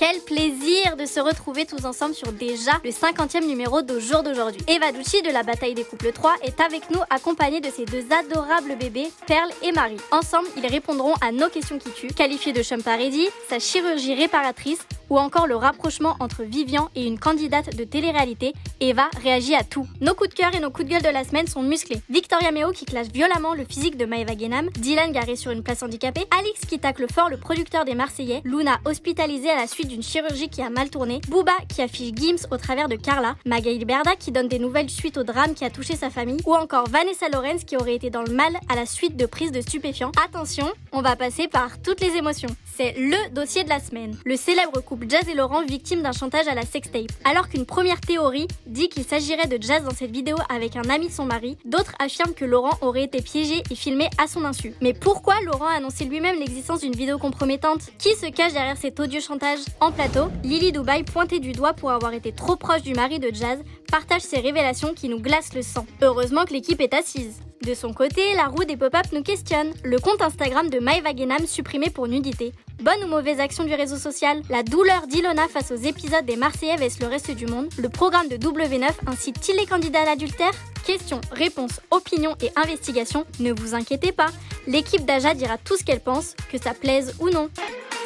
Quel plaisir de se retrouver tous ensemble sur déjà le 50e numéro d'Au jour d'aujourd'hui. Eva Ducci de la Bataille des couples 3 est avec nous accompagnée de ses deux adorables bébés, Perle et Marie. Ensemble, ils répondront à nos questions qui tuent, qualifiées de chum paradis, sa chirurgie réparatrice ou encore le rapprochement entre Vivian et une candidate de télé-réalité. Eva réagit à tout. Nos coups de cœur et nos coups de gueule de la semaine sont musclés. Victoria Meo qui clash violemment le physique de Maëva Guénam, Dylan garé sur une place handicapée, Alix qui tacle fort le producteur des Marseillais, Luna hospitalisée à la suite d'une chirurgie qui a mal tourné, Booba qui affiche Gims au travers de Carla, Magali Berda qui donne des nouvelles suite au drame qui a touché sa famille, ou encore Vanessa Lorenz qui aurait été dans le mal à la suite de prise de stupéfiants. Attention, on va passer par toutes les émotions. C'est le dossier de la semaine. Le célèbre couple Jazz et Laurent victime d'un chantage à la sextape. Alors qu'une première théorie dit qu'il s'agirait de Jazz dans cette vidéo avec un ami de son mari, d'autres affirment que Laurent aurait été piégé et filmé à son insu. Mais pourquoi Laurent a annoncé lui-même l'existence d'une vidéo compromettante? Qui se cache derrière cet odieux chantage? En plateau, Lily Dubaï, pointée du doigt pour avoir été trop proche du mari de Jazz, partage ses révélations qui nous glacent le sang. Heureusement que l'équipe est assise. De son côté, la roue des pop-up nous questionne. Le compte Instagram de Maëva Guénam supprimé pour nudité. Bonne ou mauvaise action du réseau social? La douleur d'Ilona face aux épisodes des Marseillais vs le reste du monde. Le programme de W9 incite-t-il les candidats à l'adultère? Questions, réponses, opinions et investigations, ne vous inquiétez pas. L'équipe d'Aja dira tout ce qu'elle pense, que ça plaise ou non.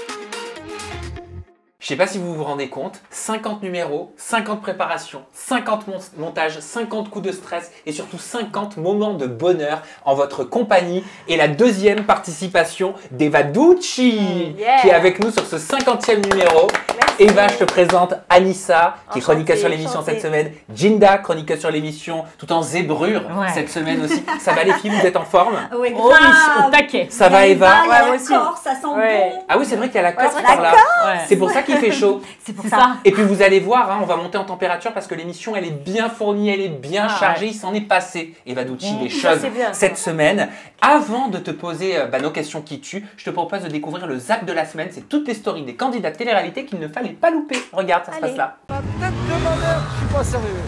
Je sais pas si vous vous rendez compte, 50 numéros, 50 préparations, 50 montages, 50 coups de stress et surtout 50 moments de bonheur en votre compagnie. Et la deuxième participation d'Eva Ducci qui est avec nous sur ce 50e numéro. Merci. Eva, je te présente Anissa qui est chroniqueuse sur l'émission cette semaine, Jinda, chroniqueuse sur l'émission tout en zébrure cette semaine aussi. Ça va les filles, vous êtes en forme? Oui, oh, oui, au taquet. Ça va Eva? Il y a la Corse, ça sent bon. Ah oui, c'est vrai qu'il y a la Corse par là. C'est pour ça qu'il fait chaud. C'est pour ça. Et puis vous allez voir, hein, on va monter en température parce que l'émission elle est bien fournie, elle est bien chargée, il s'en est passé, Eva Ducci, des choses cette semaine. Avant de te poser nos questions qui tuent, je te propose de découvrir le zap de la semaine. C'est toutes les stories des candidats de télé-réalité qu'il ne fallait pas louper. Regarde, ça se passe là. La tête de ma mère, je suis pas sérieux.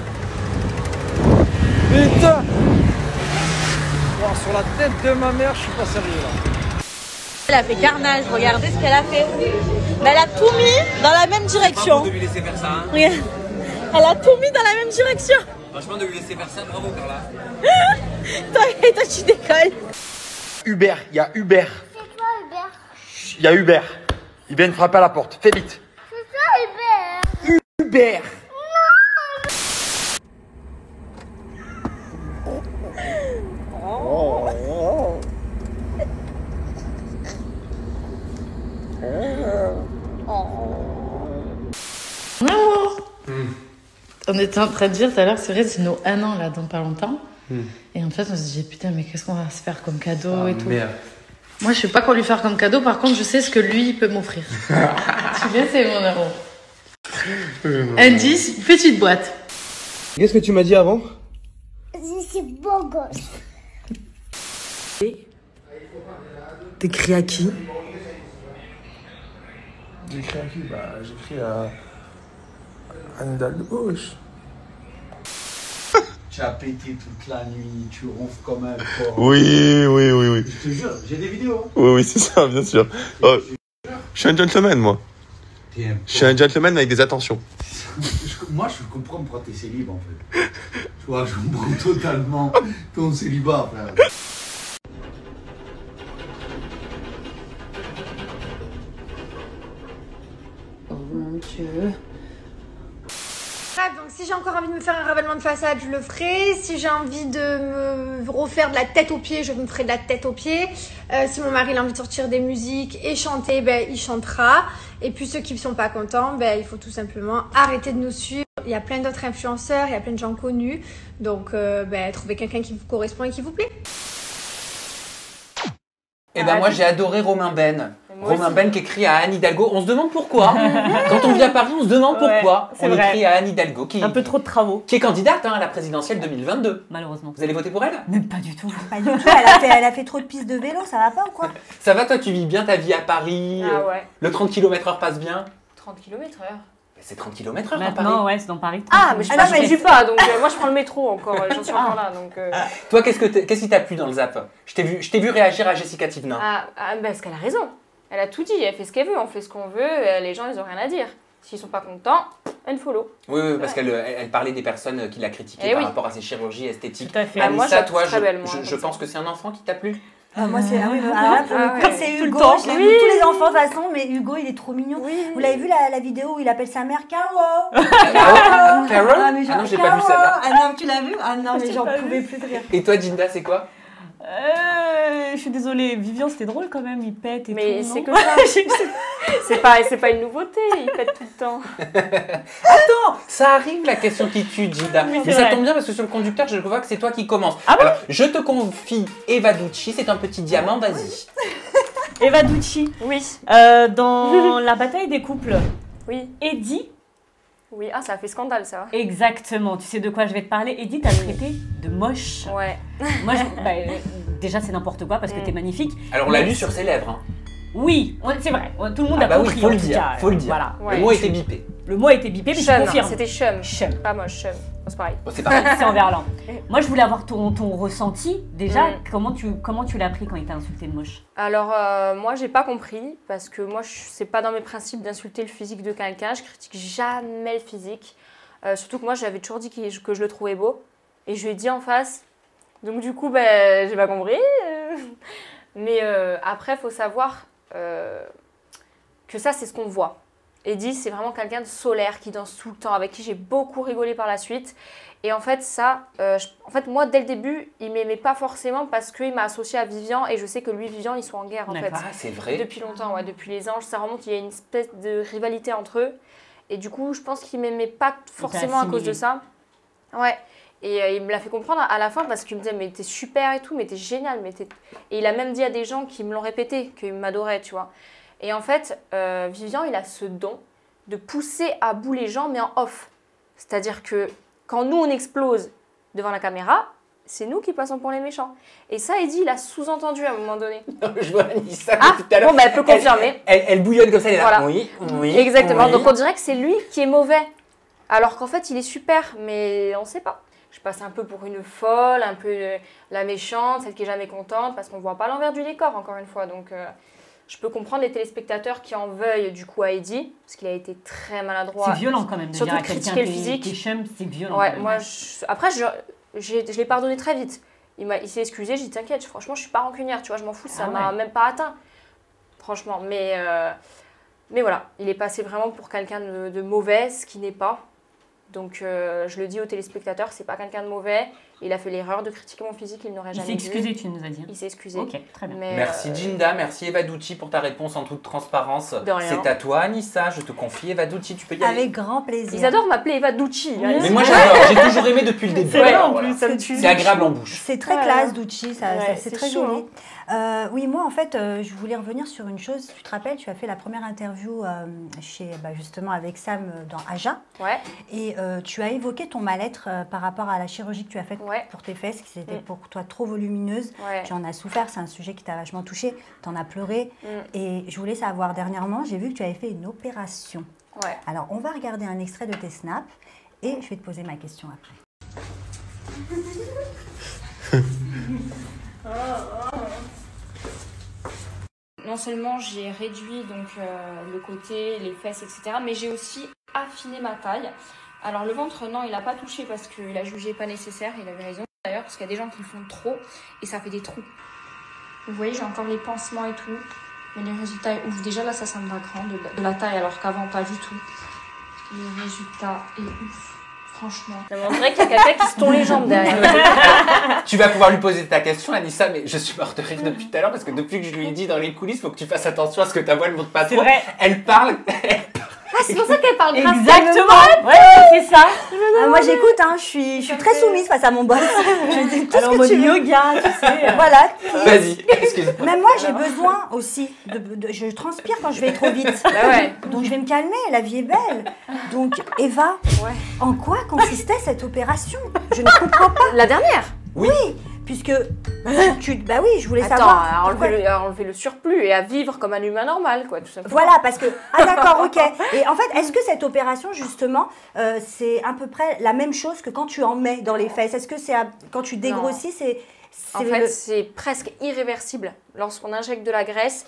Putain! Oh, sur la tête de ma mère, je suis pas sérieux là. Elle a fait carnage, regardez ce qu'elle a fait. Mais elle a tout mis dans la même direction. Bravo de lui laisser faire ça. Hein. Regarde. Elle a tout mis dans la même direction. Franchement, de lui laisser faire ça, bravo Carla. toi, tu décolles. Hubert, il y a Hubert. C'est quoi Hubert? Il y a Hubert. Il vient de frapper à la porte. Fais vite. C'est ça Hubert? Hubert. On était en train de dire tout à l'heure, c'est vrai, c'est nos 1 an là, dans pas longtemps. Et en fait, on se dit, putain, mais qu'est-ce qu'on va se faire comme cadeau et tout. Merde. Moi, je sais pas quoi lui faire comme cadeau, par contre, je sais ce que lui, il peut m'offrir. Tu sais, c'est mon héros. Indice, petite boîte. Qu'est-ce que tu m'as dit avant? C'est beau gosse. T'écris à qui? J'écris à qui? Bah, j'écris à Anne Hidalgo. Tu as pété toute la nuit, tu ronfles comme un porc. Oui. Je te jure, j'ai des vidéos. Oui, c'est ça, bien sûr. Oh, je suis un gentleman, moi. Je suis un gentleman avec des attentions. Moi, je comprends pourquoi t'es célib, en fait. Tu vois, je comprends totalement ton célibat, frère. Oh mon Dieu. Donc si j'ai encore envie de me faire un ravalement de façade, je le ferai. Si j'ai envie de me refaire de la tête aux pieds, je me ferai de la tête aux pieds. Si mon mari a envie de sortir des musiques et chanter, ben, il chantera. Et puis ceux qui ne sont pas contents, ben, il faut tout simplement arrêter de nous suivre. Il y a plein d'autres influenceurs, il y a plein de gens connus. Donc ben, trouvez quelqu'un qui vous correspond et qui vous plaît. Eh ben moi j'ai adoré Romain Ben. Romain Ben qui écrit à Anne Hidalgo. On se demande pourquoi. Quand on vit à Paris, on se demande pourquoi on écrit à Anne Hidalgo. Qui, un peu trop de travaux. Qui est candidate à la présidentielle 2022. Malheureusement. Vous allez voter pour elle? Même pas du tout. Pas du tout. Elle a fait trop de pistes de vélo, ça va pas ou quoi? Ça va toi, tu vis bien ta vie à Paris? Ah ouais. Le 30 km/h passe bien? 30 km/h. C'est 30 km/h dans Paris. Maintenant, ouais, c'est dans Paris. Ah, mais je ne pas, donc moi je prends le métro encore, j'en suis encore là. Donc, Toi, qu'est-ce qui t'a plu dans le zap? Je t'ai vu réagir à Jessica Thivenin. Parce qu'elle a raison. Elle a tout dit, elle fait ce qu'elle veut, on fait ce qu'on veut, les gens, ils ont rien à dire. S'ils sont pas contents, unfollow. Oui, parce qu'elle parlait des personnes qui la critiquaient par rapport à ses chirurgies esthétiques. Tout à fait. Anissa, moi, toi, très belle, moi, je pense que c'est un enfant qui t'a plu. Moi, c'est c'est Tout le Hugo. temps. Je l'aime tous les enfants de toute façon, mais Hugo, il est trop mignon. Vous l'avez vu la vidéo où il appelle sa mère Caro? Carol? Ah, mais genre, non, j'ai pas vu celle-là. Ah non, tu l'as vu? Ah non, mais j'en pouvais plus de rire. Et toi, Ginda, c'est quoi? Je suis désolée, Vivian c'était drôle quand même, il pète et mais tout. Mais c'est non que ça. c'est pas une nouveauté, il pète tout le temps. Attends, ça arrive la question qui tue, Ginda. Oui, mais ça tombe bien parce que sur le conducteur, je vois que c'est toi qui commence. Alors, je te confie Eva Ducci, c'est un petit diamant, vas-y. Eva Ducci. Oui. Dans la bataille des couples. Oui. Eddie. Oui, ça a fait scandale ça. Exactement, tu sais de quoi je vais te parler. Eddie t'a traité de moche. Ouais. Moi, déjà c'est n'importe quoi parce que t'es magnifique. Alors on l'a lu sur ses lèvres. Hein. Oui, c'est vrai, tout le monde a compris. Oui, faut le dire, faut le dire. Voilà. Ouais. Le mot a été bipé. Le mot a été bipé, mais je confirme. C'était chum. Chum. Pas moche, chum. C'est pareil. C'est pareil. C'est en verlan. Moi, je voulais avoir ton ressenti. Déjà, comment tu l'as pris quand il t'a insulté de moche? Alors, moi, j'ai pas compris parce que moi, c'est pas dans mes principes d'insulter le physique de quelqu'un. Je critique jamais le physique. Surtout que moi, j'avais toujours dit que je le trouvais beau. Et je lui ai dit en face. Donc, du coup, j'ai pas compris. Mais après, il faut savoir que ça, c'est ce qu'on voit. Eddie, c'est vraiment quelqu'un de solaire qui danse tout le temps, avec qui j'ai beaucoup rigolé par la suite. Et en fait, moi, dès le début, il m'aimait pas forcément parce qu'il m'a associé à Vivian et je sais que lui et Vivian, ils sont en guerre en fait. Ah, c'est vrai. Depuis longtemps, ouais, depuis les anges, ça remonte, il y a une espèce de rivalité entre eux. Et du coup, je pense qu'il m'aimait pas forcément à cause de ça. Ouais. Et il me l'a fait comprendre à la fin parce qu'il me disait mais t'es super et tout, mais t'es génial. Et il a même dit à des gens qui me l'ont répété, qu'ils m'adoraient, tu vois. Et en fait, Vivian, il a ce don de pousser à bout les gens, mais en off. C'est-à-dire que quand nous, on explose devant la caméra, c'est nous qui passons pour les méchants. Et ça, Eddie, il a sous-entendu à un moment donné. Je vois Anissa tout à l'heure. Bon, elle peut confirmer. Elle bouillonne comme ça, elle est là. Voilà. Oui. Exactement. Oui. Donc on dirait que c'est lui qui est mauvais. Alors qu'en fait, il est super, mais on ne sait pas. Je passe un peu pour une folle, un peu la méchante, celle qui est jamais contente, parce qu'on ne voit pas l'envers du décor, encore une fois. Donc je peux comprendre les téléspectateurs qui en veuillent du coup à Eddie, parce qu'il a été très maladroit. C'est violent quand même de surtout dire à quelqu'un critiquer le physique. Qui chum, c'est violent. Ouais, moi, après, je l'ai pardonné très vite. Il s'est excusé, j'ai dit t'inquiète, franchement, je suis pas rancunière, tu vois, je m'en fous, ça m'a même pas atteint. Franchement, mais voilà, il est passé vraiment pour quelqu'un de mauvais, ce qui n'est pas. Donc je le dis aux téléspectateurs, c'est pas quelqu'un de mauvais. Il a fait l'erreur de critiquer mon physique, il n'aurait jamais dû. Il s'est excusé, tu nous as dit. Il s'est excusé. Ok, très bien. Mais, merci Ginda, merci Eva Ducci pour ta réponse en toute transparence. De rien. C'est à toi Anissa, je te confie Eva Ducci, tu peux y aller. Avec grand plaisir. Ils adorent m'appeler Eva Ducci. Oui. Mais moi j'adore, j'ai toujours aimé depuis le début. C'est vrai en plus, ça me tue. C'est agréable en bouche. C'est très classe Ducci, c'est très chaud, joli. Oui, moi en fait, je voulais revenir sur une chose. Tu te rappelles, tu as fait la première interview justement avec Sam dans Aja. Ouais. Et tu as évoqué ton mal-être par rapport à la chirurgie que tu as faite pour tes fesses, qui c'était pour toi trop volumineuse. Ouais. Tu en as souffert, c'est un sujet qui t'a vachement touché. Tu en as pleuré. Et je voulais savoir, dernièrement, j'ai vu que tu avais fait une opération. Ouais. Alors, on va regarder un extrait de tes snaps et je vais te poser ma question après. Non seulement j'ai réduit donc le côté, les fesses, etc. mais j'ai aussi affiné ma taille. Alors le ventre, non, il n'a pas touché parce qu'il a jugé pas nécessaire, il avait raison d'ailleurs, parce qu'il y a des gens qui le font trop et ça fait des trous. Vous voyez, j'ai encore les pansements et tout, mais les résultats est ouf. Déjà là, ça me va grand de la taille alors qu'avant pas du tout. Le résultat est ouf. Franchement. On dirait qu'il y a quelqu'un qui se tond les jambes derrière. Tu vas pouvoir lui poser ta question, Anissa, mais je suis morte de rire depuis tout à l'heure parce que depuis que je lui ai dit dans les coulisses, il faut que tu fasses attention à ce que ta voix ne monte pas trop. Vrai. Elle parle. Ah, c'est pour ça qu'elle parle grave. Exactement. Ouais, c'est ça. Moi j'écoute, hein, je suis très soumise face à mon boss. Je dis tout alors, ce que tu veux. yoga, tu sais. Voilà. Vas-y, excuse-moi. Même moi j'ai besoin aussi, je transpire quand je vais trop vite. Bah ouais. Donc je vais me calmer, la vie est belle. Donc Eva, en quoi consistait cette opération? Je ne comprends pas. La dernière? Oui. Puisque bah oui, je voulais Attends, savoir. à enlever le surplus et à vivre comme un humain normal, quoi, tout simplement. Voilà, parce que d'accord, ok. Et en fait, est-ce que cette opération justement, c'est à peu près la même chose que quand tu en mets dans les fesses? Est-ce que c'est quand tu dégrossis, En fait, c'est presque irréversible. Lorsqu'on injecte de la graisse,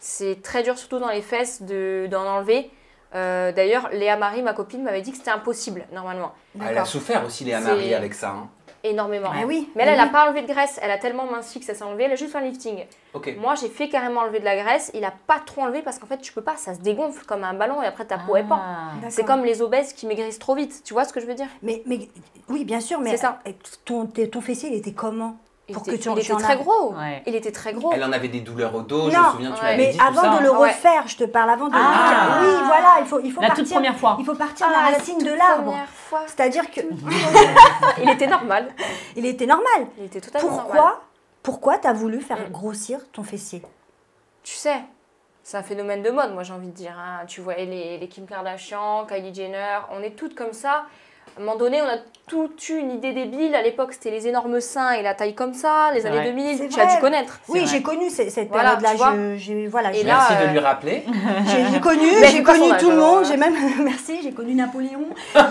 C'est très dur, surtout dans les fesses, d'en enlever. D'ailleurs, Léa Marie, ma copine, m'avait dit que c'était impossible, normalement. Elle a souffert aussi, Léa Marie, avec ça. Hein. Énormément. Ah oui. Mais elle n'a pas enlevé de graisse. Elle a tellement minci que ça s'est enlevé. Elle a juste fait un lifting. Okay. Moi, j'ai fait carrément enlever de la graisse. Il n'a pas trop enlevé parce qu'en fait, tu peux pas. Ça se dégonfle comme un ballon et après, ta peau est pas. C'est comme les obèses qui maigrissent trop vite. Tu vois ce que je veux dire? Mais oui, bien sûr. Mais ça. Ton fessier, il était comment? Il était très gros. Ouais. Il était très gros. Elle en avait des douleurs au dos, je me souviens, tu m'avais dit mais avant de le refaire, je te parle, avant de le refaire. Oui, voilà, il faut la partir. Toute première fois. Il faut partir de la racine de l'arbre. C'est-à-dire que... Il était normal. Il était normal. Il était totalement normal. Pourquoi tu as voulu faire grossir ton fessier? Tu sais, c'est un phénomène de mode, moi j'ai envie de dire. Hein. Tu vois, les Kim Kardashian, Kylie Jenner, on est toutes comme ça. À un moment donné, on a toutes eu une idée débile. À l'époque, c'était les énormes seins et la taille comme ça. Les années 2000, tu as dû connaître. Oui, j'ai connu cette période-là. Merci de lui rappeler. J'ai connu tout le monde. J'ai même, merci, j'ai connu Napoléon.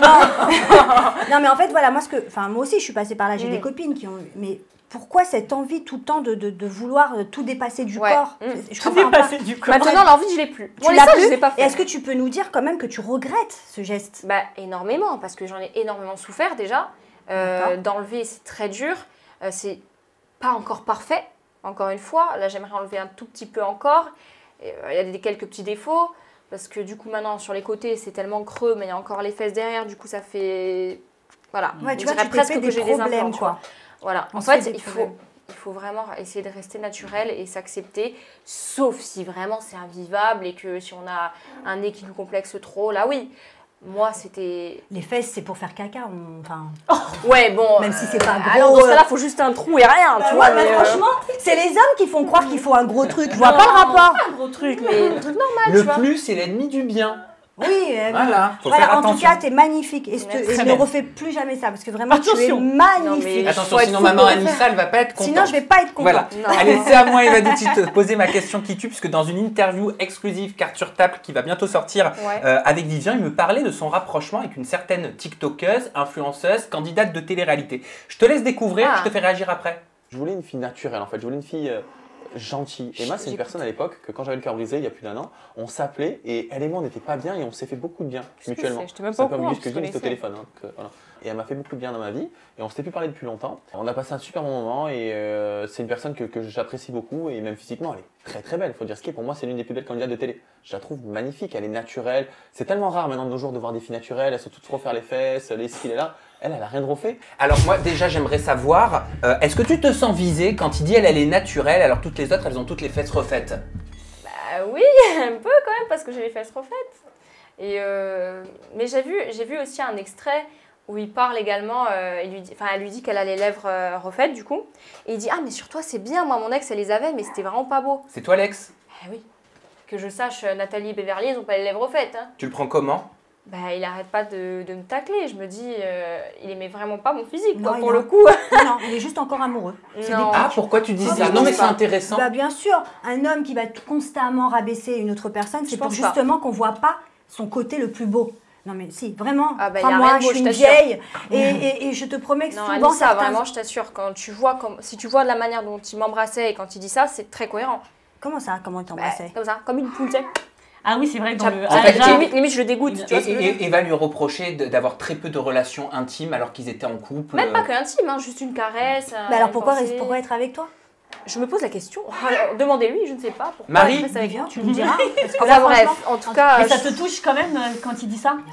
Non, mais en fait, voilà, moi aussi, je suis passée par là. J'ai des copines qui ont... Mais pourquoi cette envie tout le temps de vouloir tout dépasser du corps? Tout dépasser du corps. Maintenant, l'envie, je l'ai plus. Tu l'as plus? Et est-ce que tu peux nous dire quand même que tu regrettes ce geste? Bah, énormément, parce que j'en ai énormément souffert déjà. D'enlever, c'est très dur. C'est pas encore parfait, encore une fois. Là, j'aimerais enlever un tout petit peu encore. Il y a quelques petits défauts, parce que du coup, maintenant, sur les côtés, c'est tellement creux, mais il y a encore les fesses derrière. Du coup, ça fait... Voilà. Ouais, tu vois, tu presque que j'ai des implants, quoi. Voilà, en fait, il faut vraiment essayer de rester naturel et s'accepter, sauf si vraiment c'est invivable et que si on a un nez qui nous complexe trop, là oui. Moi, c'était... Les fesses, c'est pour faire caca, enfin... Ouais, bon... Même si c'est pas gros... Alors, dans ce cas-là, il faut juste un trou et rien, tu vois. Mais franchement, c'est les hommes qui font croire qu'il faut un gros truc. Je vois pas le rapport. Un gros truc, mais un truc normal, tu vois. Le plus, c'est l'ennemi du bien. Oui, voilà, faut faire attention. En tout cas, t'es magnifique et ne refais plus jamais ça parce que vraiment, tu es magnifique. Attention, sinon maman Anissa, elle va pas être contente. Sinon, je vais pas être contente. Voilà. Allez, c'est à moi, Eva Ducci, de te poser ma question qui tue, puisque dans une interview exclusive Carte sur table qui va bientôt sortir avec Vivien, il me parlait de son rapprochement avec une certaine TikTokeuse, influenceuse, candidate de télé-réalité. Je te laisse découvrir, je te fais réagir après. Je voulais une fille naturelle en fait, je voulais une fille gentille. Emma, c'est une personne à l'époque que quand j'avais le cœur brisé il y a plus d'1 an, on s'appelait et elle et moi on n'était pas bien et on s'est fait beaucoup de bien mutuellement. C'est un peu juste que d'une au téléphone. Hein, voilà. Et elle m'a fait beaucoup de bien dans ma vie et on s'était plus parlé depuis longtemps. On a passé un super bon moment et c'est une personne que j'apprécie beaucoup et même physiquement elle est très très belle. Faut dire ce qui est, pour moi c'est l'une des plus belles candidates de télé. Je la trouve magnifique, elle est naturelle. C'est tellement rare maintenant de nos jours de voir des filles naturelles, elles sont toutes refaire les fesses, les cils et là. Elle a rien de refait. Alors moi déjà j'aimerais savoir, est-ce que tu te sens visée quand il dit elle est naturelle alors toutes les autres elles ont toutes les fesses refaites? Bah oui, un peu quand même parce que j'ai les fesses refaites. Et mais j'ai vu aussi un extrait où il parle également, elle lui dit qu'elle a les lèvres refaites du coup. Et il dit ah mais sur toi c'est bien, moi mon ex elle les avait mais c'était vraiment pas beau. C'est toi l'ex? Oui. Que je sache, Nathalie et Beverly ils ont pas les lèvres refaites. Hein. Tu le prends comment? Bah, il arrête pas de me tacler. Je me dis, il aimait vraiment pas mon physique, non, pour le coup. Non, il est juste encore amoureux. Ah, pourquoi tu dis ça? Non, mais c'est intéressant. Bah, bien sûr, un homme qui va constamment rabaisser une autre personne, c'est pour justement qu'on voit pas son côté le plus beau. Non, mais si, vraiment, moi, je suis une vieille et je te promets que souvent, ça, vraiment, je t'assure, quand tu vois, si tu vois de la manière dont il m'embrassait et quand il dit ça, c'est très cohérent. Comment ça? Comment il t'embrassait? Comme ça, comme une poule, tu sais. Ah oui, c'est vrai que dans le... limite, je le dégoûte. Et va lui reprocher d'avoir très peu de relations intimes alors qu'ils étaient en couple. Même pas que intime, hein, juste une caresse. Mais alors pourquoi être avec toi? Je me pose la question. Demandez-lui, je ne sais pas. Pourquoi Marie, tu me diras. Enfin bref, en tout cas... Mais ça te touche quand même quand il dit ça?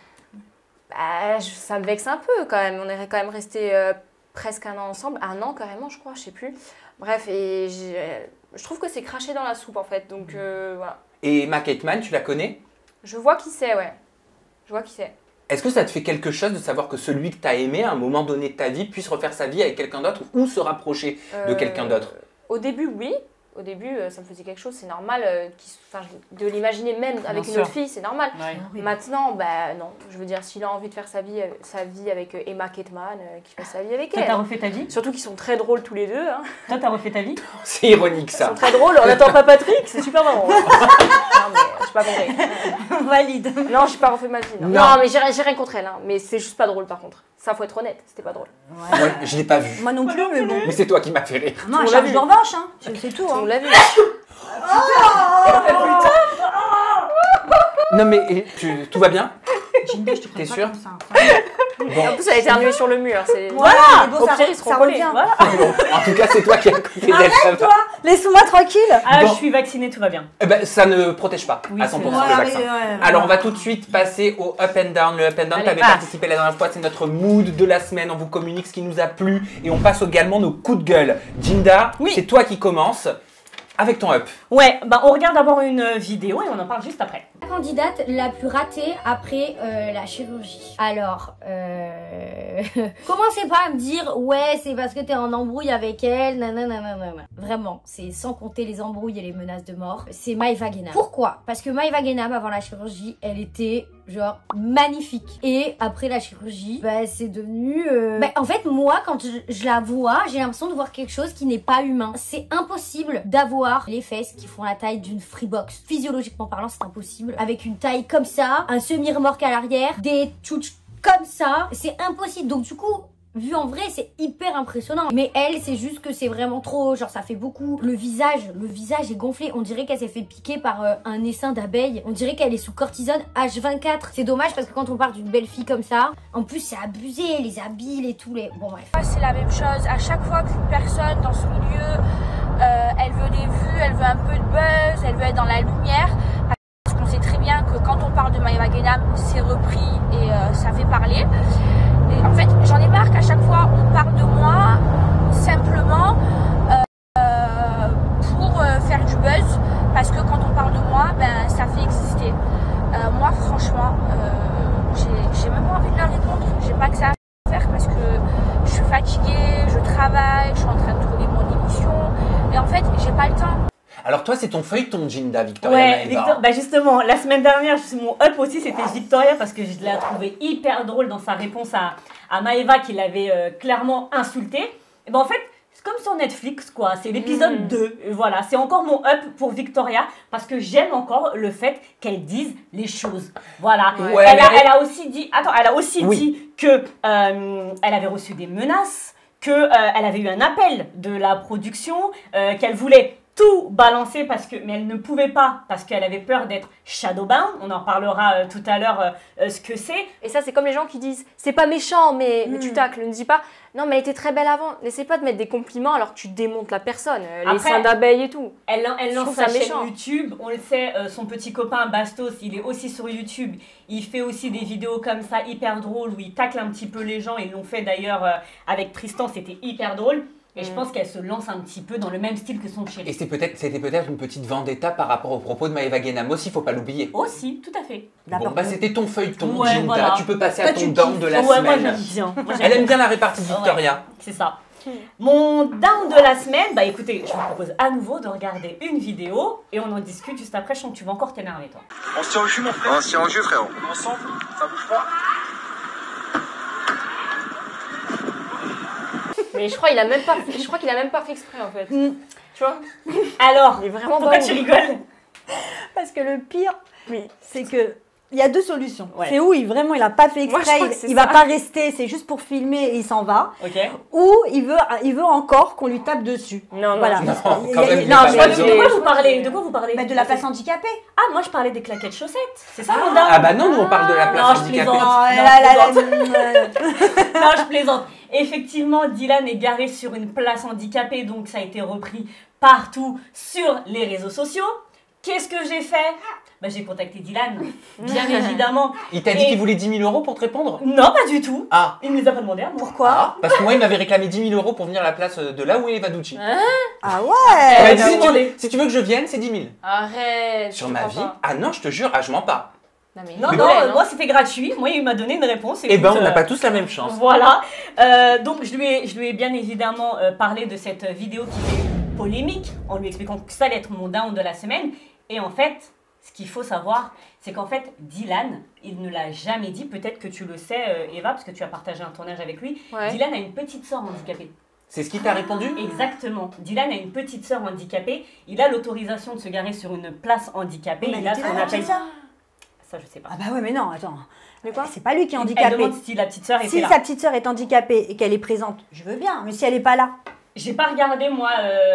Bah, ça me vexe un peu quand même. On est quand même resté presque 1 an ensemble. 1 an carrément, je crois, je sais plus. Bref, et je trouve que c'est craché dans la soupe en fait. Donc voilà. Et Emma Cateman, tu la connais? Je vois qui c'est, ouais. Je vois qui c'est. Est-ce que ça te fait quelque chose de savoir que celui que tu as aimé, à un moment donné de ta vie, puisse refaire sa vie avec quelqu'un d'autre ou se rapprocher de quelqu'un d'autre? Au début, oui. Au début, ça me faisait quelque chose, c'est normal. De l'imaginer même avec une autre fille, c'est normal. Ouais. Maintenant, bah non. Je veux dire, s'il a envie de faire sa vie avec Emma Cateman, qu'il fasse sa vie avec elle. Toi, t'as refait ta vie? Surtout qu'ils sont très drôles tous les deux. Hein. Toi, t'as refait ta vie? C'est ironique ça. Ils sont très drôles. On n'attend pas Patrick, c'est super marrant. Non, mais je suis pas compris. Valide. Non, je suis pas refait ma vie. Non, mais j'ai rien contre elle. Hein. Mais c'est juste pas drôle par contre. Ça, faut être honnête, c'était pas drôle. Ouais. Moi, je l'ai pas vu. Moi non plus, mais bon. Mais c'est toi qui m'as fait rire. Non, charge de revanche, hein. C'est tout. On l'a vu. Non mais tout va bien? Ginda, je te T'es prends sûr? pas comme ça. Bon. En plus, elle a éternué sur le mur. Voilà, Au pire, ils seront collés. revient. Voilà. En tout cas, c'est toi qui es à côté d'elle. Arrête-toi, laisse-moi tranquille. Ah, Bon. je suis vaccinée, tout va bien. Eh ben, ça ne protège pas Oui, à 100% c'est le vrai. vaccin. Alors, on va tout de suite passer au up and down. Le up and down, tu avais participé la dernière fois, c'est notre mood de la semaine. On vous communique ce qui nous a plu et on passe également nos coups de gueule. Ginda, c'est toi qui commence avec ton up. Ouais, bah on regarde d'abord une vidéo et on en parle juste après. La candidate la plus ratée après la chirurgie. Alors, commencez pas à me dire ouais c'est parce que t'es en embrouille avec elle, nanana. Vraiment, c'est sans compter les embrouilles et les menaces de mort. C'est Maëva Guénam. Pourquoi? Parce que Maëva Guénam avant la chirurgie, elle était genre magnifique. Et après la chirurgie, bah c'est devenu... en fait moi quand je la vois, j'ai l'impression de voir quelque chose qui n'est pas humain. C'est impossible d'avoir les fesses qui font la taille d'une Freebox. Physiologiquement parlant, c'est impossible. Avec une taille comme ça, un semi-remorque à l'arrière, des tchouches comme ça, c'est impossible. Donc du coup, vu en vrai, c'est hyper impressionnant. Mais elle, c'est juste que c'est vraiment trop, genre ça fait beaucoup. Le visage est gonflé. On dirait qu'elle s'est fait piquer par un essaim d'abeille. On dirait qu'elle est sous cortisone H24. C'est dommage parce que quand on parle d'une belle fille comme ça, en plus c'est abusé, les habits et tout les... Bon bref. C'est la même chose. À chaque fois qu'une personne dans ce milieu, elle veut des vues, elle veut un peu de buzz, elle veut être dans la lumière. Parce qu'on sait très bien que quand on parle de Maëva Guénam, c'est repris et ça fait parler. Et en fait, j'en ai marre qu'à chaque fois on parle de moi simplement pour faire du buzz, parce que quand on parle de moi, ben ça fait exister. Moi, franchement, j'ai même pas envie de leur répondre. J'ai pas que ça à faire parce que je suis fatiguée, je travaille, je suis en train de tourner mon émission et en fait, j'ai pas le temps. Alors toi, c'est ton feuilleton, Ginda, Victoria Ouais, Maëva. bah justement, la semaine dernière, mon up aussi, c'était Victoria parce que je l'ai trouvé hyper drôle dans sa réponse à Maëva qui l'avait clairement insultée. Et ben en fait, c'est comme sur Netflix, quoi. C'est l'épisode 2. Voilà, c'est encore mon up pour Victoria parce que j'aime encore le fait qu'elle dise les choses. Voilà. Ouais, elle a aussi dit, dit que elle avait reçu des menaces, que elle avait eu un appel de la production, qu'elle voulait tout balancer mais elle ne pouvait pas parce qu'elle avait peur d'être shadowbound. On en parlera tout à l'heure ce que c'est. Et ça, c'est comme les gens qui disent c'est pas méchant, mais tu tacles. Ne dis pas non, mais elle était très belle avant. N'essaie pas de mettre des compliments alors que tu démontes la personne. Les seins d'abeille et tout. Elle lance sa chaîne YouTube. On le sait, son petit copain Bastos, il est aussi sur YouTube. Il fait aussi des vidéos comme ça hyper drôles où il tacle un petit peu les gens. Ils l'ont fait d'ailleurs avec Tristan, c'était hyper drôle. Et je pense qu'elle se lance un petit peu dans le même style que son chéri. Et c'était peut-être une petite vendetta par rapport aux propos de Maëva Guénam aussi, faut pas l'oublier. Aussi, tout à fait. Bon, bah c'était ton feuilleton, Ouais, Ginda. voilà. Tu peux passer à ton down de la Ouais, semaine. moi j'aime bien. Elle aime bien la répartie Victoria. Ouais, c'est ça. Mon down de la semaine, bah écoutez, je vous propose à nouveau de regarder une vidéo et on en discute juste après. Je sens que tu vas encore t'énerver, toi. On se tient au jus, mon frère. On se tient au jus, frérot. Ensemble, ça bouge pas. Mais je crois qu'il a même pas fait exprès en fait. Tu vois? Alors, il est vraiment pourquoi bon. tu rigoles? Parce que le pire, c'est que il y a deux solutions. Ouais. C'est où il a pas fait Moi, je exprès, crois que c'est il va ça. pas rester, c'est juste pour filmer et il s'en va. Ok. Ou il veut encore qu'on lui tape dessus. Non, voilà. Non, quand même, il y a non, pas mais mal De quoi vous parlez? De quoi vous parlez? de la place handicapée. Ah, moi je parlais des claquettes chaussettes. C'est ça mon down? Ah bah non, nous on parle de la place Non, je handicapée. plaisante. Non, je plaisante. Effectivement, Dylan est garé sur une place handicapée, donc ça a été repris partout sur les réseaux sociaux. Qu'est-ce que j'ai fait? Bah, j'ai contacté Dylan, bien évidemment. Il t'a dit qu'il voulait 10 000 € pour te répondre? Non, pas du tout. Ah. Il ne les a pas demandé à moi. Pourquoi? Ah, parce que moi il m'avait réclamé 10 000 € pour venir à la place de là où est Eva Ducci. Ah Il ouais. m'a dit, si tu veux que je vienne, c'est 10 000. Arrête. Sur ma vie? Ah non, je te jure, je mens pas. Non, mais Non, moi c'était gratuit. Moi, il m'a donné une réponse. Eh ben, Écoute, on n'a pas tous la même chance. Voilà. Donc, je lui ai bien évidemment parlé de cette vidéo qui fait polémique en lui expliquant que ça allait être mon down de la semaine. Et en fait, ce qu'il faut savoir, c'est qu'en fait, Dylan, il ne l'a jamais dit. Peut-être que tu le sais, Eva, parce que tu as partagé un tournage avec lui. Ouais. Dylan a une petite sœur handicapée. C'est ce qui t'a répondu? Exactement. Dylan a une petite sœur handicapée. Il a l'autorisation de se garer sur une place handicapée. Mais Il a ce qu'on appelle... ça. Ça, je sais pas. Ah bah ouais, mais non, attends. Mais quoi? C'est pas lui qui est Elle handicapé. demande si la petite sœur était Si là. sa petite sœur est handicapée et qu'elle est présente, je veux bien. Mais si elle est pas là, J'ai pas regardé, moi,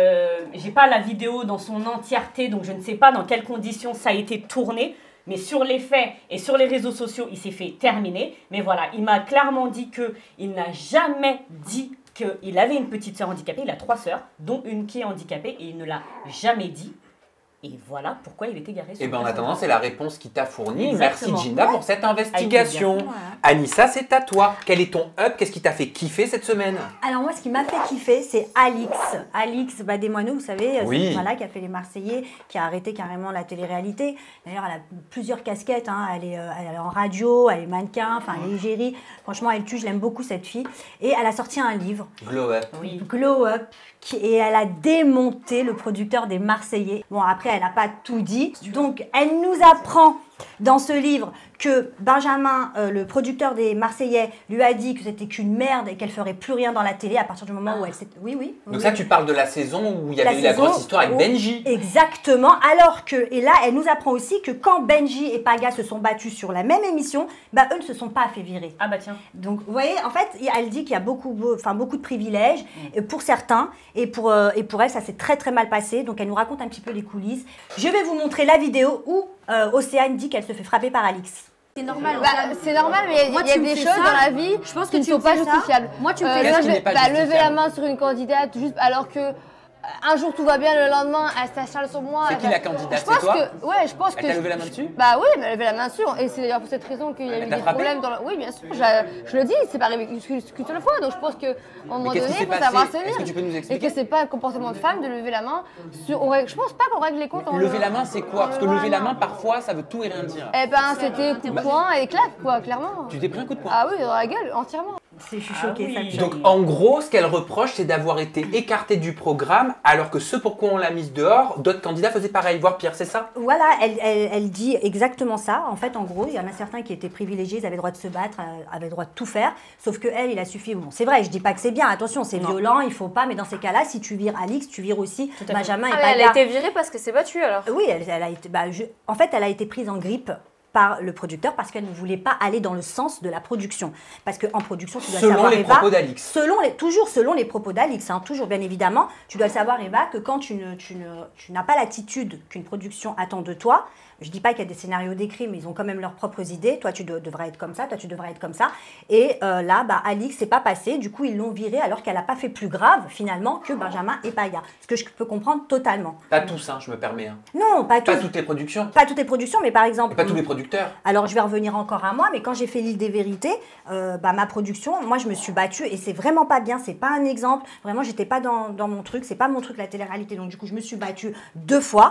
j'ai pas la vidéo dans son entièreté, donc je ne sais pas dans quelles conditions ça a été tourné. Mais sur les faits et sur les réseaux sociaux, il s'est fait terminer. Mais voilà, il m'a clairement dit qu'il n'a jamais dit qu'il avait une petite sœur handicapée. Il a 3 sœurs, dont une qui est handicapée, et il ne l'a jamais dit. Et voilà pourquoi il est égaré. Et bien en attendant, c'est la réponse qui t'a fournie. Exactement. Merci Ginda pour cette investigation. Anissa, c'est à toi. Quel est ton up? Qu'est-ce qui t'a fait kiffer cette semaine? Alors moi, ce qui m'a fait kiffer, c'est Alix. Alix Bademoineau, vous savez, oui. Voilà, qui a fait les Marseillais, qui a arrêté carrément la télé-réalité. D'ailleurs, elle a plusieurs casquettes. Hein. Elle est en radio, elle est mannequin, enfin, elle est égérie. Franchement, elle tue, je l'aime beaucoup cette fille. Et elle a sorti un livre. Glow Up. Oui. Glow Up. Et elle a démonté le producteur des Marseillais. Bon, après, elle n'a pas tout dit. Donc, elle nous apprend dans ce livre que Benjamin, le producteur des Marseillais, lui a dit que c'était qu'une merde et qu'elle ferait plus rien dans la télé à partir du moment où elle s'est... Oui. Donc ça, tu parles de la saison où il y avait eu la grosse histoire avec Benji. Exactement. Alors que, et là, elle nous apprend aussi que quand Benji et Paga se sont battus sur la même émission, bah, eux ne se sont pas fait virer. Ah bah tiens. Donc, vous voyez, en fait, elle dit qu'il y a beaucoup de privilèges pour certains et pour elle, ça s'est très très mal passé. Donc, elle nous raconte un petit peu les coulisses. Je vais vous montrer la vidéo où Océane dit qu'elle se fait frapper par Alix. C'est normal, c'est normal, mais il y a des choses dans la vie qui ne sont pas justifiables. Moi, tu me fais ça. Lever la main sur une candidate juste alors que un jour tout va bien, le lendemain elle s'acharne sur moi. C'est qui la candidate? C'est toi? Ouais, je pense que. Elle t'a levé la main dessus? Bah oui, elle m'a levé la main dessus. Et c'est d'ailleurs pour cette raison qu'il y a eu des problèmes dans la... Oui, bien sûr. Je le dis, c'est pas arrivé qu'une seule fois. Donc je pense qu'à un moment donné, il faut savoir se Est-ce que tu peux nous expliquer? Et que c'est pas un comportement de femme de lever la main. Je pense pas qu'on règle les comptes. Lever la main, c'est quoi? Parce que lever la main, parfois, ça veut tout et rien dire. Eh ben, c'était coup de poing et claque, quoi, clairement. Tu t'es pris un coup de poing? Ah oui, dans la gueule, entièrement. Je suis choquée. Ah oui. Donc en gros, ce qu'elle reproche, c'est d'avoir été écartée du programme, alors que ce pourquoi on l'a mise dehors, d'autres candidats faisaient pareil, voire pire, c'est ça? Voilà, elle dit exactement ça. En fait, en gros, il y en a certains qui étaient privilégiés, ils avaient le droit de se battre, avaient le droit de tout faire. Sauf que elle, il a suffi. Bon, c'est vrai, je dis pas que c'est bien. Attention, c'est violent, il faut pas. Mais dans ces cas-là, si tu vires Alix, tu vires aussi Benjamin et Paga. Elle a été virée parce que c'est battue alors. Oui, elle a été. En fait, elle a été prise en grippe par le producteur parce qu'elle ne voulait pas aller dans le sens de la production. Parce qu'en production, tu dois savoir, Eva... Selon les propos d'Alix. Toujours selon les propos d'Alix, hein, toujours bien évidemment. Tu dois savoir, Eva, que quand tu n'as pas l'attitude qu'une production attend de toi, je dis pas qu'il y a des scénarios d'écrits, mais ils ont quand même leurs propres idées. Toi, tu devrais être comme ça, toi, tu devrais être comme ça. Et là, Alix, c'est pas passé. Du coup, ils l'ont virée alors qu'elle n'a pas fait plus grave, finalement, que Benjamin et Paga. Ce que je peux comprendre totalement. Pas tous, hein, je me permets. Hein. Non, pas tous. Pas toutes les productions. Pas toutes les productions, mais par exemple... Et pas tous les producteurs. Alors, je vais revenir encore à moi, mais quand j'ai fait l'île des vérités, ma production, moi, je me suis battue et c'est vraiment pas bien. C'est pas un exemple. Vraiment, j'étais pas dans mon truc. C'est pas mon truc, la télé-réalité. Donc, du coup, je me suis battue 2 fois.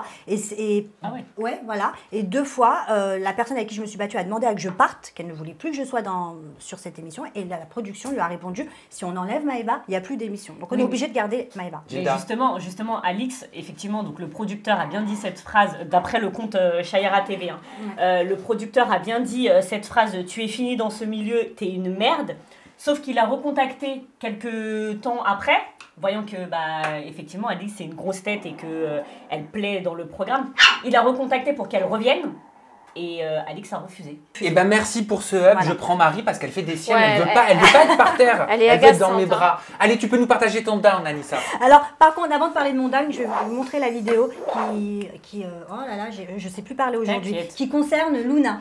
Ah ouais. Ouais, voilà. Et 2 fois, la personne avec qui je me suis battue a demandé à que je parte, qu'elle ne voulait plus que je sois sur cette émission. Et la production lui a répondu, si on enlève Maëva, il n'y a plus d'émission. Donc on est obligé de garder Maëva. Et justement, Alix, effectivement, donc le producteur a bien dit cette phrase, d'après le compte Chayara TV. Hein. Le producteur a bien dit cette phrase, tu es fini dans ce milieu, t'es une merde. Sauf qu'il a recontacté quelques temps après, voyant que effectivement Alix c'est une grosse tête et que elle plaît dans le programme. Il a recontacté pour qu'elle revienne et Alix a refusé. Et merci pour ce up, je prends Marie parce qu'elle fait des siennes, Ouais, elle veut pas être par terre, elle est veut être dans agaçante, mes bras. Allez, tu peux nous partager ton down, Anissa. Alors, par contre, avant de parler de mon down, je vais vous montrer la vidéo qui oh là là, je sais plus parler aujourd'hui, qui concerne Luna,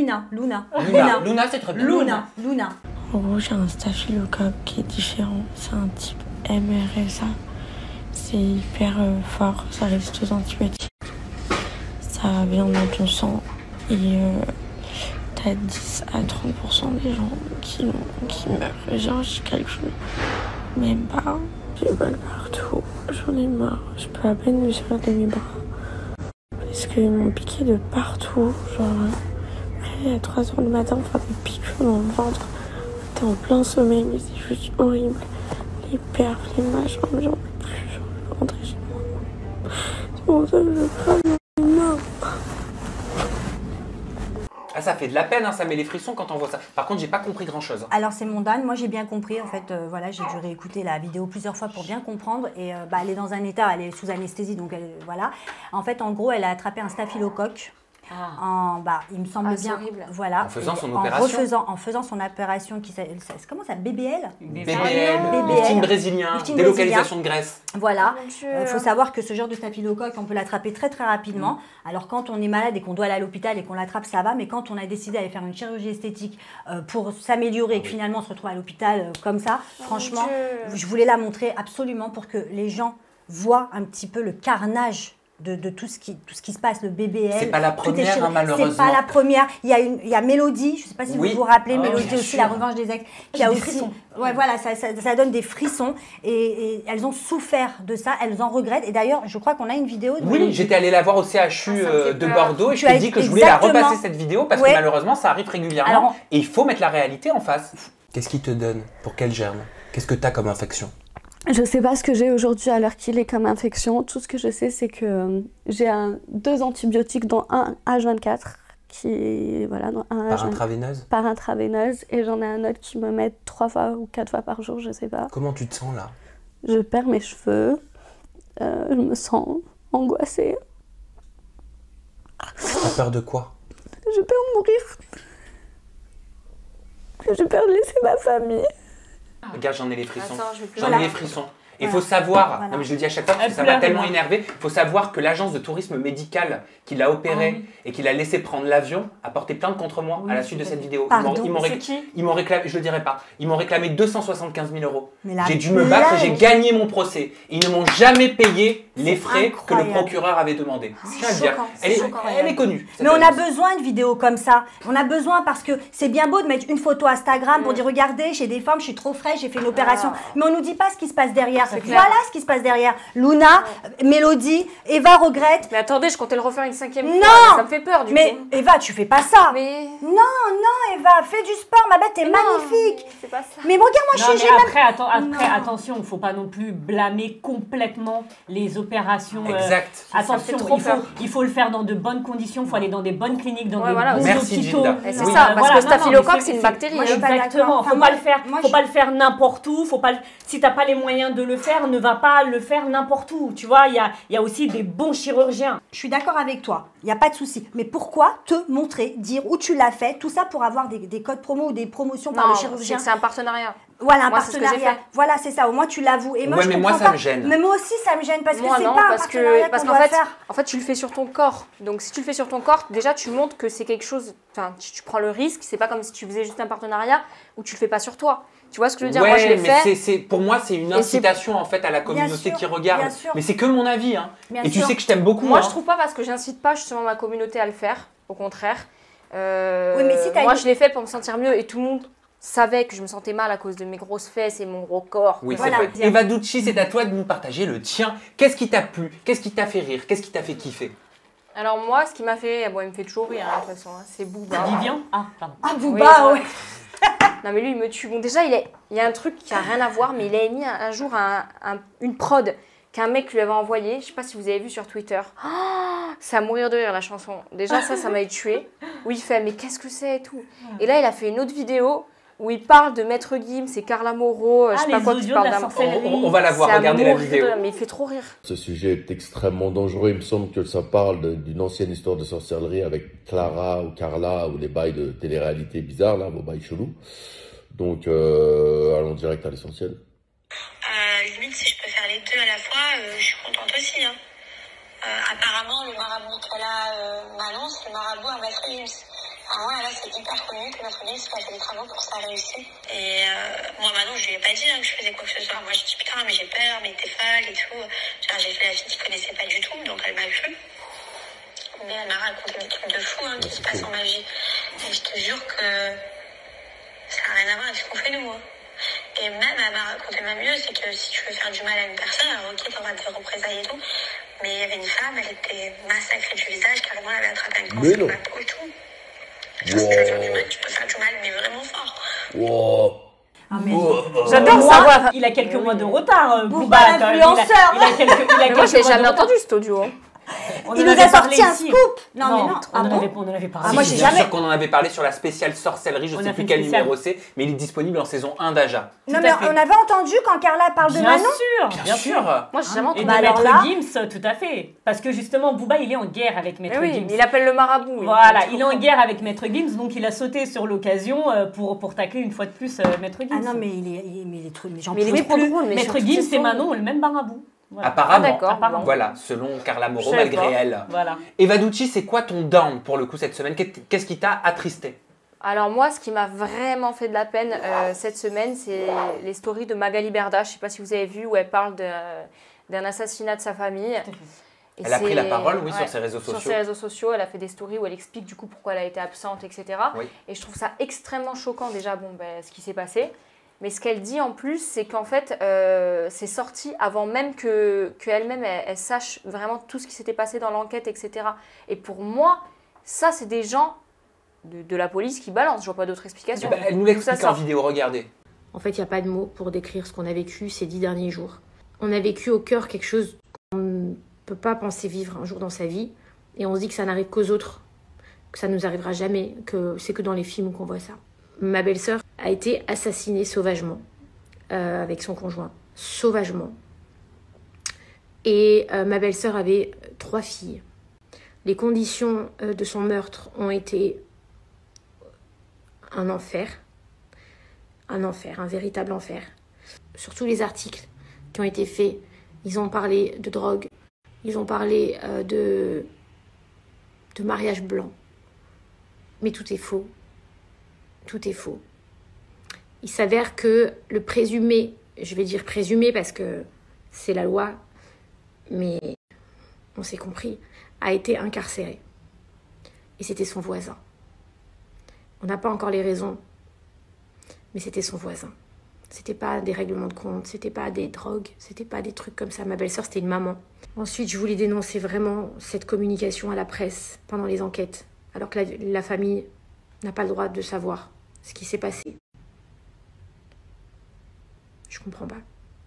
c'est très bien. Luna. En gros, j'ai un staphylocoque qui est différent. C'est un type MRSA. C'est hyper fort. Ça résiste aux antibiotiques. Ça vient dans ton sang. Et t'as 10 à 30% des gens qui meurent. Genre, je calcule même pas. J'ai mal partout. J'en ai marre. Je peux à peine me servir de mes bras. Parce qu'ils m'ont piqué de partout. Genre, après, à 3h du matin, on fait des piqûres dans le ventre. T'es en plein sommeil, mais c'est juste horrible. Les perfs, les machins, j'en peux plus, je veux rentrer chez moi. C'est pour ça que je crame les mains. Ah, ça fait de la peine, hein, ça met les frissons quand on voit ça. Par contre, j'ai pas compris grand chose. Alors, c'est mon down. Moi, j'ai bien compris. En fait, voilà, j'ai dû réécouter la vidéo plusieurs fois pour bien comprendre. Et elle est dans un état, elle est sous anesthésie, donc voilà. En fait, en gros, elle a attrapé un staphylocoque. il me semble bien, voilà, en faisant son opération. En faisant son opération comment ça, BBL, lifting brésilien, délocalisation de graisse. Voilà, il faut savoir que ce genre de staphylocoque, on peut l'attraper très très rapidement. Alors quand on est malade et qu'on doit aller à l'hôpital et qu'on l'attrape, ça va, mais quand on a décidé d'aller faire une chirurgie esthétique pour s'améliorer et que finalement on se retrouve à l'hôpital comme ça, franchement, je voulais la montrer absolument pour que les gens voient un petit peu le carnage de tout ce qui se passe, le BBL. C'est pas la première, malheureusement. C'est pas la première. Il y a Mélodie, je sais pas si vous vous rappelez, Mélodie aussi, La Revanche des Ex, qui a aussi... Ouais, voilà, ça donne des frissons et elles ont souffert de ça, elles en regrettent. Et d'ailleurs, je crois qu'on a une vidéo de Mélodie. J'étais allée la voir au CHU de Bordeaux et je t'ai dit que je voulais la repasser cette vidéo parce que malheureusement, ça arrive régulièrement et il faut mettre la réalité en face. Qu'est-ce qui te donne? Pour quel germe? Qu'est-ce que tu as comme infection? Je sais pas ce que j'ai aujourd'hui à l'heure qu'il est comme infection. Tout ce que je sais, c'est que j'ai 2 antibiotiques, dont un H24, qui voilà, par intraveineuse. Par intraveineuse, et j'en ai un autre qui me met 3 fois ou 4 fois par jour, je sais pas. Comment tu te sens là? Je perds mes cheveux, je me sens angoissée. T'as peur de quoi? J'ai peur de mourir. J'ai peur de laisser ma famille. Regarde, j'en ai les frissons. J'en ai les frissons. Et il faut savoir, non mais je le dis à chaque fois parce que ça m'a tellement énervé, il faut savoir que l'agence de tourisme médical qui l'a opéré et qui l'a laissé prendre l'avion a porté plainte contre moi à la suite de cette vidéo. Ils m'ont réclamé, je le dirai pas, ils m'ont réclamé 275 000 €. J'ai dû me battre et j'ai gagné mon procès. Ils ne m'ont jamais payé les frais que le procureur avait demandé. Je tiens à le dire. Elle est connue. Mais on a besoin de vidéos comme ça. On a besoin parce que c'est bien beau de mettre une photo Instagram pour dire regardez, j'ai des formes, je suis trop fraîche, j'ai fait une opération. Mais on nous dit pas ce qui se passe derrière. Voilà ce qui se passe derrière. Luna, Mélodie, Eva regrette. Mais attendez, je comptais le refaire une 5e fois. Non, ça me fait peur du coup. Mais Eva, tu fais pas ça. Mais... Non, Eva, fais du sport, ma bête, t'es magnifique. C'est pas ça. Mais regarde, moi, Après, attention, il faut pas non plus blâmer complètement les opérations. Exact. Attention, il faut le faire dans de bonnes conditions, il faut aller dans des bonnes cliniques, dans des bons hôpitaux. C'est ça, parce que le staphylocoque, c'est une bactérie. Exactement, faut pas le faire n'importe où. Si t'as pas les moyens de le faire, ne va pas le faire n'importe où. Tu vois, il y a aussi des bons chirurgiens. Je suis d'accord avec toi, il n'y a pas de souci. Mais pourquoi te montrer, dire où tu l'as fait, tout ça pour avoir des codes promo ou des promotions par le chirurgien? C'est un partenariat. Voilà, un partenariat. Voilà, c'est ça. Au moins, tu l'avoues. Et moi, mais moi, ça me gêne. Mais moi aussi, ça me gêne parce que c'est pas un partenariat qu'on doit faire. En fait, tu le fais sur ton corps. Donc, si tu le fais sur ton corps, déjà, tu montres que c'est quelque chose... Enfin, tu prends le risque. C'est pas comme si tu faisais juste un partenariat où tu le fais pas sur toi. Tu vois ce que je veux dire? Moi, je l'ai fait. Pour moi, c'est une incitation en fait à la communauté qui regarde. Mais c'est que mon avis. Hein. Et tu sais que je t'aime beaucoup. Moi, je trouve pas parce que j'incite pas justement ma communauté à le faire. Au contraire. Moi, je l'ai fait pour me sentir mieux et tout le monde savait que je me sentais mal à cause de mes grosses fesses et mon gros corps. Oui, c'est vrai. Eva Ducci, c'est à toi de nous partager le tien. Qu'est-ce qui t'a plu? Qu'est-ce qui t'a fait rire? Qu'est-ce qui t'a fait kiffer? Alors moi, ce qui m'a fait... Bon, il me fait toujours rire, de toute façon. C'est Booba. Vivian? Ah, pardon. Ah, Booba, ouais. Non mais lui il me tue. Bon déjà il y a un truc qui a rien à voir, mais il a mis un jour une prod qu'un mec lui avait envoyé. Je sais pas si vous avez vu sur Twitter. Oh, c'est à mourir de rire la chanson. Déjà ça m'a tué. Où il fait mais qu'est-ce que c'est et tout. Et là il a fait une autre vidéo où il parle de Maître Gims, c'est Carla Moreau, je sais pas quoi qui parle d'un... On va la voir, regardez la vidéo. Mais il fait trop rire. Ce sujet est extrêmement dangereux. Il me semble que ça parle d'une ancienne histoire de sorcellerie avec Clara ou Carla ou des bails de télé-réalité bizarres, là, vos bails chelous. Donc, allons direct à l'essentiel. Limite, si je peux faire les deux à la fois, je suis contente aussi. Hein. Apparemment, le marabout qu'elle a, Manon, c'est le marabout à Maître Gims. Alors là, c'est hyper connu que Maître Gims a fait des travaux pour sa réussite. Et moi, Manon, je lui ai pas dit que je faisais quoi que ce soit. Moi, je dis putain, mais j'ai peur, mais t'es folle et tout. Genre, j'ai fait la fille qui connaissait pas du tout, donc elle m'a cru. Mais elle m'a raconté des trucs de fou qui se passent en magie. Et je te jure que ça n'a rien à voir avec ce qu'on fait nous. Hein. Et même, elle m'a raconté même mieux, c'est que si tu veux faire du mal à une personne, alors ok, t'en vas te faire représailles et tout. Mais il y avait une femme, elle était massacrée du visage, carrément, elle avait attrapé un cancer de la peau et tout. Genre, si tu veux faire du mal, tu peux faire du mal, mais vraiment fort. J'adore savoir. Il a quelques mois de retard, Booba. L'influenceur. Il a quelques moi, je l'ai jamais entendu cet audio. Il nous a sorti un scoop. Non, mais non. On en avait parlé. Ah, moi, j'ai Bien jamais. sûr qu'on en avait parlé sur la spéciale sorcellerie, je ne sais plus quel numéro c'est, mais il est disponible en saison 1 d'Aja. Non, mais on avait entendu quand Carla parle de Manon. Bien sûr. Moi, j'ai jamais entendu. Et de Maître Gims, tout à fait. Parce que justement, Booba, il est en guerre avec Maître Gims. Il appelle le marabout. Voilà, il est en guerre avec Maître Gims, donc il a sauté sur l'occasion pour tacler une fois de plus Maître Gims. Ah non, mais il est trop. Mais il est trop drôle. Maître Gims et Manon ont le même marabout. Voilà. Apparemment. Voilà, selon Carla Moreau, malgré elle. Voilà. Eva Ducci, c'est quoi ton down pour le coup cette semaine? Qu'est-ce qui t'a attristé? Alors moi, ce qui m'a vraiment fait de la peine cette semaine, c'est les stories de Magali Berda. Je ne sais pas si vous avez vu, où elle parle d'un assassinat de sa famille. Et elle a pris la parole, oui, sur ses réseaux sociaux. Sur ses réseaux sociaux, elle a fait des stories où elle explique du coup pourquoi elle a été absente, etc. Oui. Et je trouve ça extrêmement choquant déjà, ce qui s'est passé. Mais ce qu'elle dit en plus, c'est qu'en fait, c'est sorti avant même qu'elle-même elle sache vraiment tout ce qui s'était passé dans l'enquête, etc. Et pour moi, ça, c'est des gens de la police qui balancent. Je vois pas d'autre explication. Elle nous l'explique en vidéo, regardez. En fait, il n'y a pas de mots pour décrire ce qu'on a vécu ces 10 derniers jours. On a vécu au cœur quelque chose qu'on ne peut pas penser vivre un jour dans sa vie. Et on se dit que ça n'arrive qu'aux autres, que ça ne nous arrivera jamais, que c'est que dans les films qu'on voit ça. Ma belle-sœur a été assassinée sauvagement avec son conjoint. Sauvagement. Et ma belle-sœur avait 3 filles. Les conditions de son meurtre ont été un enfer. Un enfer, un véritable enfer. Sur tous les articles qui ont été faits, ils ont parlé de drogue, ils ont parlé de mariage blanc. Mais tout est faux. Tout est faux. Il s'avère que le présumé, je vais dire présumé parce que c'est la loi, mais on s'est compris, a été incarcéré. Et c'était son voisin. On n'a pas encore les raisons, mais c'était son voisin. C'était pas des règlements de compte, c'était pas des drogues, c'était pas des trucs comme ça. Ma belle-sœur, c'était une maman. Ensuite, je voulais dénoncer vraiment cette communication à la presse pendant les enquêtes, alors que la famille n'a pas le droit de savoir ce qui s'est passé. Je comprends pas.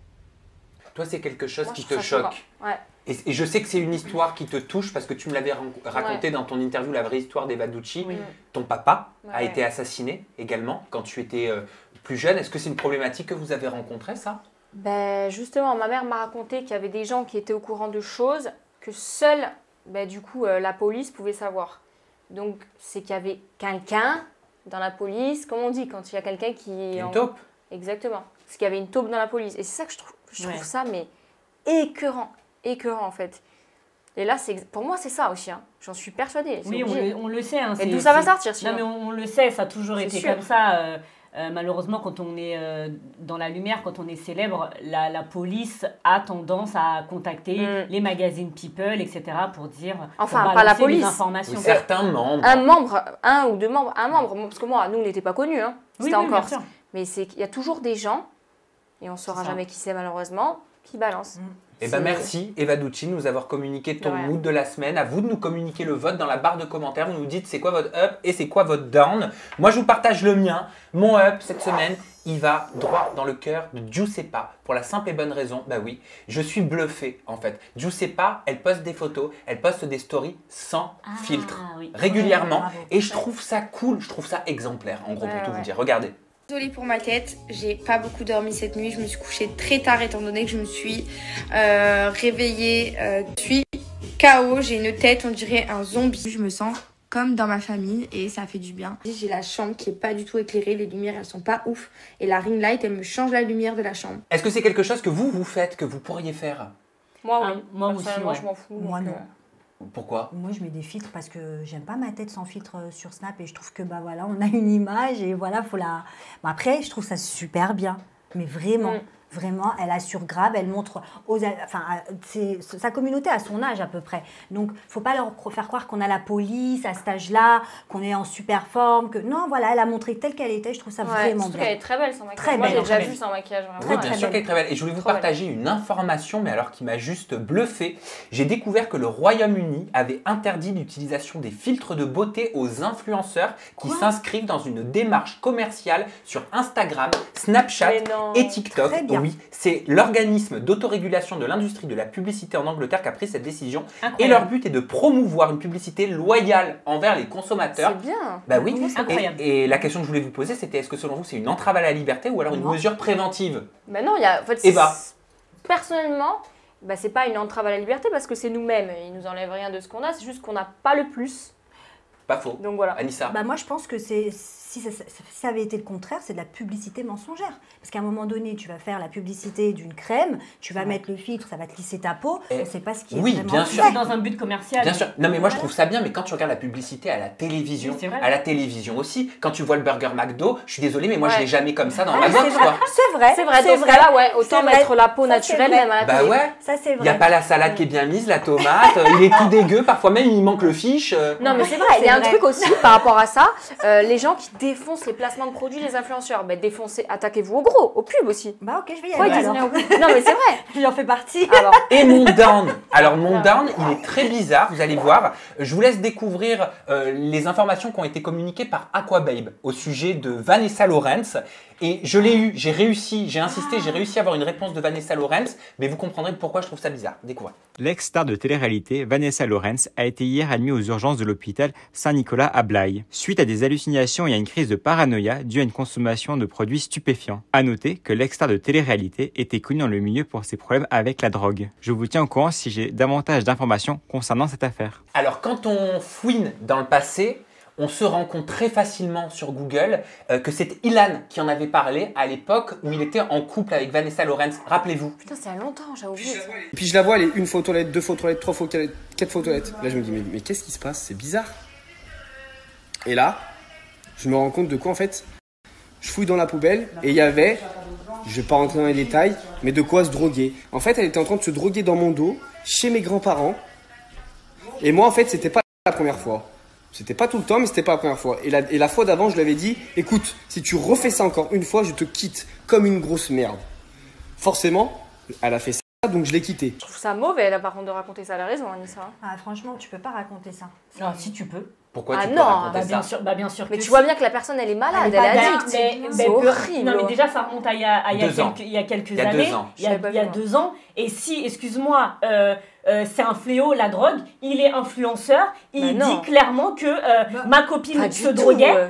Toi, c'est quelque chose qui te choque. Ouais. Et je sais que c'est une histoire qui te touche parce que tu me l'avais raconté dans ton interview, la vraie histoire d'Eva Ducci. Oui. Ton papa a été assassiné également quand tu étais plus jeune. Est-ce que c'est une problématique que vous avez rencontrée, ça? Justement, ma mère m'a raconté qu'il y avait des gens qui étaient au courant de choses que seule, du coup, la police pouvait savoir. Donc, c'est qu'il y avait quelqu'un dans la police, comme on dit, quand il y a quelqu'un qui... Une taupe. Exactement. Parce qu'il y avait une taupe dans la police. Et c'est ça que je trouve ça, mais écœurant. Écœurant, en fait. Et là, pour moi, c'est ça aussi. Hein. J'en suis persuadée. Oui, on le sait. Hein, et d'où ça va sortir, sinon. Non, mais on le sait, ça a toujours été comme ça. Malheureusement, quand on est dans la lumière, quand on est célèbre, la police a tendance à contacter les magazines People, etc. pour dire... Enfin, pas la police. Informations. Certains membres. Un ou deux membres. Un membre. Parce que moi, nous, on n'était pas connus. Hein. C'était en Corse. Mais il y a toujours des gens, et on ne saura jamais qui c'est malheureusement, qui balancent. Eh ben merci Eva Ducci de nous avoir communiqué ton mood de la semaine. À vous de nous communiquer le vote dans la barre de commentaires. Vous nous dites c'est quoi votre up et c'est quoi votre down. Moi je vous partage le mien. Mon up cette semaine, il va droit dans le cœur de Giuseppa. Pour la simple et bonne raison, oui, je suis bluffé en fait. Giuseppa, elle poste des photos, elle poste des stories sans filtre régulièrement. Et je trouve ça cool, je trouve ça exemplaire en gros pour tout vous dire. Regardez. Désolée pour ma tête, j'ai pas beaucoup dormi cette nuit, je me suis couchée très tard étant donné que je me suis réveillée, je suis KO, j'ai une tête, on dirait un zombie. Je me sens comme dans ma famille et ça fait du bien. J'ai la chambre qui est pas du tout éclairée, les lumières elles sont pas ouf et la ring light elle me change la lumière de la chambre. Est-ce que c'est quelque chose que vous faites, que vous pourriez faire? Moi oui, moi aussi, moi je m'en fous. Moi non. Pourquoi? Moi je mets des filtres parce que j'aime pas ma tête sans filtre sur Snap et je trouve que voilà on a une image et voilà faut la... Bon, après je trouve ça super bien mais vraiment. Vraiment, elle assure grave, elle montre sa communauté à son âge à peu près. Donc, faut pas leur faire croire qu'on a la police à cet âge-là, qu'on est en super forme. Non, voilà, elle a montré telle qu'elle était. Je trouve ça vraiment bien. Elle est très belle sans maquillage. Très Moi, belle, j'ai déjà vu sans maquillage. Oui, bien sûr qu'elle est très belle. Et je voulais vous partager une information, mais alors qui m'a juste bluffé. J'ai découvert que le Royaume-Uni avait interdit l'utilisation des filtres de beauté aux influenceurs qui s'inscrivent dans une démarche commerciale sur Instagram, Snapchat et TikTok. bien. Oui, c'est l'organisme d'autorégulation de l'industrie de la publicité en Angleterre qui a pris cette décision. Incroyable. Et leur but est de promouvoir une publicité loyale envers les consommateurs. C'est bien. Bah oui. Incroyable. Et la question que je voulais vous poser, c'était est-ce que selon vous, c'est une entrave à la liberté ou alors une mesure préventive? Ben non, il y a. En fait, Eva. Personnellement, bah, c'est pas une entrave à la liberté parce que c'est nous-mêmes. Ils nous enlèvent rien de ce qu'on a, c'est juste qu'on n'a pas le plus. Pas faux. Donc voilà. Anissa. Bah moi je pense que si ça avait été le contraire, c'est de la publicité mensongère. Parce qu'à un moment donné, tu vas faire la publicité d'une crème, tu vas mettre le filtre, ça va te lisser ta peau, on ne sait pas ce qui est Oui, vraiment bien sûr. fait. Dans un but commercial. Bien sûr. Non mais moi je trouve ça bien, mais quand tu regardes la publicité à la télévision, Oui, c'est vrai. aussi, quand tu vois le burger McDo, je suis désolé, mais moi je l'ai jamais comme ça dans Ah, ma box, c'est quoi. vrai. C'est vrai, dans ce cas-là, ouais, autant mettre la peau Ça, c'est naturelle vrai. même à la Bah télé. ouais. Ça c'est Il vrai. n'y a pas la salade qui est bien mise, la tomate, il est tout dégueu, parfois même il manque le fiche. Non mais c'est vrai, il y a un truc aussi par rapport à ça, les gens qui défoncent les placements de produits, les influenceurs, bah défoncez, attaquez-vous au gros, au pub aussi. Bah ok, je vais y Ouais, aller disons-le alors. au pub. Non mais c'est vrai. J'en fais partie. Alors, Et mon down. Alors mon down, il est très bizarre, vous allez voir. Je vous laisse découvrir les informations qui ont été communiquées par Aquababe au sujet de Vanessa Lawrence. Et je l'ai eu, j'ai réussi, j'ai insisté, j'ai réussi à avoir une réponse de Vanessa Lawrence, mais vous comprendrez pourquoi je trouve ça bizarre. Découvrez. L'ex-star de télé-réalité Vanessa Lawrence a été hier admise aux urgences de l'hôpital Saint-Nicolas à Blaye, suite à des hallucinations et à une crise de paranoïa due à une consommation de produits stupéfiants. À noter que l'ex-star de télé-réalité était connue dans le milieu pour ses problèmes avec la drogue. Je vous tiens au courant si j'ai davantage d'informations concernant cette affaire. Alors quand on fouine dans le passé, on se rend compte très facilement sur Google que c'est Ilan qui en avait parlé à l'époque où il était en couple avec Vanessa Lawrence. Rappelez-vous. putain, c'est il y a longtemps, j'ai oublié. ça. Et puis je la vois, elle est une fois aux toilettes, deux fois aux toilettes, trois fois aux toilettes, quatre fois aux toilettes. Là je me dis mais qu'est-ce qui se passe? C'est bizarre. Et là, je me rends compte de quoi en fait. Je fouille dans la poubelle et il y avait, je vais pas rentrer dans les détails, mais de quoi se droguer. En fait, elle était en train de se droguer dans mon dos, chez mes grands-parents. Et moi en fait, c'était pas la première fois. C'était pas tout le temps, mais c'était pas la première fois. Et la fois d'avant, je lui avais dit, écoute, si tu refais ça encore une fois, je te quitte comme une grosse merde. Forcément, elle a fait ça, donc je l'ai quittée. Je trouve ça mauvais là par contre de raconter ça, elle a raison Anissa. Ah, franchement, tu peux pas raconter ça. Non, si tu peux. Pourquoi Ah tu peux non, raconter Bah ça? bien sûr. Mais que tu si. vois bien que la personne elle est malade, elle est addicte. C'est horrible. Non, mais déjà, ça remonte à il y a quelques années. 2 ans. Il y a 2 ans. Et si, excuse-moi, c'est un fléau, la drogue, il est influenceur, il dit clairement que ma copine se droguait,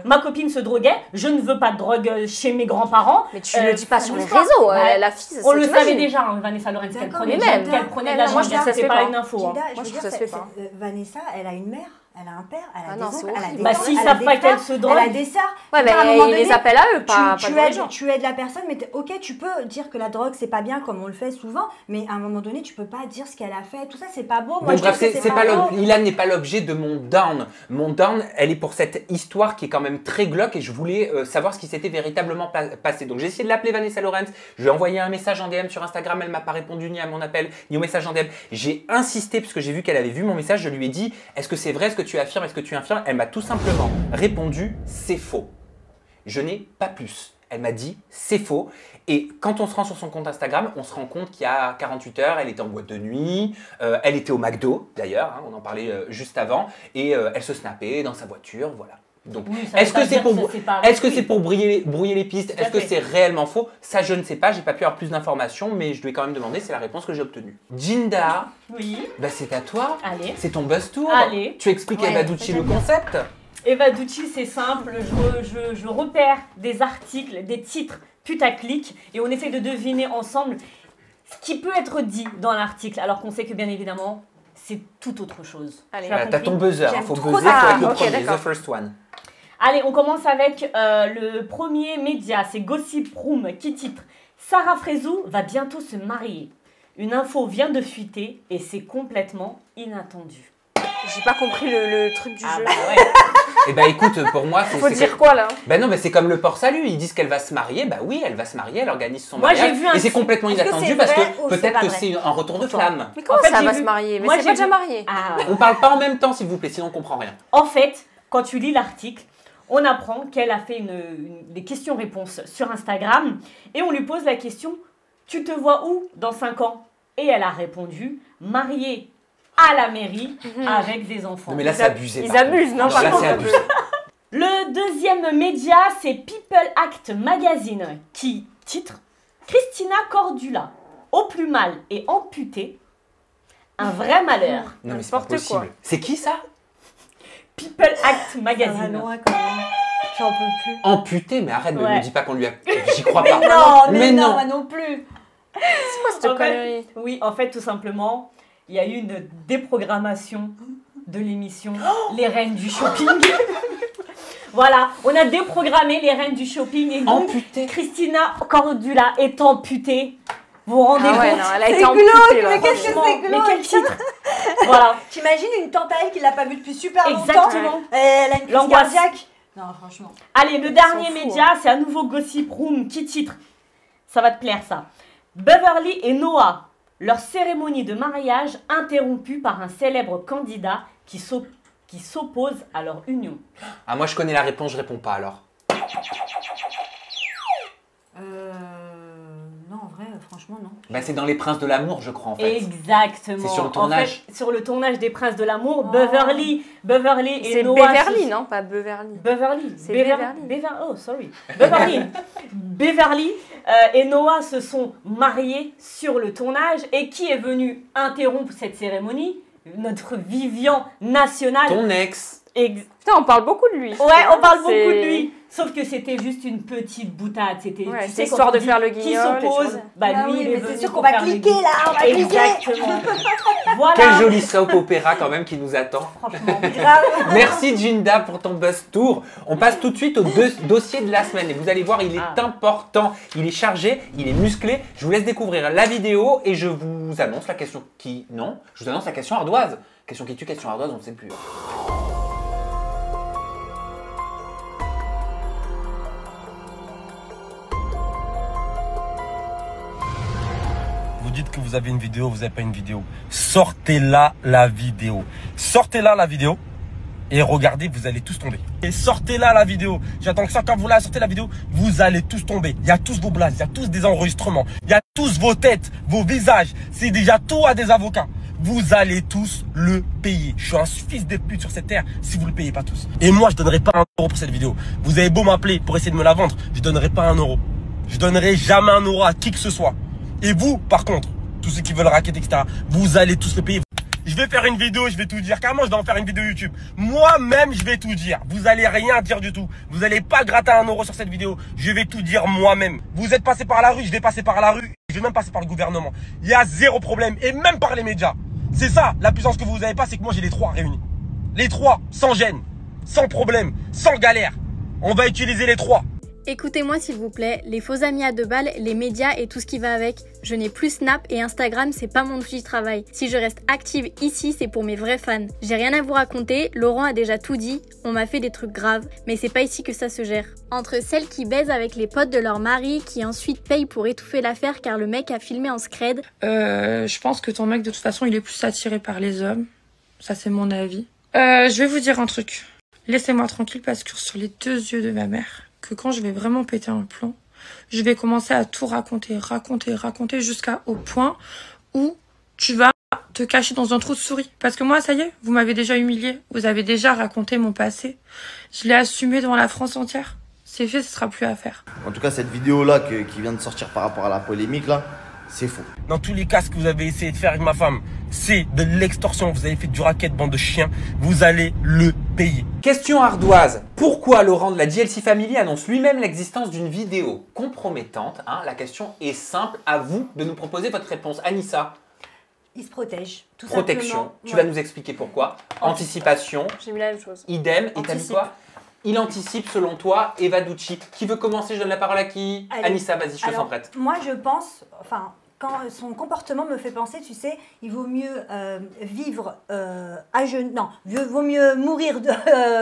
je ne veux pas de drogue chez mes grands-parents. Mais tu le dis pas sur les réseaux, la fille, on le savait déjà, hein, Vanessa Lawrence, qu'elle prenait de la moi je trouve que ça se fait pas pas. une info. Gilda, Moi, je je veux trouve que ça se dire, fait pas. Vanessa, elle a une mère, elle a un père, elle a Ah des non, oncles, c'est elle a horrible. des Bah, tantes, s'ils elle a savent des pas qu'elle frères, se drogue. elle a des sœurs. Ouais, Donc, à un mais moment ils les donné, appellent à eux, pas tu devant les gens. aides la personne, mais ok, tu peux dire que la drogue c'est pas bien comme on le fait souvent, mais à un moment donné, tu peux pas dire ce qu'elle a fait. Tout ça, c'est pas beau. Moi, Bon, je bref, trouve que c'est pas beau. Ilan n'est pas l'objet de mon down. Mon down, elle est pour cette histoire qui est quand même très glauque et je voulais savoir ce qui s'était véritablement passé. Donc j'ai essayé de l'appeler Vanessa Lawrence. Je lui ai envoyé un message en DM sur Instagram. Elle m'a pas répondu ni à mon appel ni au message en DM. J'ai insisté parce que j'ai vu qu'elle avait vu mon message. Je lui ai dit, est-ce que c'est vrai ce que tu affirmes? Est-ce que tu affirmes? Elle m'a tout simplement répondu, c'est faux. Je n'ai pas plus. Elle m'a dit, c'est faux. Et quand on se rend sur son compte Instagram, on se rend compte qu'il y a 48 heures, elle était en boîte de nuit, elle était au McDo d'ailleurs, hein, on en parlait juste avant, et elle se snappait dans sa voiture, voilà. Donc, Oui, est-ce que c'est pour brouiller les pistes? Est-ce que c'est réellement faux? Ça, je ne sais pas, j'ai pas pu avoir plus d'informations, mais je lui ai quand même demandé, c'est la réponse que j'ai obtenue. Ginda, oui. Bah, c'est à toi. Allez. C'est ton buzz tour. Allez. Tu expliques à Eva Ducci le concept. Eva Ducci, c'est simple, je repère des articles, des titres putaclic et on essaie de deviner ensemble ce qui peut être dit dans l'article, alors qu'on sait que bien évidemment, c'est tout autre chose. Allez. T'as ton buzzer, il faut buzzer pour être le premier, the first one. Allez, on commence avec le premier média, c'est Gossip Room qui titre « Sarah Frézou va bientôt se marier. Une info vient de fuiter et c'est complètement inattendu. » J'ai pas compris le truc du jeu. Bah ouais. Eh ben écoute, pour moi, c'est... Faut dire quoi là? Ben non, mais c'est comme le port salut, ils disent qu'elle va se marier, bah oui, elle va se marier, elle organise son Moi, mariage, j'ai vu un et c'est complètement Est-ce que inattendu c'est parce vrai que ou c'est peut-être pas que vrai? c'est un retour de flamme. Mais comment En fait, ça j'ai va vu- se marier? Mais Moi, c'est j'ai pas déjà vu- marié. Ah. On parle pas en même temps, s'il vous plaît, sinon on comprend rien. En fait, quand tu lis l'article, on apprend qu'elle a fait des questions-réponses sur Instagram et on lui pose la question « Tu te vois où dans 5 ans ?» Et elle a répondu « Mariée à la mairie avec des enfants. » Non mais là c'est abusé. Ils par contre. abusent, non, Alors par là contre, c'est un peu. abusé. Le deuxième média, c'est People Act Magazine qui titre « Christina Cordula, au plus mal et amputée, un vrai malheur. Non mais c'est pas possible. C'est qui ça? People Act Magazine. J'en peux plus. Amputé, mais arrête, ne me dis pas qu'on lui a... J'y crois pas. Mais non, moi non plus. C'est quoi cette connerie? Oui, en fait, tout simplement, il y a eu une déprogrammation de l'émission Les Reines du Shopping. Voilà, on a déprogrammé Les Reines du Shopping et donc Christina Cordula est amputée. Vous vous rendez compte? Non, elle a été glauque, amputée là. mais qu'est-ce que c'est glauque? Mais quel titre? Voilà. T'imagines une tante à elle qui l'a pas vue depuis super longtemps? Exactement. Elle a une crise cardiaque. Non, franchement. Allez, le dernier média, c'est à nouveau Gossip Room qui titre. Ça va te plaire ça. Beverly et Noah, leur cérémonie de mariage interrompue par un célèbre candidat qui s'oppose à leur union. Ah, moi je connais la réponse, je réponds pas alors. Non, en vrai, franchement, non. Bah, c'est dans Les Princes de l'amour, je crois, en fait. Exactement. C'est sur le tournage. En fait, sur le tournage des Princes de l'amour, Beverly et Noah... C'est Beverly, non? Pas Beverly. Beverly. C'est Beverly. Oh, sorry. Beverly. Beverly et Noah se sont mariés sur le tournage. Et qui est venu interrompre cette cérémonie? Notre Vivian national. Ton ex. Putain, on parle beaucoup de lui. Ouais, on parle beaucoup de lui. Sauf que c'était juste une petite boutade. C'était histoire de faire le guignol. Qui s'oppose. Bah lui, il est venu. C'est sûr qu'on va cliquer là, on va cliquer. Exactement. Voilà. Quel joli soap opéra quand même qui nous attend. Franchement, grave. Merci Jinda pour ton buzz tour. On passe tout de suite au dossier de la semaine. Et vous allez voir, il est important. Il est chargé, il est musclé. Je vous laisse découvrir la vidéo et je vous annonce la question qui... Non, je vous annonce la question ardoise. Question qui tue, question ardoise, on ne sait plus. Vous dites que vous avez une vidéo, vous n'avez pas une vidéo. Sortez-la la vidéo. Sortez-la la vidéo et regardez, vous allez tous tomber. Et sortez-la la vidéo. J'attends que ça, quand vous la sortez la vidéo, vous allez tous tomber. Il y a tous vos blagues, il y a tous des enregistrements, il y a tous vos têtes, vos visages. C'est déjà tout à des avocats. Vous allez tous le payer. Je suis un fils de pute sur cette terre si vous le payez pas tous. Et moi, je donnerai pas un euro pour cette vidéo. Vous avez beau m'appeler pour essayer de me la vendre, je donnerai pas un euro. Je donnerai jamais un euro à qui que ce soit. Et vous, par contre, tous ceux qui veulent raqueter, etc., vous allez tous le payer. Je vais faire une vidéo, je vais tout dire. Carrément, je dois en faire une vidéo YouTube. Moi-même, je vais tout dire. Vous allez rien dire du tout. Vous allez pas gratter un euro sur cette vidéo. Je vais tout dire moi-même. Vous êtes passé par la rue, je vais passer par la rue. Je vais même passer par le gouvernement. Il y a zéro problème. Et même par les médias. C'est ça, la puissance que vous n'avez pas, c'est que moi, j'ai les trois réunis. Les trois, sans gêne, sans problème, sans galère. On va utiliser les trois. Écoutez-moi s'il vous plaît, les faux amis à 2 balles, les médias et tout ce qui va avec. Je n'ai plus Snap et Instagram, c'est pas mon outil de travail. Si je reste active ici, c'est pour mes vrais fans. J'ai rien à vous raconter, Laurent a déjà tout dit, on m'a fait des trucs graves, mais c'est pas ici que ça se gère. Entre celles qui baisent avec les potes de leur mari, qui ensuite payent pour étouffer l'affaire car le mec a filmé en scred. Je pense que ton mec de toute façon il est plus attiré par les hommes. Ça c'est mon avis. Je vais vous dire un truc. Laissez-moi tranquille parce que sur les 2 yeux de ma mère, que quand je vais vraiment péter un plomb, je vais commencer à tout raconter jusqu'au point où tu vas te cacher dans un trou de souris. Parce que moi, ça y est, vous m'avez déjà humilié, vous avez déjà raconté mon passé. Je l'ai assumé devant la France entière. C'est fait, ce sera plus à faire. En tout cas, cette vidéo-là qui vient de sortir par rapport à la polémique, là, c'est faux. Dans tous les cas, ce que vous avez essayé de faire avec ma femme, c'est de l'extorsion. Vous avez fait du racket, bande de chiens. Vous allez le payer. Question ardoise. Pourquoi Laurent de la JLC Family annonce lui-même l'existence d'une vidéo compromettante? La question est simple. À vous de nous proposer votre réponse. Anissa? Il se protège, tout Protection. simplement. Tu vas nous expliquer pourquoi. Anticipation. J'ai mis la même chose. Idem. Et t'as mis quoi? Il anticipe selon toi. Eva Ducci. Qui veut commencer? Je donne la parole à qui? Allez. Anissa, vas-y, je te sens prête. Moi, je pense, enfin, quand son comportement me fait penser, tu sais, il vaut mieux vivre à genoux. Non, vaut mieux mourir de.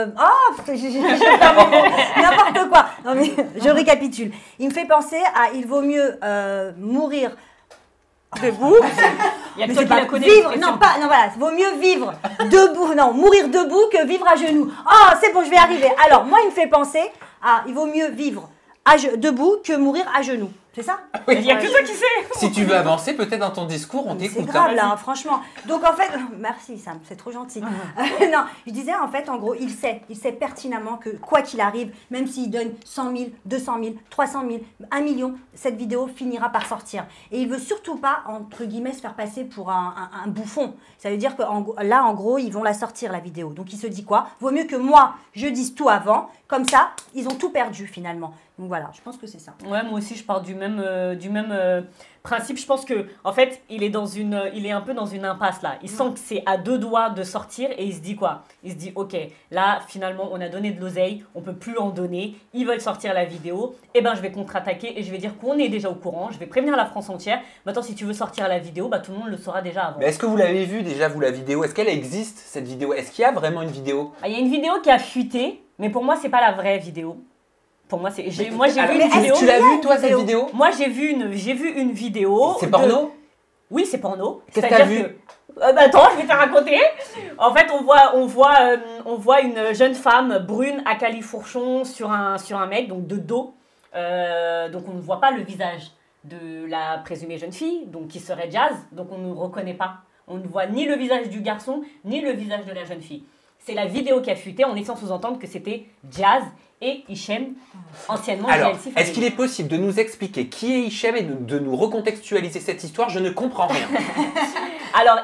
N'importe quoi. Non, mais je récapitule. Il me fait penser à il vaut mieux mourir debout. Il y a mais toi c'est qui pas la connais. vivre. Non, pas. Non, voilà. Vaut mieux vivre debout. Non, mourir debout que vivre à genoux. Oh, c'est bon, je vais arriver. Alors, moi, il me fait penser à il vaut mieux vivre debout que mourir à genoux. C'est ça? Il n'y a que toi qui sais. Si tu veux avancer, peut-être dans ton discours, on t'écoute. C'est grave là, hein, franchement. Donc en fait, merci Sam, c'est trop gentil. Non, je disais en fait, en gros, il sait pertinemment que quoi qu'il arrive, même s'il donne 100 000, 200 000, 300 000, 1 million, cette vidéo finira par sortir. Et il veut surtout pas, entre guillemets, se faire passer pour un bouffon. Ça veut dire que là, en gros, ils vont la sortir la vidéo. Donc il se dit quoi? Vaut mieux que moi, je dise tout avant. Comme ça, ils ont tout perdu finalement. Donc voilà, je pense que c'est ça. Ouais, moi aussi, je pars du même principe. Je pense que, en fait, il est un peu dans une impasse là. Il sent que c'est à 2 doigts de sortir et il se dit quoi? Il se dit, ok, là, finalement, on a donné de l'oseille, on peut plus en donner. Ils veulent sortir la vidéo. Eh ben, je vais contre-attaquer et je vais dire qu'on est déjà au courant. Je vais prévenir la France entière. Maintenant, si tu veux sortir la vidéo, bah tout le monde le saura déjà avant. Mais est-ce que vous l'avez vu déjà, vous, la vidéo? Est-ce qu'elle existe, cette vidéo? Est-ce qu'il y a vraiment une vidéo? Il y a une vidéo qui a fuité, mais pour moi, c'est pas la vraie vidéo. Pour moi, j'ai vu une vidéo. Tu l'as vu, toi, cette vidéo? Moi, j'ai vu une vidéo. C'est porno? Oui, c'est porno. Qu'est-ce que t'as vu? Attends, je vais te raconter. En fait, on voit une jeune femme brune à califourchon sur un mec, donc de dos. Donc, on ne voit pas le visage de la présumée jeune fille, donc qui serait Jazz. Donc, on ne reconnaît pas. On ne voit ni le visage du garçon, ni le visage de la jeune fille. C'est la vidéo qui a fuité en laissant sous-entendre que c'était Jazz et Hichem, anciennement Alors, GLC Family. est-ce qu'il est possible de nous expliquer qui est Hichem et de nous recontextualiser cette histoire? Je ne comprends rien. Alors,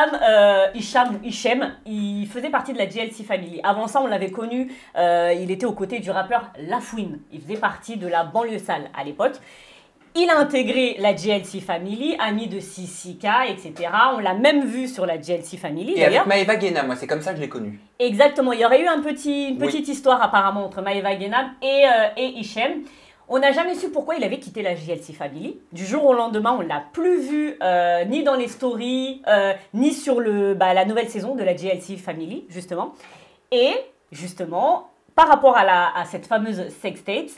Hichem, il faisait partie de la GLC Family. Avant ça, on l'avait connu, il était aux côtés du rappeur Lafouine. Il faisait partie de la banlieue sale à l'époque. Il a intégré la GLC Family, ami de Sissika, etc. On l'a même vu sur la GLC Family. Et avec Maeva Guéna, moi, c'est comme ça que je l'ai connu. Exactement. Il y aurait eu une petite histoire apparemment entre Maeva Guéna et Hichem. On n'a jamais su pourquoi il avait quitté la GLC Family. Du jour au lendemain, on ne l'a plus vu ni dans les stories, ni sur la nouvelle saison de la GLC Family, justement. Et justement, par rapport à cette fameuse sextape,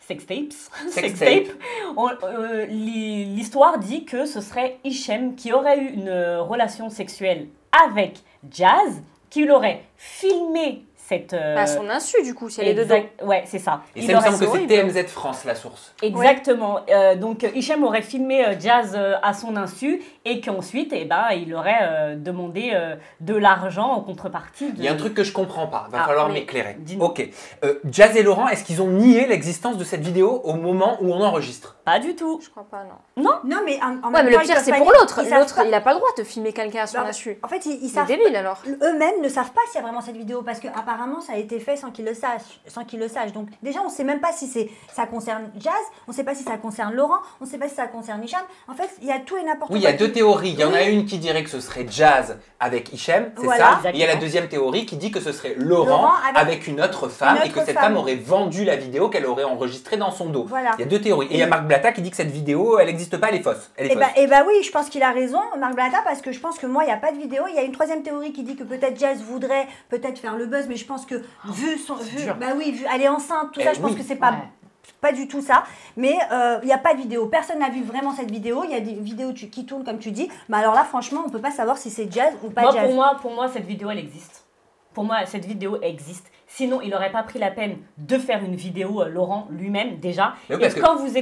l'histoire dit que ce serait Hichem qui aurait eu une relation sexuelle avec Jazz, qui l'aurait filmé cette... À son insu, du coup, si elle est dedans. Ouais, c'est ça. Et ça me semble que c'est TMZ France, la source. Exactement. Donc, Hichem aurait filmé Jazz à son insu et qu'ensuite, il aurait demandé de l'argent en contrepartie. Il y a un truc que je comprends pas. Va falloir m'éclairer. Ok. Jazz et Laurent, est-ce qu'ils ont nié l'existence de cette vidéo au moment où on enregistre? Pas du tout. Je crois pas, non. Non, mais en ouais, même mais temps, le pire, c'est pour l'autre. L'autre, il n'a pas le droit de filmer quelqu'un à son insu. En fait, ils savent. C'est débile alors. Eux-mêmes ne savent pas s'il y a vraiment cette vidéo parce qu'apparemment, ça a été fait sans qu'ils le sachent. Donc, déjà, on ne sait même pas si ça concerne Jazz, on ne sait pas si ça concerne Laurent, on ne sait pas si ça concerne Hichem. En fait, il y a tout et n'importe quoi. Oui, il y a deux théories. Il y en a une qui dirait que ce serait Jazz avec Hichem, c'est ça. Et il y a la deuxième théorie qui dit que ce serait Laurent avec une autre femme et que cette femme aurait vendu la vidéo qu'elle aurait enregistrée dans son dos. Voilà. Il y a deux théories. Et il y a Marc Blatta qui dit que cette vidéo, elle n'existe pas, elle est fausse. Oui, je pense qu'il a raison, Marc Blatta, parce que je pense que moi, il n'y a pas de vidéo. Il y a une troisième théorie qui dit que peut-être Jazz voudrait peut-être faire le buzz, mais je pense que vu elle est enceinte, tout ça, je pense que c'est pas du tout ça. Mais il n'y a pas de vidéo. Personne n'a vu vraiment cette vidéo. Il y a des vidéos qui tournent, comme tu dis. Mais alors là, franchement, on ne peut pas savoir si c'est Jazz ou pas Jazz. Pour moi, cette vidéo, elle existe. Pour moi, cette vidéo existe. Sinon, il n'aurait pas pris la peine de faire une vidéo, Laurent lui-même, déjà. Et quand vous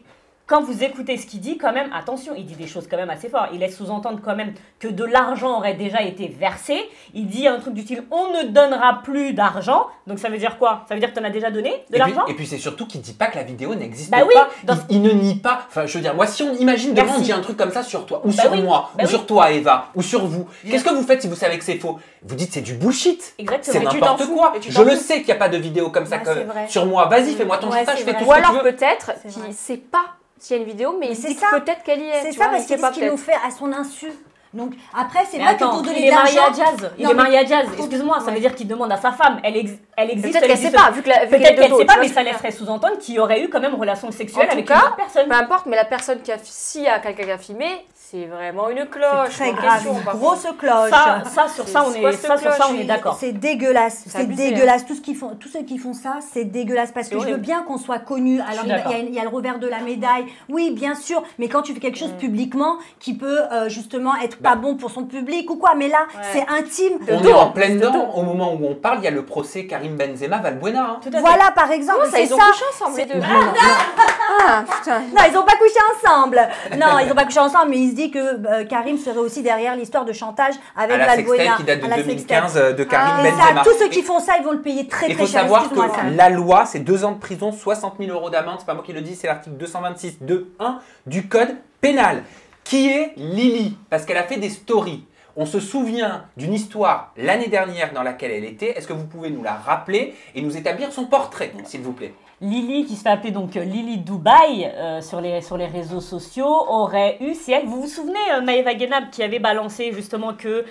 écoutez ce qu'il dit, quand même, attention, il dit des choses quand même assez fortes. Il laisse sous-entendre quand même que de l'argent aurait déjà été versé. Il dit un truc du style « on ne donnera plus d'argent ». Donc ça veut dire quoi? Ça veut dire que tu en as déjà donné de l'argent? Et puis c'est surtout qu'il ne dit pas que la vidéo n'existe pas. Il ne nie pas. Enfin, je veux dire, moi, si on imagine demain, on dit un truc comme ça sur toi, ou sur moi, ou sur toi, Eva, ou sur vous, qu'est-ce que vous faites si vous savez que c'est faux? Vous dites c'est du bullshit. C'est n'importe quoi. Je le sais qu'il n'y a pas de vidéo comme ça sur moi. Vas-y, fais-moi ton montage, fais tout ce que tu veux. Ou alors peut-être qu'il ne sait pas s'il y a une vidéo, mais il dit peut-être qu'elle y est. C'est ça, parce que c'est ce qu'il nous fait à son insu. Donc après, c'est vrai que pour donner de l'argent... Il est marié à Jazz. Excuse-moi, ça veut dire qu'il demande à sa femme. Elle existe. Peut-être qu'elle ne sait pas, vu qu'elle peut-être qu'elle ne sait pas, mais ça laisserait sous-entendre qu'il y aurait eu quand même relation sexuelle avec une autre personne. Peu importe, mais la personne s'il y a quelqu'un qui a filmé, c'est vraiment une cloche. C'est très grave, une grosse cloche. Sur ça, on est d'accord. C'est dégueulasse. C'est dégueulasse. Tous ceux qui font ça, c'est dégueulasse. Parce que je veux bien qu'on soit connu. Alors, il y a le revers de la médaille. Oui, bien sûr. Mais quand tu fais quelque chose publiquement qui peut justement être pas bon pour son public ou quoi. Mais là, c'est intime. On est en pleine dedans. Au moment où on parle, il y a le procès Karim Benzema-Valbuena. Voilà, par exemple. Ils ont couché ensemble, les deux. Ah, putain. Non, ils n'ont pas couché ensemble. Non, ils n'ont pas couché ensemble, mais il se dit que Karim serait aussi derrière l'histoire de chantage avec Valbuena. Qui date de 2015 de Karim Et Benzema. ça, tous ceux qui font ça, ils vont le payer très Il très faut cher. savoir que la loi, c'est 2 ans de prison, 60 000 € d'amende. C'est pas moi qui le dis, c'est l'article 226.2.1 du code pénal. Qui est Lily? Parce qu'elle a fait des stories. On se souvient d'une histoire l'année dernière dans laquelle elle était. Est-ce que vous pouvez nous la rappeler et nous établir son portrait, s'il vous plaît? Lily, qui se fait appeler donc Lily Dubaï sur les réseaux sociaux, aurait eu, si elle, vous vous souvenez, Maëva Guénab qui avait balancé justement que,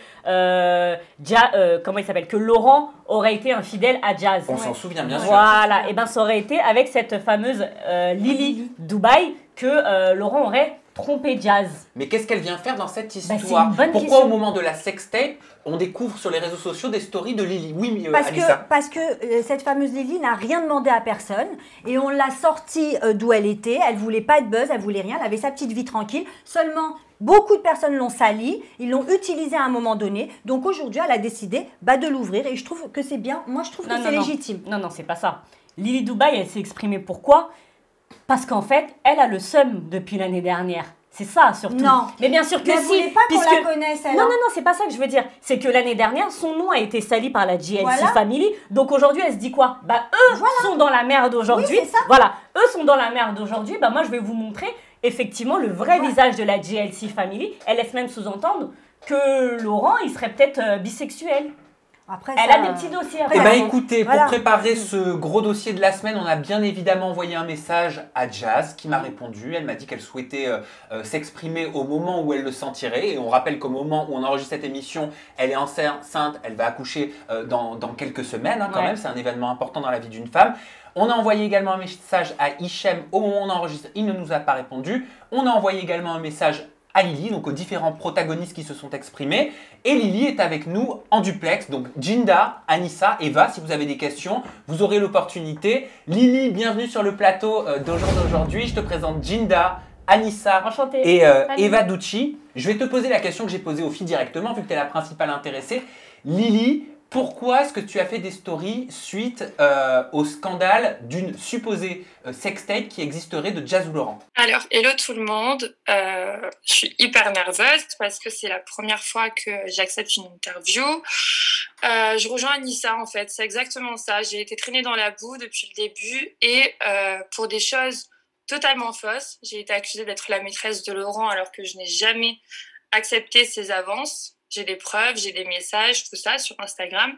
comment il s'appelle, que Laurent aurait été infidèle à Jazz. On s'en souvient bien sûr. Voilà, et bien ça aurait été avec cette fameuse Lily Dubaï que Laurent aurait trompé Jazz. Mais qu'est-ce qu'elle vient faire dans cette histoire? Pourquoi question. Au moment de la sextape, on découvre sur les réseaux sociaux des stories de Lily? Oui, parce que cette fameuse Lily n'a rien demandé à personne et on l'a sortie d'où elle était. Elle voulait pas de buzz, elle voulait rien, elle avait sa petite vie tranquille. Seulement, beaucoup de personnes l'ont salie, ils l'ont utilisée à un moment donné. Donc aujourd'hui, elle a décidé de l'ouvrir et je trouve que c'est bien. Moi, je trouve que c'est légitime. Non, c'est pas ça. Lily Dubaï, elle s'est exprimée pourquoi? Parce qu'en fait, elle a le seum depuis l'année dernière. C'est ça, surtout. Non. Mais bien sûr que mais si. Elle voulait pas qu'on la connaisse, elle. Non, c'est pas ça que je veux dire. C'est que l'année dernière, son nom a été sali par la GLC Family. Donc aujourd'hui, elle se dit quoi? Eux sont dans la merde aujourd'hui. Oui, voilà. Eux sont dans la merde aujourd'hui. Moi, je vais vous montrer effectivement le vrai visage de la GLC Family. Elle laisse même sous-entendre que Laurent, il serait peut-être bisexuel. Après, elle a des petits dossiers. Eh bien écoutez, pour préparer ce gros dossier de la semaine, on a bien évidemment envoyé un message à Jazz qui m'a répondu. Elle m'a dit qu'elle souhaitait s'exprimer au moment où elle le sentirait. Et on rappelle qu'au moment où on enregistre cette émission, elle est enceinte, elle va accoucher dans quelques semaines quand même. C'est un événement important dans la vie d'une femme. On a envoyé également un message à Hichem au moment où on enregistre. Il ne nous a pas répondu. On a envoyé également un message à Lily, donc aux différents protagonistes qui se sont exprimés. Et Lily est avec nous en duplex. Donc Jinda, Anissa, Eva, si vous avez des questions, vous aurez l'opportunité. Lily, bienvenue sur le plateau d'aujourd'hui. Je te présente Jinda, Anissa et Eva Ducci. Je vais te poser la question que j'ai posée aux filles directement, vu que tu es la principale intéressée. Lily, pourquoi est-ce que tu as fait des stories suite au scandale d'une supposée sextape qui existerait de Jazz ou Laurent? Alors, hello tout le monde. Je suis hyper nerveuse parce que c'est la première fois que j'accepte une interview. Je rejoins Anissa en fait, c'est exactement ça. J'ai été traînée dans la boue depuis le début et pour des choses totalement fausses. J'ai été accusée d'être la maîtresse de Laurent alors que je n'ai jamais accepté ses avances. J'ai des preuves, j'ai des messages, tout ça sur Instagram.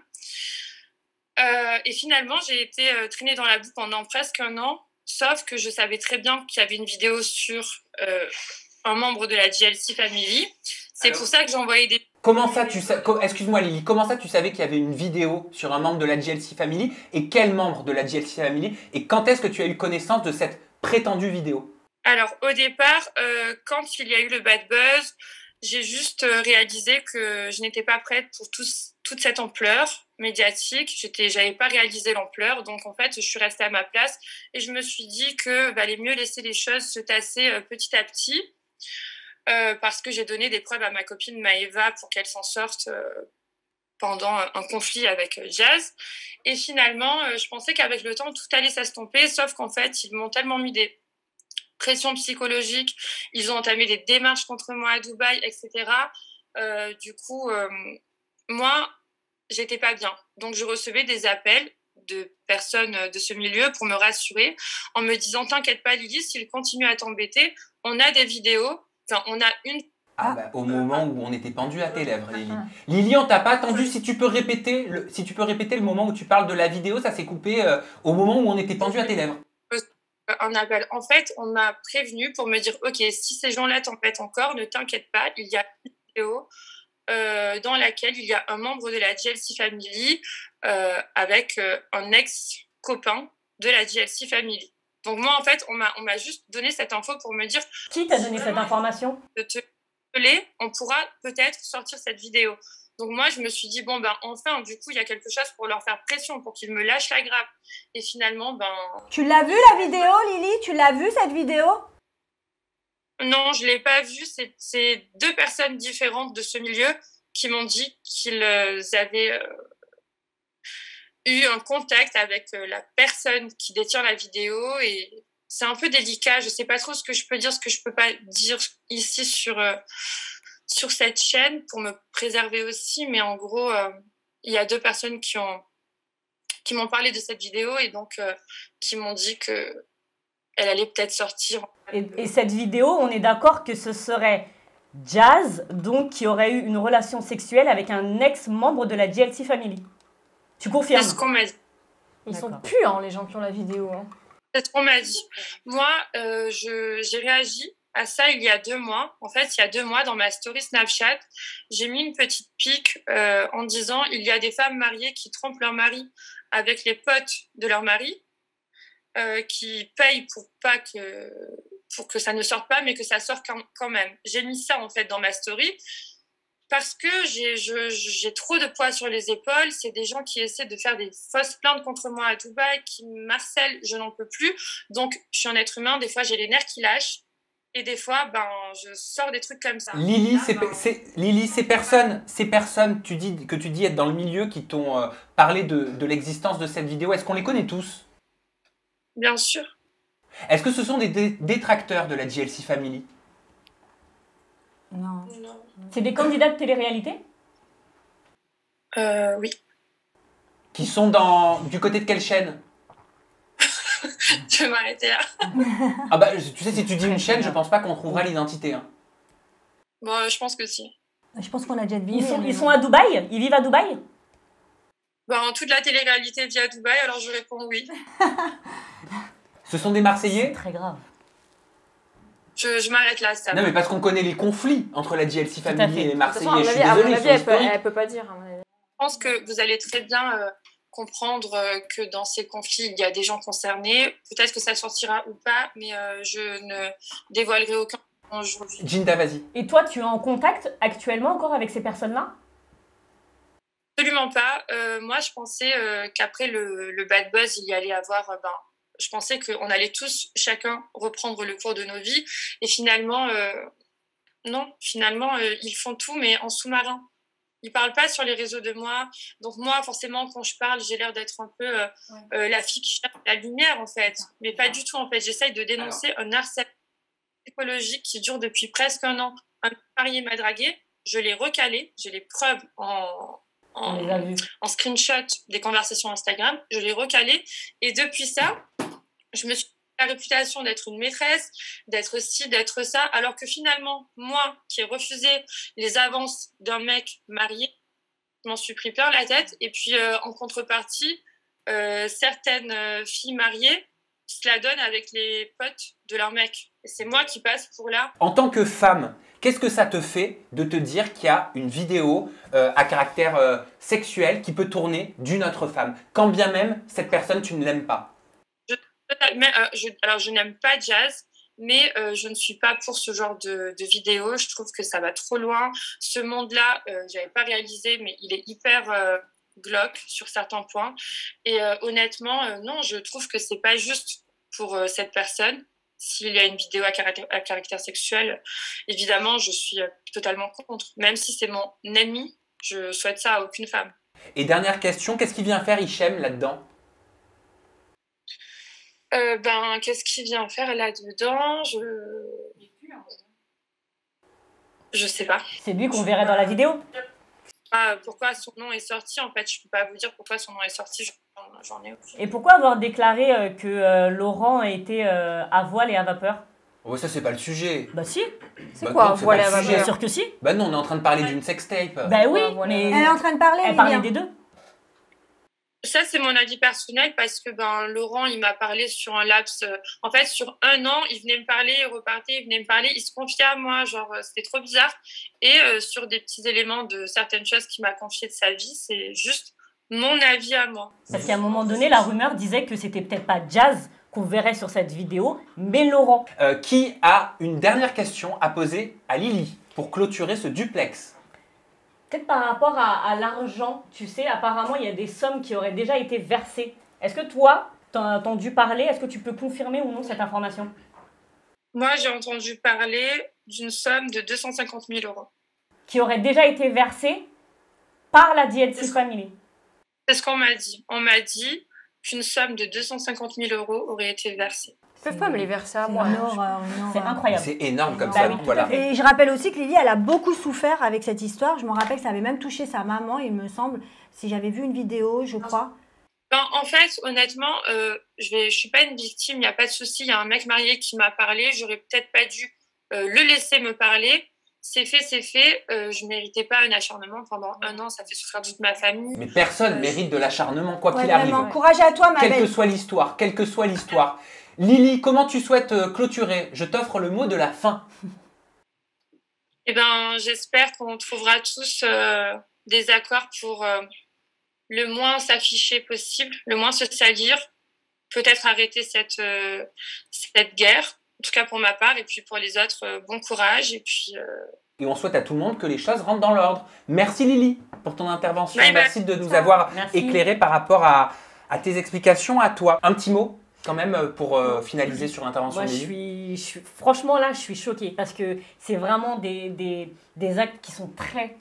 Et finalement, j'ai été traînée dans la boue pendant presque 1 an, sauf que je savais très bien qu'il y avait une vidéo sur un membre de la GLC Family. C'est pour ça que j'ai envoyé des... Comment ça, excuse-moi Lily, comment ça tu savais qu'il y avait une vidéo sur un membre de la GLC Family? Et quel membre de la GLC Family? Et quand est-ce que tu as eu connaissance de cette prétendue vidéo? Alors, au départ, quand il y a eu le bad buzz, j'ai juste réalisé que je n'étais pas prête pour toute cette ampleur médiatique. J'avais pas réalisé l'ampleur. Donc, en fait, je suis restée à ma place et je me suis dit que valait mieux laisser les choses se tasser petit à petit parce que j'ai donné des preuves à ma copine Maëva pour qu'elle s'en sorte pendant un conflit avec Jazz. Et finalement, je pensais qu'avec le temps, tout allait s'estomper, sauf qu'en fait, ils m'ont tellement mis des pression psychologique, ils ont entamé des démarches contre moi à Dubaï, etc. Du coup, moi, j'étais pas bien. Donc, je recevais des appels de personnes de ce milieu pour me rassurer en me disant « T'inquiète pas, Lily, s'il continue à t'embêter, on a des vidéos, enfin, on a une... » Au moment où on était pendu à tes lèvres, Lily. Lily, on t'a pas attendu. Si tu peux répéter le moment où tu parles de la vidéo, ça s'est coupé au moment où on était pendu à tes lèvres. Un appel. En fait, on m'a prévenu pour me dire « Ok, si ces gens-là t'embêtent encore, ne t'inquiète pas, il y a une vidéo dans laquelle il y a un membre de la GLC Family avec un ex-copain de la GLC Family. » Donc moi, en fait, on m'a juste donné cette info pour me dire « Qui t'a donné cette information ? On pourra peut-être sortir cette vidéo. » Donc moi, je me suis dit, bon, enfin, du coup, il y a quelque chose pour leur faire pression, pour qu'ils me lâchent la grappe. Et finalement, Tu l'as vu la vidéo, Lily? Tu l'as vu cette vidéo? Non, je ne l'ai pas vue. C'est 2 personnes différentes de ce milieu qui m'ont dit qu'ils avaient eu un contact avec la personne qui détient la vidéo et c'est un peu délicat. Je sais pas trop ce que je peux dire, ce que je peux pas dire ici sur cette chaîne pour me préserver aussi. Mais en gros, il y a 2 personnes qui m'ont parlé de cette vidéo et donc qui m'ont dit que elle allait peut-être sortir. Et cette vidéo, on est d'accord que ce serait Jazz, donc qui aurait eu une relation sexuelle avec un ex-membre de la JLC Family. Tu confirmes? C'est ce qu'on m'a dit. Ils sont puants, les gens qui ont la vidéo. Hein. C'est ce qu'on m'a dit. Moi, j'ai réagi à ça il y a 2 mois. En fait, il y a 2 mois, dans ma story Snapchat, j'ai mis une petite pique en disant il y a des femmes mariées qui trompent leur mari avec les potes de leur mari, qui payent pour que ça ne sorte pas, mais que ça sorte quand même. J'ai mis ça, en fait, dans ma story parce que j'ai trop de poids sur les épaules. C'est des gens qui essaient de faire des fausses plaintes contre moi à Dubaï, qui m'harcèlent, je n'en peux plus. Donc, je suis un être humain, des fois, j'ai les nerfs qui lâchent. Et des fois, je sors des trucs comme ça. Lily, ces personnes que tu dis être dans le milieu qui t'ont parlé de l'existence de cette vidéo, est-ce qu'on les connaît tous? Bien sûr. Est-ce que ce sont des détracteurs de la JLC Family? Non. C'est des candidats de télé-réalité? Oui. Qui sont du côté de quelle chaîne? Je vais m'arrêter là. Ah bah, tu sais, si tu dis une chaîne, je pense pas qu'on trouvera l'identité. Hein. Bon, je pense que si. Je pense qu'on a déjà deviné. Ils sont à Dubaï? Ils vivent à Dubaï? Toute la télé-réalité vit à Dubaï, alors je réponds oui. Ce sont des Marseillais? C'est très grave. Je m'arrête là, ça. Non, mais parce qu'on connaît les conflits entre la JLC Family et les Marseillais. De toute façon, à mon avis, elle peut pas dire. Je pense que vous allez très bien comprendre que dans ces conflits, il y a des gens concernés. Peut-être que ça sortira ou pas, mais je ne dévoilerai aucun aujourd'hui. Ginta, vas-y. Et toi, tu es en contact actuellement encore avec ces personnes-là? Absolument pas. Moi, je pensais qu'après le bad buzz, il y allait avoir... je pensais qu'on allait tous, chacun, reprendre le cours de nos vies. Et finalement, non. Finalement, ils font tout, mais en sous-marin. Ils parlent pas sur les réseaux de moi. Donc moi, forcément, quand je parle, j'ai l'air d'être un peu la fille qui cherche la lumière, en fait. Mais pas du tout, en fait. J'essaye de dénoncer un harcèlement psychologique qui dure depuis presque 1 an. Un marié m'a dragué, je l'ai recalé, j'ai les preuves en screenshot des conversations Instagram, je l'ai recalé. Et depuis ça, je me suis fait la réputation d'être une maîtresse, d'être ci, d'être ça, alors que finalement, moi, qui ai refusé les avances d'un mec marié, je m'en suis pris plein la tête. Et puis, en contrepartie, certaines filles mariées se la donnent avec les potes de leur mec. Et c'est moi qui passe pour là. En tant que femme, qu'est-ce que ça te fait de te dire qu'il y a une vidéo à caractère sexuel qui peut tourner d'une autre femme, quand bien même cette personne, tu ne l'aimes pas? Alors, je n'aime pas Jazz, mais je ne suis pas pour ce genre de vidéo. Je trouve que ça va trop loin. Ce monde-là, je n'avais pas réalisé, mais il est hyper glauque sur certains points. Et honnêtement, non, je trouve que c'est pas juste pour cette personne. S'il y a une vidéo à caractère sexuel, évidemment, je suis totalement contre. Même si c'est mon ennemi, je souhaite ça à aucune femme. Et dernière question, qu'est-ce qu'il vient faire Hichem là-dedans? Qu'est-ce qu'il vient faire là-dedans? Je sais pas. C'est lui qu'on verrait dans la vidéo? Pourquoi son nom est sorti? En fait, je peux pas vous dire pourquoi son nom est sorti. J'en ai aucune. Et pourquoi avoir déclaré que Laurent était à voile et à vapeur? Oh, ça, c'est pas le sujet. Bah si. C'est quoi, voile et à vapeur? Bien sûr que si. Bah non, on est en train de parler d'une sextape. Bah oui, mais... Elle est en train de parler, elle parlait des deux. Ça, c'est mon avis personnel parce que Laurent, il m'a parlé sur un laps. En fait, sur 1 an, il venait me parler, il repartait, il venait me parler, il se confiait à moi. Genre, c'était trop bizarre. Et sur des petits éléments de certaines choses qu'il m'a confiées de sa vie, c'est juste mon avis à moi. Parce qu'à un moment donné, la rumeur disait que c'était peut-être pas Jazz qu'on verrait sur cette vidéo, mais Laurent. Qui a une dernière question à poser à Lily pour clôturer ce duplex? Peut-être par rapport à l'argent, tu sais, apparemment, il y a des sommes qui auraient déjà été versées. Est-ce que toi, t'en as entendu parler? Est-ce que tu peux confirmer ou non cette information? Moi, j'ai entendu parler d'une somme de 250 000 €. Qui aurait déjà été versée par la JLC Family? C'est ce qu'on m'a dit. On m'a dit qu'une somme de 250 000 € aurait été versée. Ils peuvent pas me les verser à moi. C'est incroyable. C'est énorme comme ça. Oui, voilà. Et je rappelle aussi que Lily, elle a beaucoup souffert avec cette histoire. Je me rappelle que ça avait même touché sa maman, il me semble, si j'avais vu une vidéo, je crois. En fait, honnêtement, je suis pas une victime, il n'y a pas de souci. Il y a un mec marié qui m'a parlé, j'aurais peut-être pas dû le laisser me parler. C'est fait, c'est fait. Je méritais pas un acharnement pendant 1 an, ça fait souffrir toute ma famille. Mais personne mérite de l'acharnement, quoi qu'il Vraiment, arrive. courage à toi, ma belle. Quelle que soit l'histoire, quelle que soit l'histoire. Lily, comment tu souhaites clôturer? Je t'offre le mot de la fin. Eh ben, j'espère qu'on trouvera tous des accords pour le moins s'afficher possible, le moins se salir, peut-être arrêter cette guerre. En tout cas pour ma part, et puis pour les autres, bon courage. Et puis. Et on souhaite à tout le monde que les choses rentrent dans l'ordre. Merci Lily pour ton intervention. Bye bye. Merci de nous avoir éclairé par rapport à tes explications à toi. Un petit mot quand même pour finaliser sur l'intervention de Lily. Franchement là, je suis choquée parce que c'est vraiment des actes qui sont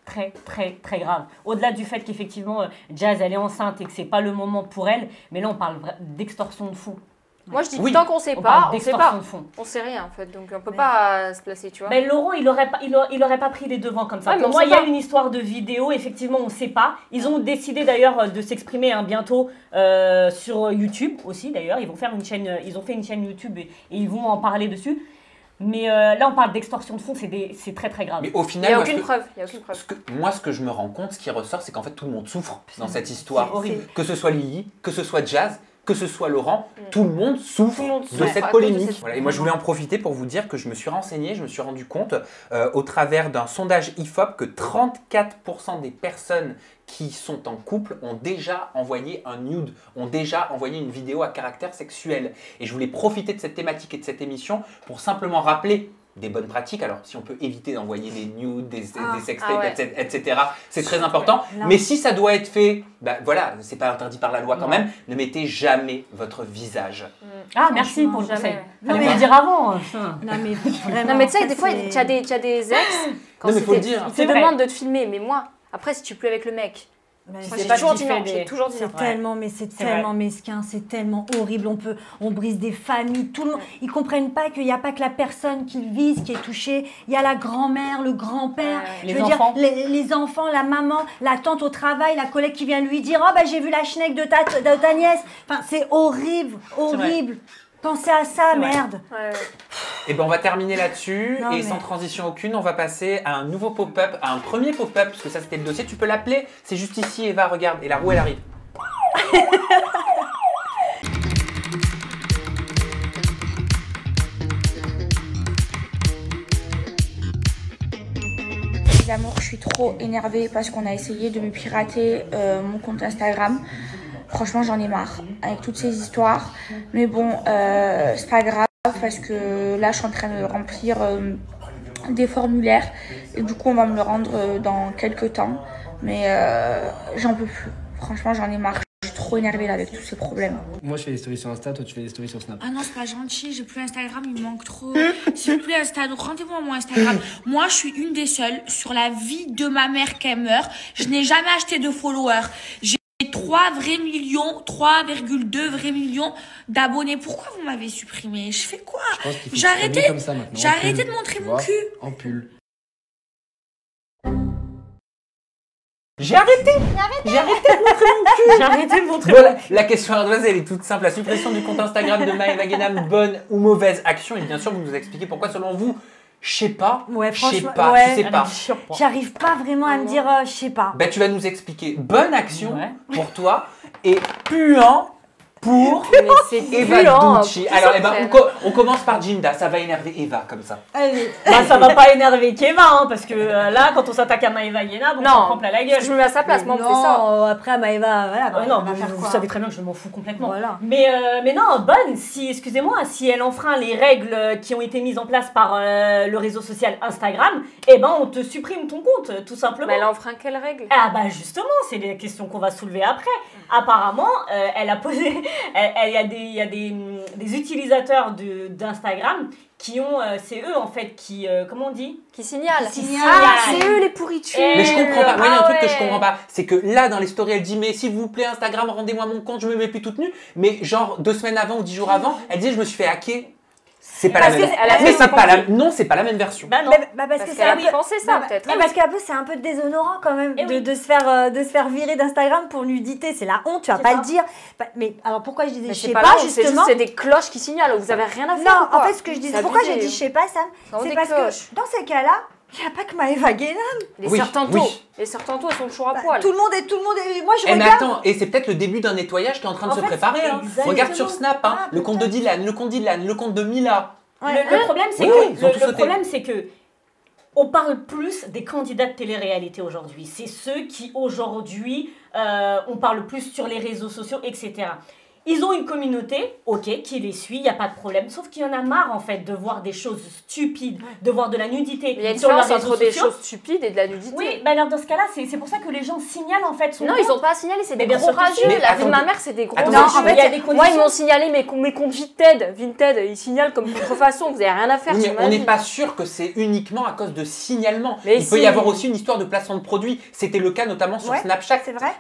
très graves. Au-delà du fait qu'effectivement Jazz elle est enceinte et que c'est pas le moment pour elle, mais là on parle d'extorsion de fou. Moi, je dis tant qu'on sait pas, on sait pas. De fond. On sait rien, en fait. Donc, on peut pas se placer, tu vois. Ben, Laurent, il aurait pas pris les devants comme ça. Pour moi, il y a une histoire de vidéo. Effectivement, on sait pas. Ils ont décidé d'ailleurs de s'exprimer bientôt sur YouTube aussi. D'ailleurs, ils ont fait une chaîne YouTube et ils vont en parler dessus. Mais là, on parle d'extorsion de fonds, c'est très grave. Mais au final, il n'y a aucune preuve. Moi, ce que je me rends compte, ce qui ressort, c'est qu'en fait, tout le monde souffre dans cette histoire. Que ce soit Lily, que ce soit Jazz, que ce soit Laurent, tout le monde souffre de cette polémique. Voilà. Et moi, je voulais en profiter pour vous dire que je me suis renseigné, je me suis rendu compte au travers d'un sondage IFOP que 34% des personnes qui sont en couple ont déjà envoyé un nude, ont déjà envoyé une vidéo à caractère sexuel. Et je voulais profiter de cette thématique et de cette émission pour simplement rappeler des bonnes pratiques. Alors, si on peut éviter d'envoyer des nudes, des sextapes, etc., c'est très important. Mais si ça doit être fait, voilà, c'est pas interdit par la loi quand même, ne mettez jamais votre visage. Ah, merci pour le conseil. Fallait me le dire avant. Non, mais vraiment. Non, mais tu sais, des fois, tu as des ex, quand ils te demandent de te filmer, mais moi, après, si tu plais avec le mec, j'ai toujours dit non. C'est tellement mesquin, c'est tellement horrible. On brise des familles, tout le monde. Ils comprennent pas qu'il n'y a pas que la personne qu'ils visent qui est touchée. Il y a la grand-mère, le grand-père, les enfants, la maman, la tante au travail, la collègue qui vient lui dire « Oh, bah, j'ai vu la schneck de ta nièce ». Enfin, c'est horrible. Pensez à ça, merde. Et ben on va terminer là-dessus et sans transition aucune, on va passer à un nouveau pop-up, à un premier pop-up, parce que ça c'était le dossier. Tu peux l'appeler, c'est juste ici, Eva, regarde, et la roue elle arrive. Les amours, je suis trop énervée parce qu'on a essayé de me pirater mon compte Instagram. Franchement, j'en ai marre avec toutes ces histoires. Mais bon, c'est pas grave parce que là, je suis en train de remplir des formulaires. Et du coup, on va me le rendre dans quelques temps. Mais j'en peux plus. Franchement, j'en ai marre. Je suis trop énervée là avec tous ces problèmes. Moi, je fais des stories sur Insta, toi, tu fais des stories sur Snap. Ah non, c'est pas gentil. J'ai plus Instagram, il me manque trop. S'il vous plaît, Insta, donc rendez-moi mon Instagram. Moi, je suis une des seules sur la vie de ma mère qui meurt. Je n'ai jamais acheté de followers. 3,2 vrais millions d'abonnés. Pourquoi vous m'avez supprimé? Je fais quoi? J'ai arrêté de montrer mon cul. En pull. J'ai arrêté de montrer mon cul. J'ai arrêté de montrer mon cul. La question ardoise, elle est toute simple. La suppression du compte Instagram de Maëva Guénam, bonne ou mauvaise action? Et bien sûr, vous nous expliquez pourquoi, selon vous, je sais pas. Ouais, franchement, je sais pas. J'arrive pas vraiment à me dire, je sais pas. Ben, tu vas nous expliquer bonne action pour toi et puant pour Eva Ducci. Alors, on commence par Jinda. Ça va énerver Eva comme ça. Ça va pas énerver Keva, parce que là, quand on s'attaque à Maëva Guénam, on s'en prend plein la gueule. Je me mets à sa place, moi, on fait ça. Après, Maëva, voilà. Non, vous savez très bien que je m'en fous complètement. Voilà. Mais non, bonne, excusez-moi, si elle enfreint les règles qui ont été mises en place par le réseau social Instagram, on te supprime ton compte, tout simplement. Mais elle enfreint quelles règles? Ah bah justement, c'est les questions qu'on va soulever après. Apparemment, elle a posé il y a des utilisateurs d'Instagram qui ont, c'est eux en fait qui, comment on dit, qui signalent. C'est eux les pourritures. Mais je comprends pas. Moi, il y a un truc que je comprends pas. C'est que là, dans les stories, elle dit mais s'il vous plaît, Instagram, rendez-moi mon compte, je me mets plus toute nue. Mais genre 2 semaines avant ou 10 jours avant, elle dit je me suis fait hacker. C'est pas la même. Mais c'est pas la. Non, c'est pas la même version. Bah non. Parce qu'elle a pensé ça peut-être. Parce qu'un peu c'est un peu déshonorant quand même de se faire virer d'Instagram pour nudité. C'est la honte. Tu vas pas le dire. Mais alors pourquoi je disais je sais pas justement. C'est des cloches qui signalent. Vous avez rien à faire. Non, en fait ce que je disais. Pourquoi j'ai dit je sais pas ça. C'est parce que dans ces cas-là. Il n'y a pas que Maëva Guénam. Les sœurs Tanto. Les sœurs Tanto, elles sont toujours à poil. Tout le monde est. Moi, je mais regarde. attends, et c'est peut-être le début d'un nettoyage qui est en train de se préparer. Hein. Regarde sur Snap, hein, le compte de Dylan, le compte d'Ilan, le compte de Mila. Le problème, c'est le problème, c'est que on parle plus des candidats de télé-réalité aujourd'hui. C'est ceux qui aujourd'hui, on parle plus sur les réseaux sociaux, etc. Ils ont une communauté, ok, qui les suit, il n'y a pas de problème. Sauf qu'il y en a marre, en fait, de voir des choses stupides, de voir de la nudité. Il y a une différence entre des choses stupides et de la nudité. Oui, bah alors dans ce cas-là, c'est pour ça que les gens signalent, en fait, son Non, compte. ils n'ont pas signalé, c'est des gros rageux. La vie de ma mère, c'est des gros rageux. Non, en fait, il y a des conditions. Moi, ils m'ont signalé mes comptes Vinted. Ils signalent comme contrefaçon, vous n'avez rien à faire. Oui, mais on n'est pas sûr que c'est uniquement à cause de signalement. Il peut y avoir aussi une histoire de placement de produits. C'était le cas notamment sur Snapchat. C'est vrai.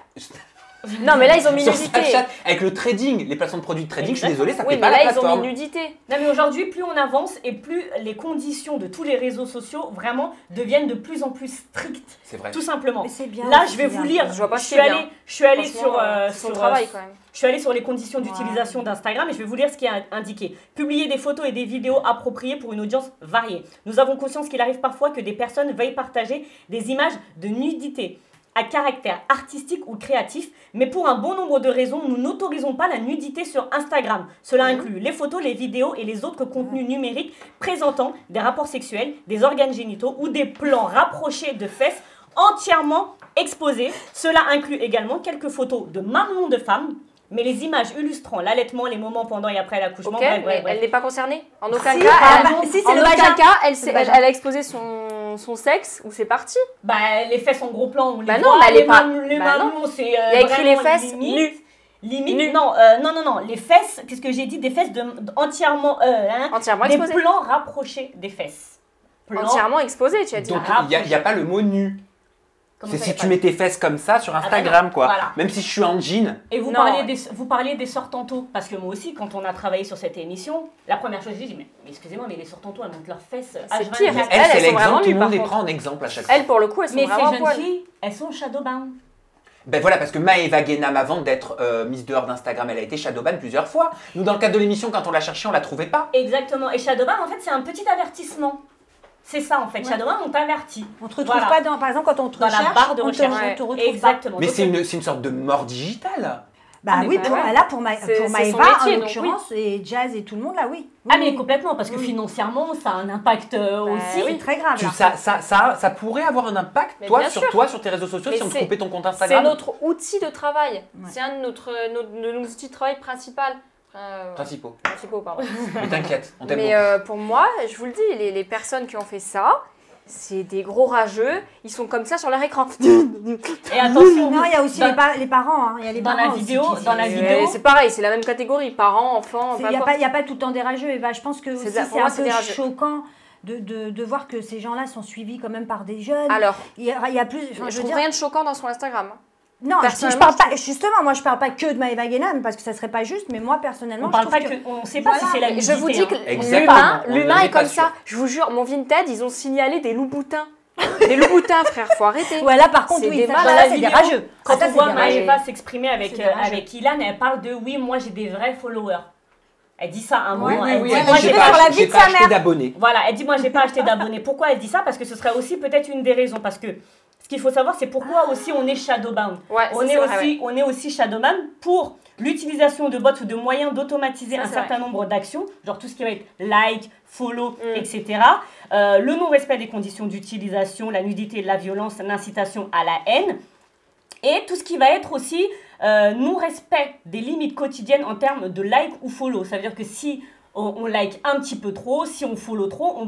Non, mais là, ils ont mis sur nudité. Snapchat, avec le trading, les placements de produits de trading, je suis désolé, ça oui, fait pas là, la ils plateforme. ont mis nudité. Non, mais aujourd'hui, plus on avance et plus les conditions de tous les réseaux sociaux vraiment deviennent de plus en plus strictes. C'est vrai. Tout simplement. Mais c'est bien. Là, je vais vous lire. Je vois pas je suis allée sur son travail quand même. Je suis allée sur les conditions d'utilisation d'Instagram et je vais vous lire ce qui est indiqué. Publier des photos et des vidéos appropriées pour une audience variée. Nous avons conscience qu'il arrive parfois que des personnes veuillent partager des images de nudité à caractère artistique ou créatif, mais pour un bon nombre de raisons, nous n'autorisons pas la nudité sur Instagram. Cela inclut les photos, les vidéos et les autres contenus numériques présentant des rapports sexuels, des organes génitaux ou des plans rapprochés de fesses entièrement exposés. Cela inclut également quelques photos de mamelons de femmes, mais les images illustrant l'allaitement, les moments pendant et après l'accouchement, bref. Elle n'est pas concernée. En aucun Si, cas, en aucun cas, elle a exposé son sexe ou c'est parti. Bah, les fesses en gros plan, on les non, voit. mais elle est pas. Les mamelons, c'est. Il y a écrit les fesses nues. Limite, non, les fesses, qu'est-ce que j'ai dit? Des fesses entièrement exposées. Des plans rapprochés des fesses. Entièrement exposées, tu as dit. Donc, il n'y a pas le mot nu. C'est si tu mets tes fesses comme ça sur Instagram, quoi. Voilà. Même si je suis en jean. Et vous parliez des sœurs Tanto. Parce que moi aussi, quand on a travaillé sur cette émission, la première chose que j'ai dit, mais excusez-moi, mais les sœurs Tanto, elles montent leurs fesses. C'est pire. Elles, c'est l'exemple, tout le monde les prend en exemple à chaque fois. Elles, pour le coup, elles sont vraiment Mais ces jeunes filles, elles sont shadowbound. Ben voilà, parce que Maëva Guénam, avant d'être Miss dehors d'Instagram, elle a été shadowban plusieurs fois. Nous, dans le cadre de l'émission, quand on l'a cherchée, on la trouvait pas. Exactement. Et shadowban, en fait, c'est un petit avertissement. C'est ça en fait, Shadowban, on t'avertit. On te retrouve pas dans, par exemple, quand on te recherche, la barre de recherche. On te retrouve Exactement. Mais c'est une sorte de mort digitale. Bah oui, pour Maëva, en l'occurrence, et Jazz et tout le monde, là, oui. Ah mais complètement, parce que financièrement, ça a un impact aussi. C'est très grave. Ça pourrait avoir un impact, sur tes réseaux sociaux, si on te coupait ton compte Instagram. C'est notre outil de travail. C'est un de nos outils de travail Principaux, pardon. Mais t'inquiète, on t'aime beaucoup. Mais pour moi, je vous le dis, les personnes qui ont fait ça, c'est des gros rageux. Ils sont comme ça sur leur écran. Et attention, non, il y a aussi les parents. Il y a les dans parents la vidéo, c'est pareil, c'est la même catégorie, parents, enfants. Il n'y a pas tout le temps des rageux. Eva, je pense que c'est un peu choquant. De voir que ces gens-là sont suivis quand même par des jeunes. Alors, il y a plus. Je trouve rien de choquant dans son Instagram. Non, je parle pas, justement, moi je parle pas que de Maëva Guénam parce que ça serait pas juste, mais moi personnellement, on sait pas si c'est la nudité. Je vous dis que l'humain est comme ça. Je vous jure, mon Vinted, ils ont signalé des loups-boutins. Des loups-boutins, frère, faut arrêter. Ouais, là par contre, oui, ça c'est des rageux. Quand on voit Maëva s'exprimer avec Ilan, elle parle de oui, moi j'ai des vrais followers. Elle dit ça à un moment. Elle dit, moi j'ai pas acheté d'abonnés. Voilà, elle dit moi j'ai pas acheté d'abonnés. Pourquoi elle dit ça? Parce que ce serait aussi peut-être une des raisons. Parce que ce qu'il faut savoir, c'est pourquoi aussi on est shadowbound. On est aussi shadowbound pour l'utilisation de bots ou de moyens d'automatiser un certain nombre d'actions, genre tout ce qui va être like, follow, etc. Le non-respect des conditions d'utilisation, la nudité, la violence, l'incitation à la haine. Et tout ce qui va être aussi non-respect des limites quotidiennes en termes de like ou follow. Ça veut dire que si on like un petit peu trop, si on follow trop,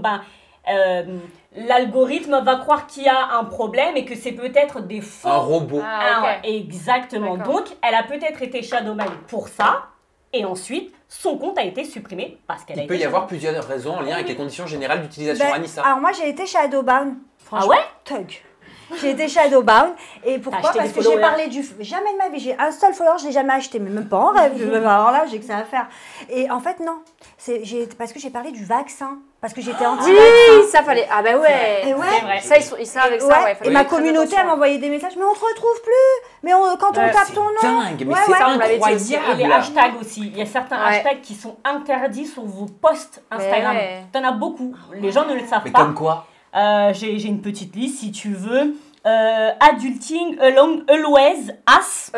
l'algorithme va croire qu'il y a un problème et que c'est peut-être des faux... Un robot. Exactement. Donc, elle a peut-être été shadowban pour ça. et ensuite son compte a été supprimé parce qu'elle a été Il peut y avoir plusieurs raisons en lien avec les conditions générales d'utilisation. Ben, Anissa. alors moi j'ai été Shadowbound. Ah ouais? Thug. J'ai été Shadowbound. Et pourquoi? acheté Parce des que j'ai followers. parlé du... Jamais de ma vie. J'ai un seul follower, je l'ai jamais acheté. Mais même pas en rêve. Alors là, j'ai que ça à faire. Et en fait, non. Parce que j'ai parlé du vaccin. Parce que j'étais anti-vaccin. Oui, ça fallait. Ah bah ouais. Et ouais. Ça, ils savent avec ça, ouais. Et ma communauté, elle m'envoyait des messages. Mais on te retrouve plus. Mais quand on tape ton nom. Dingue, mais Ouais, c'est ouais. incroyable. Et les hashtags aussi. Il y a certains hashtags qui sont interdits sur vos posts Instagram. ouais. T'en as beaucoup. Les gens ne le savent Mais pas. comme quoi? J'ai une petite liste si tu veux. Adulting along always as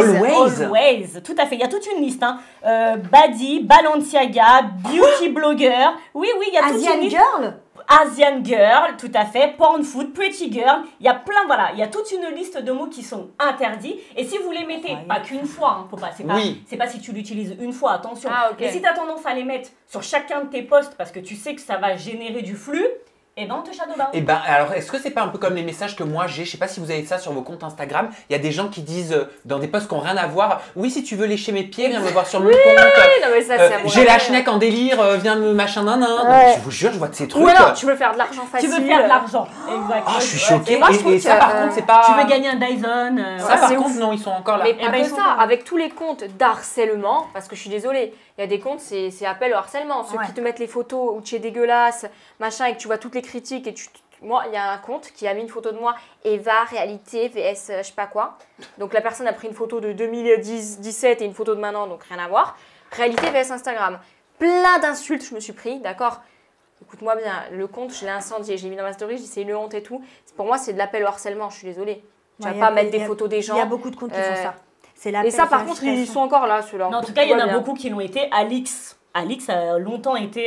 always tout à fait, il y a toute une liste hein. Badi, Balenciaga, beauty blogger, oui il y a toute une liste. Asian girl, tout à fait, porn food, pretty girl, il y a plein, voilà, il y a toute une liste de mots qui sont interdits et si vous les mettez, pas qu'une fois, hein, faut pas, c'est pas si tu l'utilises une fois, attention, mais si tu as tendance à les mettre sur chacun de tes posts parce que tu sais que ça va générer du flux, et ben on te shadowban. Et ben alors est-ce que c'est pas un peu comme les messages que moi j'ai, je sais pas si vous avez ça sur vos comptes Instagram, il y a des gens qui disent dans des posts qui n'ont rien à voir, oui si tu veux lécher mes pieds viens me voir sur mon compte, non, mais ça, c'est j'ai la schneck en délire, viens me machin nanan, je vous jure je vois de ces trucs. Ou alors tu veux faire de l'argent facile. Tu veux faire de l'argent, exactement. Ah je suis choquée, et ça par contre c'est pas... Tu veux gagner un Dyson. Ça par contre non ils sont encore là. Mais pas que ça, avec tous les comptes d'harcèlement, parce que je suis désolée, il y a des comptes c'est appel au harcèlement, ceux qui te mettent les photos où tu es dégueulasse, machin et que tu vois toutes les critiques et moi, il y a un compte qui a mis une photo de moi, Eva, réalité, VS, je sais pas quoi. Donc la personne a pris une photo de 2017 et une photo de maintenant, donc rien à voir. Réalité, VS Instagram. Plein d'insultes, je me suis pris, d'accord? Écoute-moi bien, le compte, je l'ai incendié, je l'ai mis dans ma story, j'ai dit c'est une honte et tout. Pour moi, c'est de l'appel au harcèlement, je suis désolée. Tu vas pas mettre des photos des gens. Il y a beaucoup de comptes qui font ça. Et ça, par contre, ils sont encore là, ceux-là. En tout cas, il y en a beaucoup qui l'ont été. Alix a longtemps été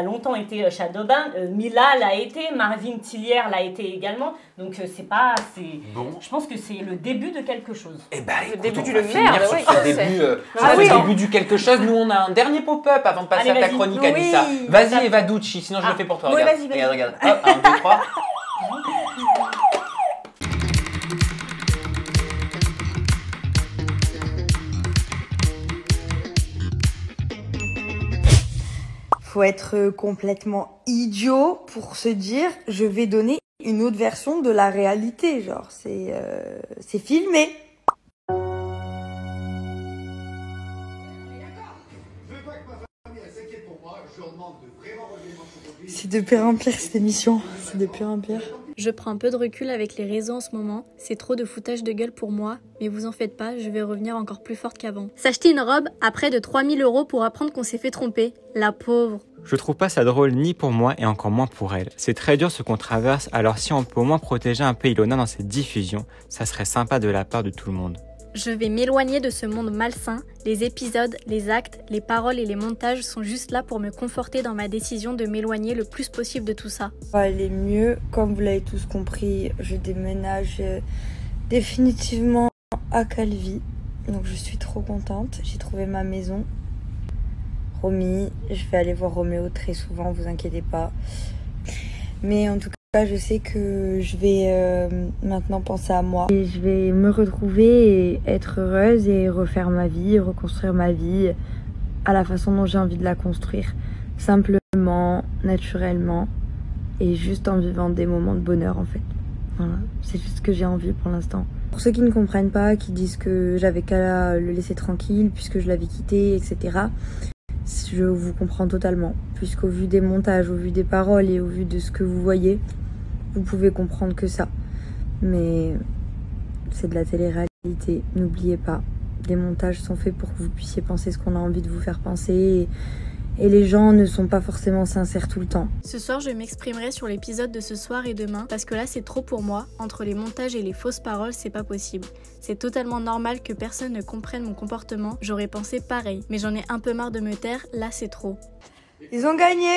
Shadowban, Mila l'a été, Marvin Tillière l'a été également. Donc c'est pas, bon. Je pense que c'est le début de quelque chose. Et bah le écoute, début on du va finir merde, sur ouais, ce début, du quelque chose. Nous on a un dernier pop-up avant de passer à ta chronique, Anissa. Vas-y Eva Ducci, sinon je le fais pour toi. Oui, Regarde, vas-y. regarde. Hop, 1, 2, 3. Faut être complètement idiot pour se dire je vais donner une autre version de la réalité, genre c'est filmé. C'est de pire en pire cette émission, c'est de pire en pire. Je prends un peu de recul avec les réseaux en ce moment, c'est trop de foutage de gueule pour moi, mais vous en faites pas, je vais revenir encore plus forte qu'avant. S'acheter une robe à près de 3000 € pour apprendre qu'on s'est fait tromper, la pauvre. Je trouve pas ça drôle ni pour moi et encore moins pour elle. C'est très dur ce qu'on traverse, alors si on peut au moins protéger un peu Ilona dans cette diffusion, ça serait sympa de la part de tout le monde. Je vais m'éloigner de ce monde malsain. Les épisodes, les actes, les paroles et les montages sont juste là pour me conforter dans ma décision de m'éloigner le plus possible de tout ça. Ça va aller mieux, comme vous l'avez tous compris, je déménage définitivement à Calvi. Donc je suis trop contente, j'ai trouvé ma maison. Promis, je vais aller voir Roméo très souvent, vous inquiétez pas. Mais en tout cas, je sais que je vais maintenant penser à moi. Et je vais me retrouver et être heureuse et refaire ma vie, reconstruire ma vie à la façon dont j'ai envie de la construire. Simplement, naturellement et juste en vivant des moments de bonheur en fait. Voilà, c'est juste ce que j'ai envie pour l'instant. Pour ceux qui ne comprennent pas, qui disent que j'avais qu'à le laisser tranquille puisque je l'avais quitté, etc. Je vous comprends totalement, puisqu'au vu des montages, au vu des paroles et au vu de ce que vous voyez, vous pouvez comprendre que ça. Mais c'est de la télé-réalité, n'oubliez pas. Les montages sont faits pour que vous puissiez penser ce qu'on a envie de vous faire penser et les gens ne sont pas forcément sincères tout le temps. Ce soir, je m'exprimerai sur l'épisode de ce soir et demain parce que là, c'est trop pour moi. Entre les montages et les fausses paroles, c'est pas possible. C'est totalement normal que personne ne comprenne mon comportement. J'aurais pensé pareil, mais j'en ai un peu marre de me taire. Là, c'est trop. Ils ont gagné.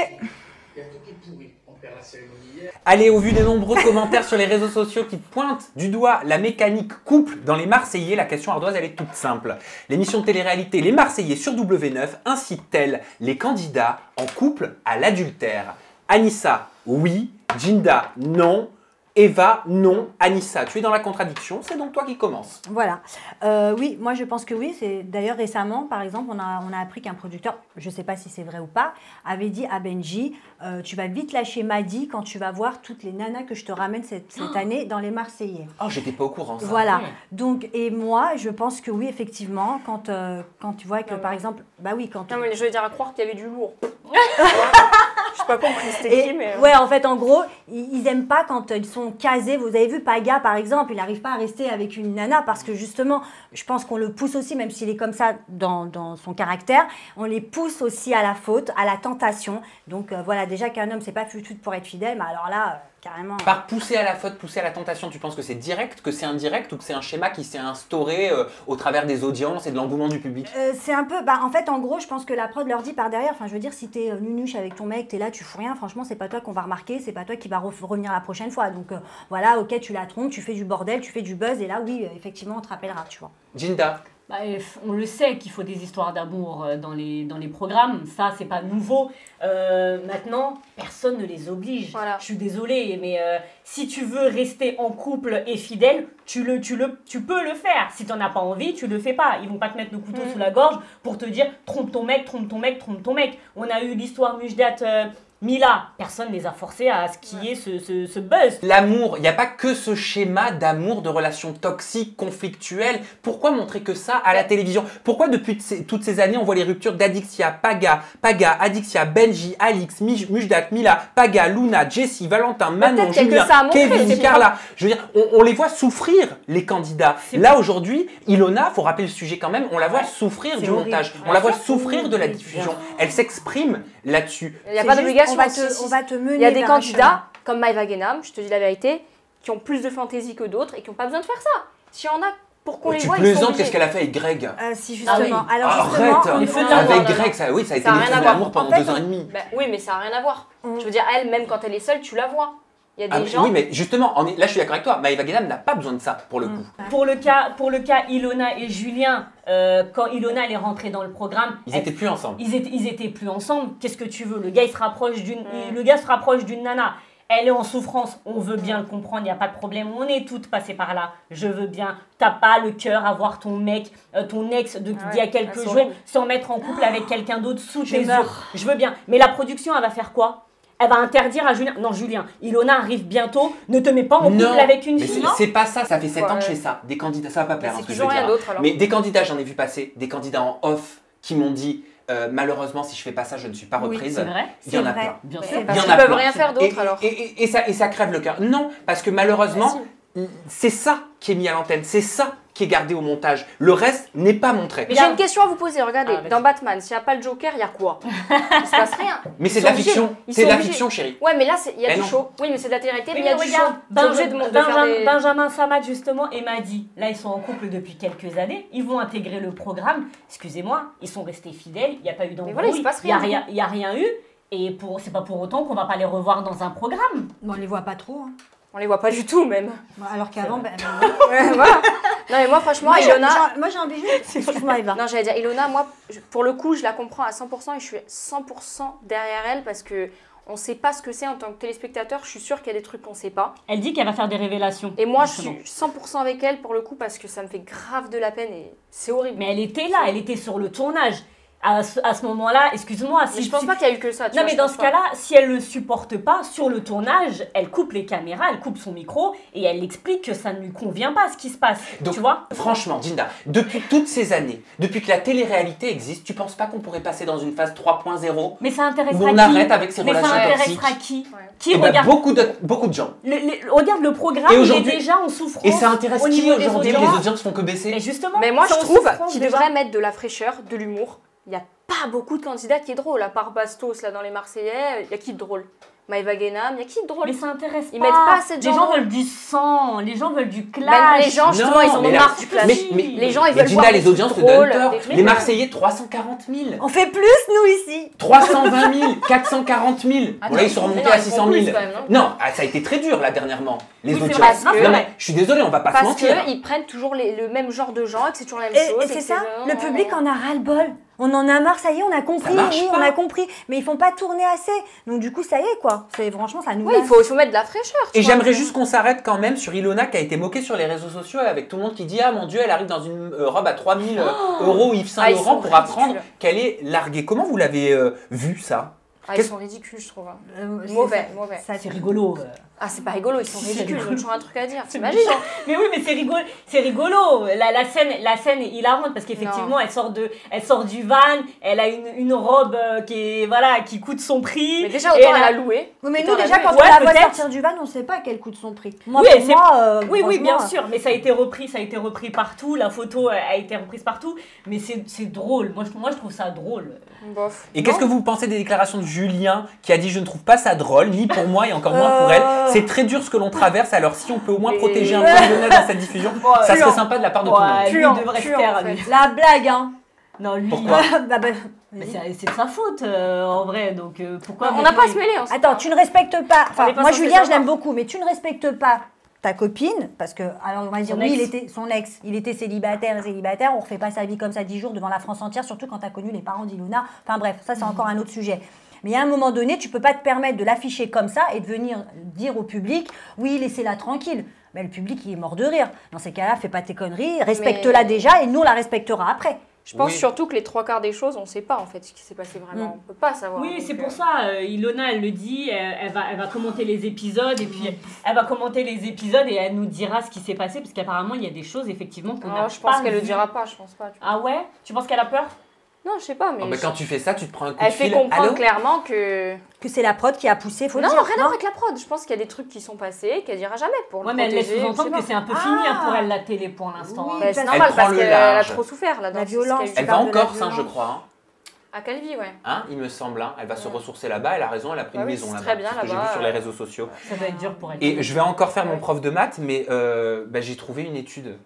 Allez, au vu des nombreux commentaires sur les réseaux sociaux qui pointent du doigt la mécanique couple dans les Marseillais, la question ardoise elle est toute simple. L'émission de télé-réalité Les Marseillais sur W9 incite-t-elle les candidats en couple à l'adultère? Anissa, oui. Jinda, non. Eva, non. Anissa, tu es dans la contradiction, c'est donc toi qui commence. Voilà. Oui, moi je pense que oui. D'ailleurs récemment, par exemple, on a appris qu'un producteur, je ne sais pas si c'est vrai ou pas, avait dit à Benji, tu vas vite lâcher Madi quand tu vas voir toutes les nanas que je te ramène cette année dans les Marseillais. Oh, j'étais pas au courant. Ça. Voilà. Donc, et moi, je pense que oui, effectivement, quand tu vois que par exemple, bah oui, quand. Non, mais je veux dire à croire qu'il y avait du lourd. Je sais pas compris c'était qui, mais. Ouais, en fait, en gros, ils aiment pas quand ils sont casés. Vous avez vu Paga, par exemple, il n'arrive pas à rester avec une nana parce que justement, je pense qu'on le pousse aussi, même s'il est comme ça dans son caractère, on les pousse aussi à la faute, à la tentation. Donc voilà, déjà qu'un homme, c'est pas foutu pour être fidèle, mais alors là, carrément. Par pousser à la faute, pousser à la tentation, tu penses que c'est direct, que c'est indirect ou que c'est un schéma qui s'est instauré au travers des audiences et de l'engouement du public? C'est un peu, en fait, en gros, je pense que la prod leur dit par derrière, enfin, je veux dire, si t'es nunuche avec ton mec, t'es là, tu fous rien, franchement, c'est pas toi qu'on va remarquer, c'est pas toi qui va revenir la prochaine fois. Donc voilà, ok, tu la trompes, tu fais du bordel, tu fais du buzz, et là, oui, effectivement, on te rappellera, tu vois. Ginda. On le sait qu'il faut des histoires d'amour dans les programmes, ça c'est pas nouveau. Maintenant, personne ne les oblige. Voilà. Je suis désolée, mais si tu veux rester en couple et fidèle, tu peux le faire. Si t'en as pas envie, tu le fais pas. Ils vont pas te mettre le couteau sous la gorge pour te dire trompe ton mec, trompe ton mec, trompe ton mec. On a eu l'histoire Mujdat Mila, personne ne les a forcés à ce qu'il y ait ce buzz. L'amour, il n'y a pas que ce schéma d'amour, de relations toxiques, conflictuelles. Pourquoi montrer que ça à la télévision? Pourquoi depuis toutes ces années, on voit les ruptures d'Adixia, Paga, Adixia, Benji, Alix, Mujdat, Mila, Paga, Luna, Jessie, Valentin, Manon, Julien, Kevin, Carla. Je veux dire, on les voit souffrir, les candidats. Là, aujourd'hui, Ilona, faut rappeler le sujet quand même, on la voit souffrir du montage. On la voit souffrir de la diffusion. Elle s'exprime là-dessus. Il n'y a pas d'obligation. On va te mener. Il y a des candidats, comme Maëva Guénam, je te dis la vérité, qui ont plus de fantaisie que d'autres et qui n'ont pas besoin de faire ça. S'il y en a, pour qu'on les voit, ils sont plaisantes, qu'est-ce qu'elle a fait avec Greg? Si, justement. Ah oui. Alors, justement, avec Greg, ça, oui, ça a été une histoire d'amour pendant 2 ans et demi. Oui, mais ça n'a rien à voir. Je veux dire, elle, même quand elle est seule, tu la vois. Il y a des gens... Oui, mais justement, là je suis d'accord avec toi, Maëva Guénam n'a pas besoin de ça pour le coup. Pour le cas Ilona et Julien, quand Ilona elle est rentrée dans le programme... Ils étaient plus ensemble. Ils étaient plus ensemble. Qu'est-ce que tu veux? Le gars il se rapproche d'une nana. Elle est en souffrance, on veut bien le comprendre, il n'y a pas de problème. On est toutes passées par là. Je veux bien. T'as pas le cœur à voir ton mec, ton ex d'il y a quelques jours, sans mettre en couple avec quelqu'un d'autre sous tes yeux. Je veux bien. Mais la production, elle va faire quoi? Elle va interdire à Julien. Non, Julien, Ilona arrive bientôt. Ne te mets pas en couple avec une fille. C'est pas ça. Ça fait 7 ans que je fais ça. Des candidats, ça va pas plaire. C'est toujours rien d'autre alors. Mais des candidats, j'en ai vu passer. Des candidats en off qui m'ont dit malheureusement, si je fais pas ça, je ne suis pas reprise. C'est vrai. Il y en a plein. Bien sûr. Parce qu'ils peuvent rien faire d'autre alors. Et ça crève le cœur. Non, parce que malheureusement, c'est ça qui est mis à l'antenne. C'est ça qui est gardé au montage. Le reste n'est pas montré. Mais j'ai une question à vous poser. Regardez, dans Batman, s'il n'y a pas le Joker, il y a quoi? Il se passe rien. Mais c'est de la fiction. C'est de la fiction, chérie. Ouais, mais là, il y a du show. Oui, mais c'est de la télé-réalité, mais il y a du show. Benjamin Samad, justement, et m'a dit, là, ils sont en couple depuis quelques années. Ils vont intégrer le programme. Excusez-moi, ils sont restés fidèles. Il n'y a pas eu d'embrouille. Voilà, il se passe rien. Il n'y a rien eu. Et c'est pas pour autant qu'on va pas les revoir dans un programme. On les voit pas trop. On les voit pas du tout, même. Alors qu'avant, voilà. Non, mais moi, franchement, Ilona... Moi, j'ai envie... Excuse-moi, Eva. Non, j'allais dire, Ilona, moi, pour le coup, je la comprends à 100% et je suis 100% derrière elle parce que on sait pas ce que c'est en tant que téléspectateur. Je suis sûre qu'il y a des trucs qu'on sait pas. Elle dit qu'elle va faire des révélations. Et moi, je suis 100% avec elle pour le coup parce que ça me fait grave de la peine et c'est horrible. Mais elle était là, elle était sur le tournage. À ce moment-là, excuse-moi... Mais je pense pas qu'il y a eu que ça. Non, mais dans ce cas-là, si elle le supporte pas, sur le tournage, elle coupe les caméras, elle coupe son micro et elle explique que ça ne lui convient pas ce qui se passe. Donc, tu vois? Franchement, Ginda, depuis toutes ces années, depuis que la télé-réalité existe, tu penses pas qu'on pourrait passer dans une phase 3.0? Mais ça intéressera qui? On arrête avec ces relations toxiques. Mais ça intéressera qui? Qui regarde... beaucoup de gens. Regarde le programme, il est déjà en souffrance. Et ça intéresse qui aujourd'hui? Les audiences font que baisser. Mais justement, mais moi je trouve qu'il devrait mettre de la fraîcheur, de l'humour. Il n'y a pas beaucoup de candidats qui est drôle, à part Bastos là dans les Marseillais, il y a qui de drôle? Maëva Guénam, il y a qui de drôle? Mais ça intéresse Ils mettent pas assez de gens. Les gens veulent du sang, les gens veulent du clash. Ben, les gens justement, ils en ont marre du clash. Les gens ils veulent voir les audiences te donnent peur. Les Marseillais 340 000. On fait plus nous ici. 320 000, 440 000. Bon, là ils sont remontés à 600 000. Non, ça a été très dur là dernièrement. Les audiences. Non mais je suis désolée, on va pas se mentir. Parce qu'ils prennent toujours le même genre de gens et que c'est toujours la même chose. Et c'est ça, le public en a ras-le-bol. On en a marre, ça y est, on a compris, oui, pas. on a compris. Mais ils font pas tourner assez. Donc du coup, ça y est, quoi. Franchement, ça nous... Oui, il faut mettre de la fraîcheur. Et j'aimerais juste qu'on s'arrête quand même sur Ilona qui a été moquée sur les réseaux sociaux avec tout le monde qui dit « Ah mon Dieu, elle arrive dans une robe à 3000 € Yves Saint Laurent pour apprendre qu'elle est larguée. » Comment vous l'avez vu ça? Ils sont ridicules, je trouve. Mauvais. C'est rigolo. Ah, c'est pas rigolo, ils sont ridicules, ils ont toujours un truc à dire. C'est magique. Mais oui, mais c'est rigolo. La scène est hilarante parce qu'effectivement, elle sort du van, elle a une robe qui coûte son prix. Mais déjà, autant elle a loué. Oui, mais nous, déjà, quand on la voit sortir du van, on ne sait pas quel coûte son prix. Oui, bien sûr, mais ça a été repris partout. La photo a été reprise partout. Mais c'est drôle. Moi, je trouve ça drôle. Bof. Et qu'est-ce que vous pensez des déclarations de Julien qui a dit « Je ne trouve pas ça drôle, ni pour moi et encore moins pour elle. C'est très dur ce que l'on traverse, alors si on peut au moins protéger un peu Lionel dans cette diffusion, ça serait sympa de la part de tout le monde. Devrait se taire, lui. La blague, hein. Non, lui. Pourquoi? Mais c'est de sa faute, en vrai. Donc, pourquoi on n'a pas à se mêler. Attends, tu ne respectes pas... Enfin, moi, Julien, je l'aime beaucoup, mais tu ne respectes pas ta copine, parce que, alors on va dire, oui, son ex, il était célibataire, on refait pas sa vie comme ça 10 jours devant la France entière, surtout quand tu as connu les parents d'Ilona. Enfin bref, ça c'est encore un autre sujet. Mais à un moment donné, tu peux pas te permettre de l'afficher comme ça et de venir dire au public, oui, laissez-la tranquille. Mais le public, il est mort de rire. Dans ces cas-là, fais pas tes conneries, respecte-la déjà et nous, on la respectera après. Je pense surtout que les 3/4 des choses, on ne sait pas en fait ce qui s'est passé vraiment. On ne peut pas savoir. Oui, c'est pour ça. Ilona, elle le dit, elle va commenter les épisodes et puis elle va commenter les épisodes et elle nous dira ce qui s'est passé parce qu'apparemment, il y a des choses effectivement qu'on n'a pas je pense qu'elle vues. le dira pas, je pense pas. Ah ouais? Tu penses qu'elle a peur? Non, je sais pas, mais... quand tu fais ça, tu te prends un coup de fil. Elle fait comprendre clairement que c'est la prod qui a poussé, faut le dire. Non, rien à voir avec la prod. Je pense qu'il y a des trucs qui sont passés qu'elle dira jamais pour le protéger. Mais elle laisse sous-entendre que c'est un peu fini pour elle, la télé, pour l'instant. Oui, c'est normal parce qu'elle a trop souffert là. La violence. Elle va en Corse, je crois. À Calvi, ouais. Il me semble. Elle va se ressourcer là-bas. Elle a raison, elle a pris une maison là-bas. Très bien là-bas. C'est ce que j'ai vu sur les réseaux sociaux. Ça va être dur pour elle. Et je vais encore faire mon prof de maths, mais j'ai trouvé une étude.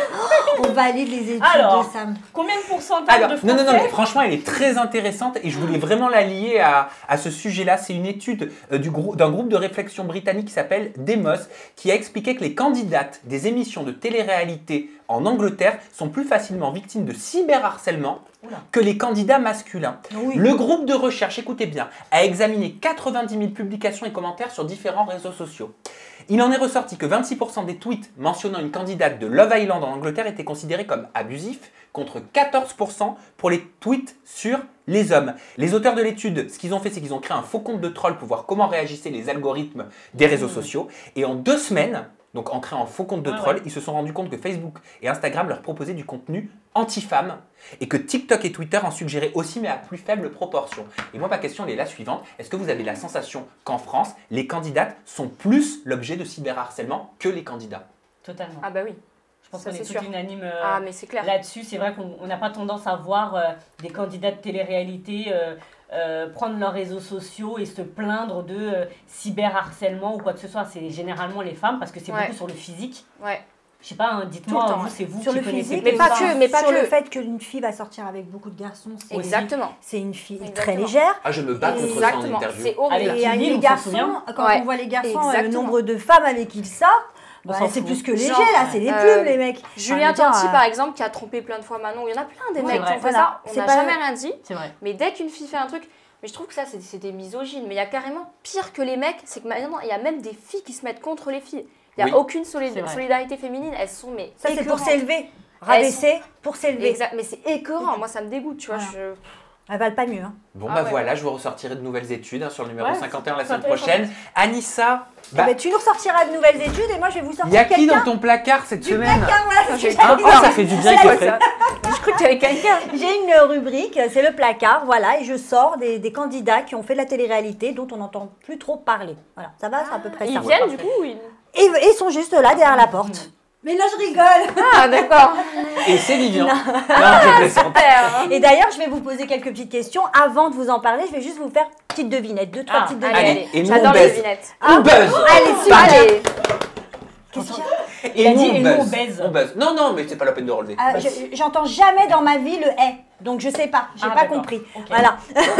On valide les études de Sam. Combien de pourcentage de français? Non, mais franchement, elle est très intéressante et je voulais vraiment la lier à ce sujet-là. C'est une étude d'un groupe de réflexion britannique qui s'appelle Demos, qui a expliqué que les candidates des émissions de télé-réalité en Angleterre sont plus facilement victimes de cyberharcèlement que les candidats masculins. Oui. Le groupe de recherche, écoutez bien, a examiné 90 000 publications et commentaires sur différents réseaux sociaux. Il en est ressorti que 26% des tweets mentionnant une candidate de Love Island en Angleterre étaient considérés comme abusifs, contre 14% pour les tweets sur les hommes. Les auteurs de l'étude, ce qu'ils ont fait, c'est qu'ils ont créé un faux compte de troll pour voir comment réagissaient les algorithmes des réseaux sociaux. Et en 2 semaines, donc en créant un faux compte de troll, ils se sont rendus compte que Facebook et Instagram leur proposaient du contenu anti-femmes et que TikTok et Twitter en suggéraient aussi, mais à plus faible proportion. Et moi, ma question elle est la suivante. Est-ce que vous avez la sensation qu'en France, les candidates sont plus l'objet de cyberharcèlement que les candidats? Totalement. Ah bah oui. Je pense qu'on est tous unanimes clair. Là-dessus. C'est vrai qu'on n'a pas tendance à voir des candidats de télé-réalité prendre leurs réseaux sociaux et se plaindre de cyberharcèlement ou quoi que ce soit. C'est généralement les femmes parce que c'est beaucoup sur le physique. Ouais. Je sais pas, dites-moi, c'est vous sur qui le physique, connaissez. mais pas sur le fait qu'une fille va sortir avec beaucoup de garçons. Exactement. C'est une fille très légère. Ah, je me bats contre ça en interview. C'est horrible. Et les garçons, quand on voit les garçons, le nombre de femmes avec qui ils sortent, c'est plus que léger là, c'est des plumes les mecs. Julien Tanti par exemple qui a trompé plein de fois Manon, il y en a plein des mecs qui ont fait ça, on n'a jamais rien dit. Mais dès qu'une fille fait un truc, mais je trouve que ça c'est des misogynes, mais il y a carrément pire que les mecs, c'est que maintenant il y a même des filles qui se mettent contre les filles. Il n'y a aucune solidarité féminine, elles sont mais ça c'est pour s'élever, rabaisser pour s'élever. Exact, mais c'est écœurant, moi ça me dégoûte, tu vois. Elles valent pas mieux. Bon voilà, je vous ressortirai de nouvelles études sur le numéro 51 la semaine prochaine. Anissa, tu nous ressortiras de nouvelles études et moi je vais vous sortir quelqu'un. Il y a qui dans ton placard cette semaine? Ça fait du bien que fait. Je crois que tu avais quelqu'un. J'ai une rubrique, c'est le placard, voilà, et je sors des candidats qui ont fait de la télé-réalité dont on n'entend plus trop parler. Voilà, ça va, c'est à peu près ça. Ils viennent du coup et ils sont juste là derrière la porte. Mais là, je rigole. Ah, d'accord. Et c'est Vivian. Non, je plaisante. Et d'ailleurs, je vais vous poser quelques petites questions. Avant de vous en parler, je vais juste vous faire petite devinette. 2, 3 petites devinettes. Allez, et nous j'adore on les baise. devinettes. On buzz. Allez, super. Allez. Qu'est-ce qu'il y a? Et nous on baise. On buzz. Non, mais c'est pas la peine de relever. J'entends jamais dans ma vie le « est ». Donc, je sais pas. J'ai pas compris. Okay. Voilà.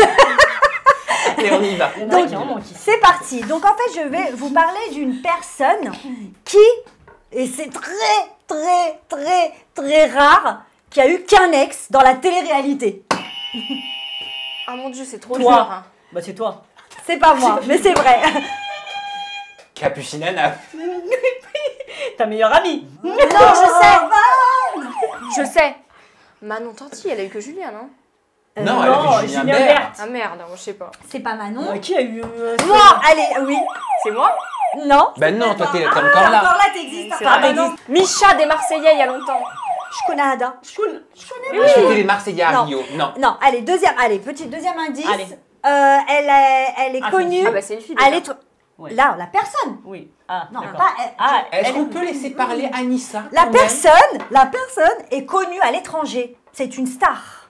Et on y va. Donc, c'est parti. Donc, en fait, je vais vous parler d'une personne qui, et c'est très rare, qui a eu qu'un ex dans la télé-réalité. Ah mon Dieu, c'est trop Toi. dur. Hein. Bah c'est toi. C'est pas moi, mais c'est vrai. Capucinana. Ta meilleure amie. Non, je sais. Je sais. Manon Tanti, elle a eu que Julien, non? Non, elle a eu Julien Bert. Ah merde, moi, je sais pas. C'est pas Manon. Qui a eu Moi, allez, oui. C'est moi? Non. Ben non, toi t'es encore Encore là. là, t'existes. C'est vrai, Manon. Micha des Marseillais, il y a longtemps. Je connais Ada. Je connais. C'était les Marseillais à Non. Rio. Non. Non, allez, deuxième indice. Allez. Elle est connue. Ah bah c'est une fille. Elle déjà. est Là, la personne. Oui. Ah, Non, d'accord. pas elle. Est-ce qu'on peut laisser parler Anissa La quand même personne est connue à l'étranger. C'est une star.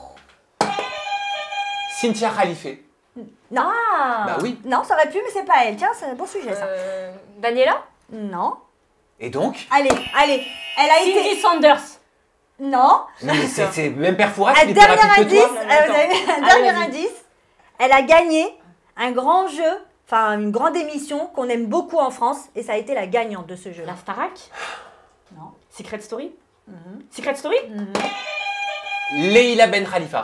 Cynthia Khalife. Non. Bah oui. Non, ça aurait pu, mais c'est pas elle. Tiens, c'est un bon sujet ça. Daniela? Non. Et donc Allez. Elle a Cindy été. Sanders. Non. Non, mais c'est même Père Fouras, Un il est plus dernier rapide que indice. toi. Vous avez un dernier indice. Elle a gagné un grand jeu, enfin une grande émission qu'on aime beaucoup en France, et ça a été la gagnante de ce jeu. La Starac. Non. Secret Story. Secret Story. Leila Ben Khalifa.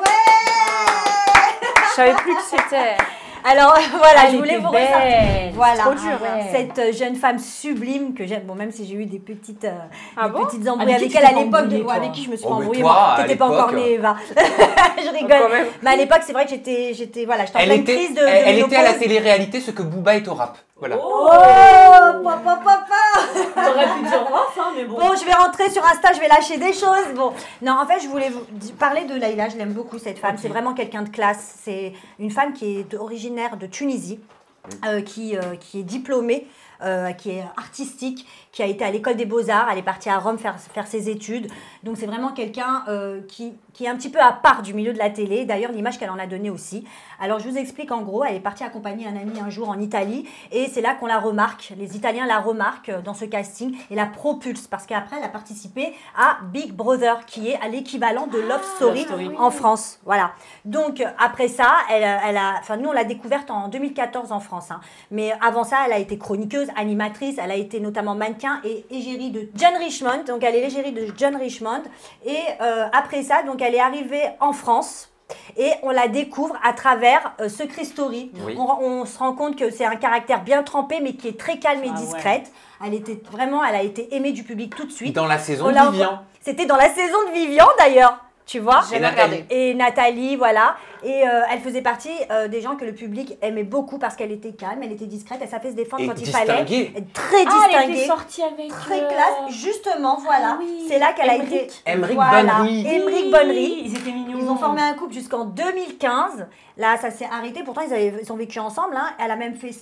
Je savais plus qui c'était. Alors voilà, Elle je voulais était vous belle. ressortir. Voilà, trop dur, ouais. cette jeune femme sublime que j'aime. Bon, même si j'ai eu des petites, petites embrouilles Avec qui avec tu elle à t'es l'époque, embrouillée, ou toi avec qui je me suis Oh, mais embrouillée. toi, Moi, à t'étais pas encore l'époque, née, Eva. Je Quand rigole. même. Mais à l'époque, c'est vrai que j'étais en Elle pleine était, crise de elle était à la ménopause. télé-réalité ce que Booba est au rap. Voilà. Oh, papa. T'aurais pu dire off, hein, mais bon. Bon, je vais rentrer sur Insta, je vais lâcher des choses. Bon, non, en fait, je voulais vous parler de Leïla. Je l'aime beaucoup, cette femme. C'est vraiment quelqu'un de classe. C'est une femme qui est originaire de Tunisie, qui est diplômée, qui est artistique, qui a été à l'école des Beaux-Arts. Elle est partie à Rome faire ses études. Donc, c'est vraiment quelqu'un qui est un petit peu à part du milieu de la télé. D'ailleurs, l'image qu'elle en a donnée aussi. Alors, je vous explique en gros, elle est partie accompagner un ami un jour en Italie. Et c'est là qu'on la remarque. Les Italiens la remarquent dans ce casting et la propulsent. Parce qu'après, elle a participé à Big Brother, qui est à l'équivalent de Love Story en France. Voilà. Donc, après ça, nous, on l'a découverte en 2014 en France. Hein. Mais avant ça, elle a été chroniqueuse, animatrice. Elle a été notamment mannequin et égérie de John Richmond. Donc, elle est l'égérie de John Richmond. Et après ça, donc, elle est arrivée en France. Et on la découvre à travers Secret Story. Oui. On se rend compte que c'est un caractère bien trempé, mais qui est très calme et discrète. Ouais. Elle a été aimée du public tout de suite. Dans la saison de Vivian. C'était dans la saison de Vivian d'ailleurs. Tu vois, Et Nathalie. Et Nathalie, voilà. Et elle faisait partie des gens que le public aimait beaucoup parce qu'elle était calme, elle était discrète, elle savait se défendre Et quand il fallait. distinguée. Très Elle distinguée. était sortie avec. Très classe, justement, voilà. C'est là qu'elle a été. Emmerich Voilà. Bonnery. Emmerich Bonnery. Ils étaient mignons. Ils ont formé un couple jusqu'en 2015. Là, ça s'est arrêté. Pourtant, ils ont vécu ensemble. Hein. Elle a même fait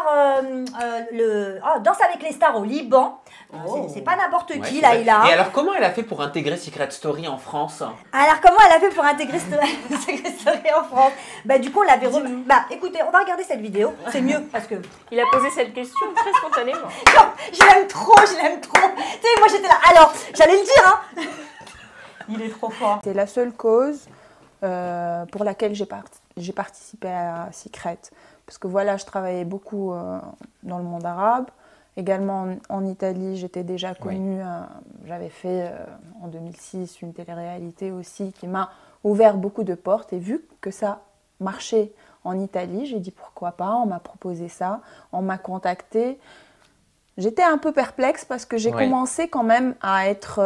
Danse avec les stars au Liban. C'est pas n'importe qui, là, il a. Et alors, comment elle a fait pour intégrer Secret Story en France? Alors, comment elle a fait pour intégrer Secret Story en France? Bah, du coup, on l'avait Bah, écoutez, on va regarder cette vidéo. C'est mieux parce que. Il a posé cette question très spontanément. Non, je l'aime trop. Tu sais, moi, j'étais là. Alors, j'allais le dire, hein. Il est trop fort. C'est la seule cause pour laquelle j'ai participé à Secret. Parce que voilà, je travaillais beaucoup dans le monde arabe. Également en Italie, j'étais déjà connue. J'avais fait en 2006 une télé-réalité aussi qui m'a ouvert beaucoup de portes. Et vu que ça marchait en Italie, j'ai dit pourquoi pas. On m'a proposé ça, on m'a contacté. J'étais un peu perplexe parce que j'ai commencé quand même à être...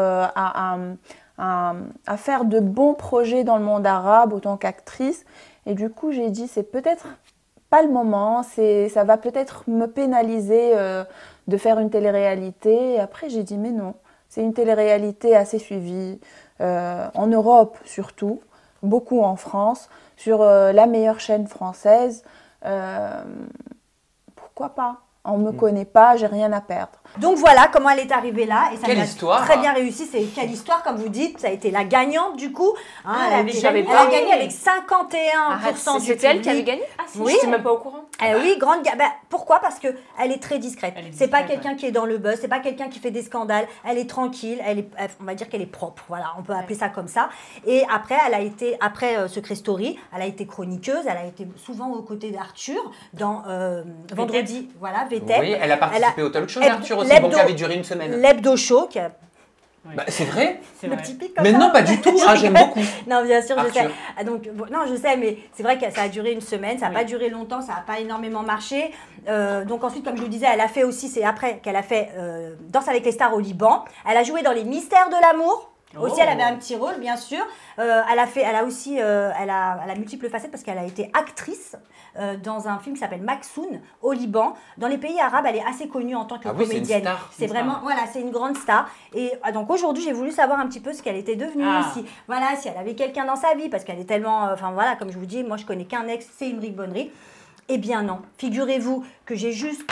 à faire de bons projets dans le monde arabe autant qu'actrice. Et du coup, j'ai dit, c'est peut-être pas le moment, ça va peut-être me pénaliser de faire une télé-réalité. Et après, j'ai dit, mais non, c'est une télé-réalité assez suivie, en Europe surtout, beaucoup en France, sur la meilleure chaîne française. Pourquoi pas? On ne me connaît pas, j'ai rien à perdre. Donc voilà comment elle est arrivée là. Et ça Quelle a histoire, très bien réussi. C'est quelle histoire, comme vous dites. Ça a été la gagnante du coup. Hein, elle a gagné avec 51% du C'était elle qui avait public. gagné? Ah si, Oui. je n'étais même pas au courant. Oui, grande gamme. Pourquoi? Parce qu'elle est très discrète. C'est pas quelqu'un qui est dans le buzz, c'est pas quelqu'un qui fait des scandales. Elle est tranquille, on va dire qu'elle est propre. Voilà, on peut appeler ça comme ça. Et après, après Secret Story, elle a été chroniqueuse, elle a été souvent aux côtés d'Arthur dans Vendredi, voilà, VTEP. Oui, elle a participé au talk show d'Arthur aussi, bon, qui avait duré une semaine. L'Hebdo Show, Bah, c'est vrai. Le petit pic comme mais ça. non, pas du tout. Ah, j'aime beaucoup. Non, bien sûr, Arthur. je sais. Ah, donc, non, je sais, mais c'est vrai que ça a duré une semaine. Ça n'a pas duré longtemps. Ça n'a pas énormément marché. Donc ensuite, comme je vous disais, elle a fait aussi, c'est après qu'elle a fait Danse avec les stars au Liban. Elle a joué dans Les Mystères de l'amour. Aussi, elle avait un petit rôle, bien sûr. Elle a multiples facettes parce qu'elle a été actrice dans un film qui s'appelle Maksoun au Liban. Dans les pays arabes, elle est assez connue en tant que comédienne. C'est vraiment, voilà, c'est une grande star. Et donc aujourd'hui, j'ai voulu savoir un petit peu ce qu'elle était devenue, si elle avait quelqu'un dans sa vie, parce qu'elle est tellement, enfin voilà, comme je vous dis, moi je connais qu'un ex, c'est Imric Bonnery. Eh bien non, figurez-vous que j'ai juste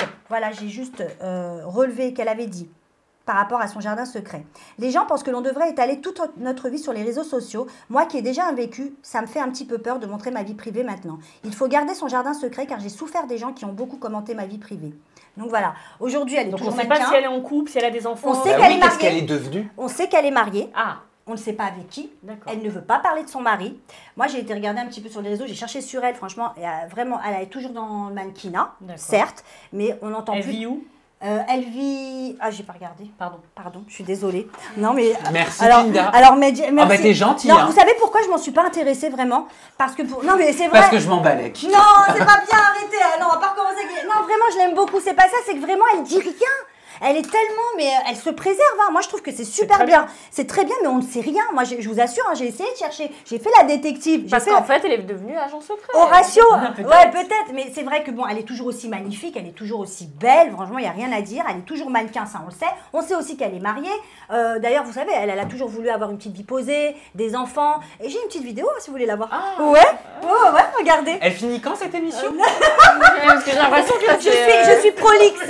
relevé qu'elle avait dit par rapport à son jardin secret. Les gens pensent que l'on devrait étaler toute notre vie sur les réseaux sociaux. Moi qui ai déjà un vécu, ça me fait un petit peu peur de montrer ma vie privée maintenant. Il faut garder son jardin secret car j'ai souffert des gens qui ont beaucoup commenté ma vie privée. Donc voilà, aujourd'hui elle est toujours mannequin. On ne sait pas si elle est en couple, si elle a des enfants. On sait qu'elle est mariée. Qu'est-ce qu'elle est devenue? On sait qu'elle est mariée. On ne sait pas avec qui. Elle ne veut pas parler de son mari. Moi, j'ai été regarder un petit peu sur les réseaux. J'ai cherché sur elle. Franchement, elle est toujours dans le mannequinat, certes, mais on n'entend plus. Elle vit où? Elle vit... Ah, j'ai pas regardé. Pardon, je suis désolée. Non, mais... Merci, Linda. Merci. Ah bah t'es gentille. Non, hein. vous savez pourquoi je m'en suis pas intéressée vraiment? Parce que Non, mais c'est vrai. Parce que je m'en balais. Non, c'est pas bien, arrêtez. Non, on va pas recommencer. Non, vraiment, je l'aime beaucoup. C'est pas ça, c'est que vraiment, elle dit rien. Elle est tellement, mais elle se préserve. Hein. Moi, je trouve que c'est super bien. C'est très bien, mais on ne sait rien. Moi, je vous assure, hein, j'ai essayé de chercher. J'ai fait la détective. Parce qu'en fait, elle est devenue agent secret. Horatio. Ouais, peut-être. Mais c'est vrai que bon, elle est toujours aussi magnifique. Elle est toujours aussi belle. Franchement, il n'y a rien à dire. Elle est toujours mannequin, ça, on le sait. On sait aussi qu'elle est mariée. D'ailleurs, vous savez, elle a toujours voulu avoir une petite vie posée, des enfants. Et j'ai une petite vidéo, si vous voulez la voir. Ouais, regardez. Elle finit quand cette émission? Parce que j'ai l'impression que je suis prolixe.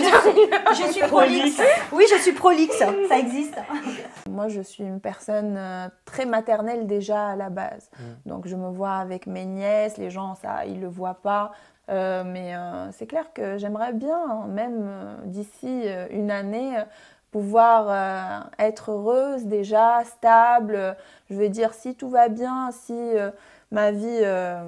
Je suis prolixe. Oui, je suis prolixe. Ça existe. Moi, je suis une personne très maternelle déjà à la base. Donc, je me vois avec mes nièces. Les gens, ça, ils le voient pas. Mais c'est clair que j'aimerais bien, même d'ici une année, pouvoir être heureuse déjà, stable. Je veux dire, si tout va bien, si ma vie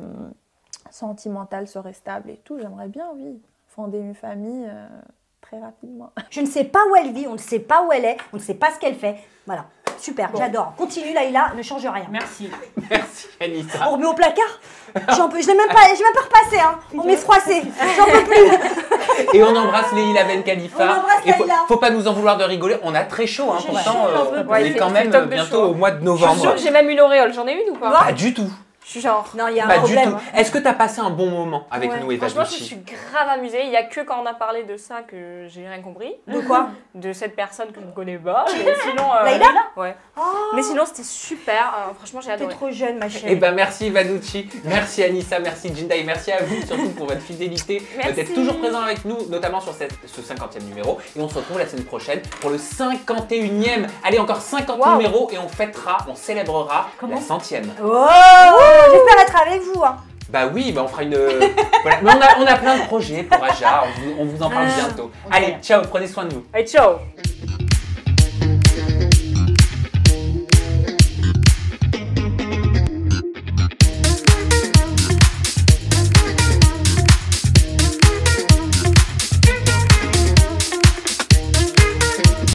sentimentale serait stable et tout, j'aimerais bien, oui, fonder une famille très rapidement. Je ne sais pas où elle vit, on ne sait pas où elle est, on ne sait pas ce qu'elle fait. Voilà, super, j'adore. Continue, Laïla, ne change rien. Merci. Merci, Anissa. On remet au placard. Je l'ai même pas repassé, hein. On m'est froissé, j'en peux plus. Et on embrasse Leïla Ben Khalifa. On embrasse Leïla. Faut pas nous en vouloir de rigoler, on a très chaud. Hein, pourtant, on est quand même bientôt au mois de Je novembre. j'ai même une auréole, j'en ai une ou pas? Pas du tout. Je suis genre... Non, il y a un Pas problème. du tout. Est-ce que tu as passé un bon moment avec nous, Eva Franchement, je Ducci? suis grave amusée. Il n'y a que quand on a parlé de ça que j'ai rien compris. De quoi? De cette personne que je ne connais pas. Mais sinon... Laïla? Ouais. Mais sinon, c'était super. Franchement, j'ai adoré. T'es trop jeune, ma chérie. Eh ben merci Eva Ducci, merci Anissa, merci Jinda et merci à vous surtout pour votre fidélité, d'être toujours présent avec nous, notamment sur ce 50e numéro. Et on se retrouve la semaine prochaine pour le 51e. Allez, encore 50 numéros et on fêtera, on célébrera la 100e. Oh, j'espère être avec vous. Hein. Bah oui, bah on fera une... voilà. Mais on a plein de projets pour Aja, on vous en parle bientôt. Allez, ciao, prenez soin de vous. Allez, ciao.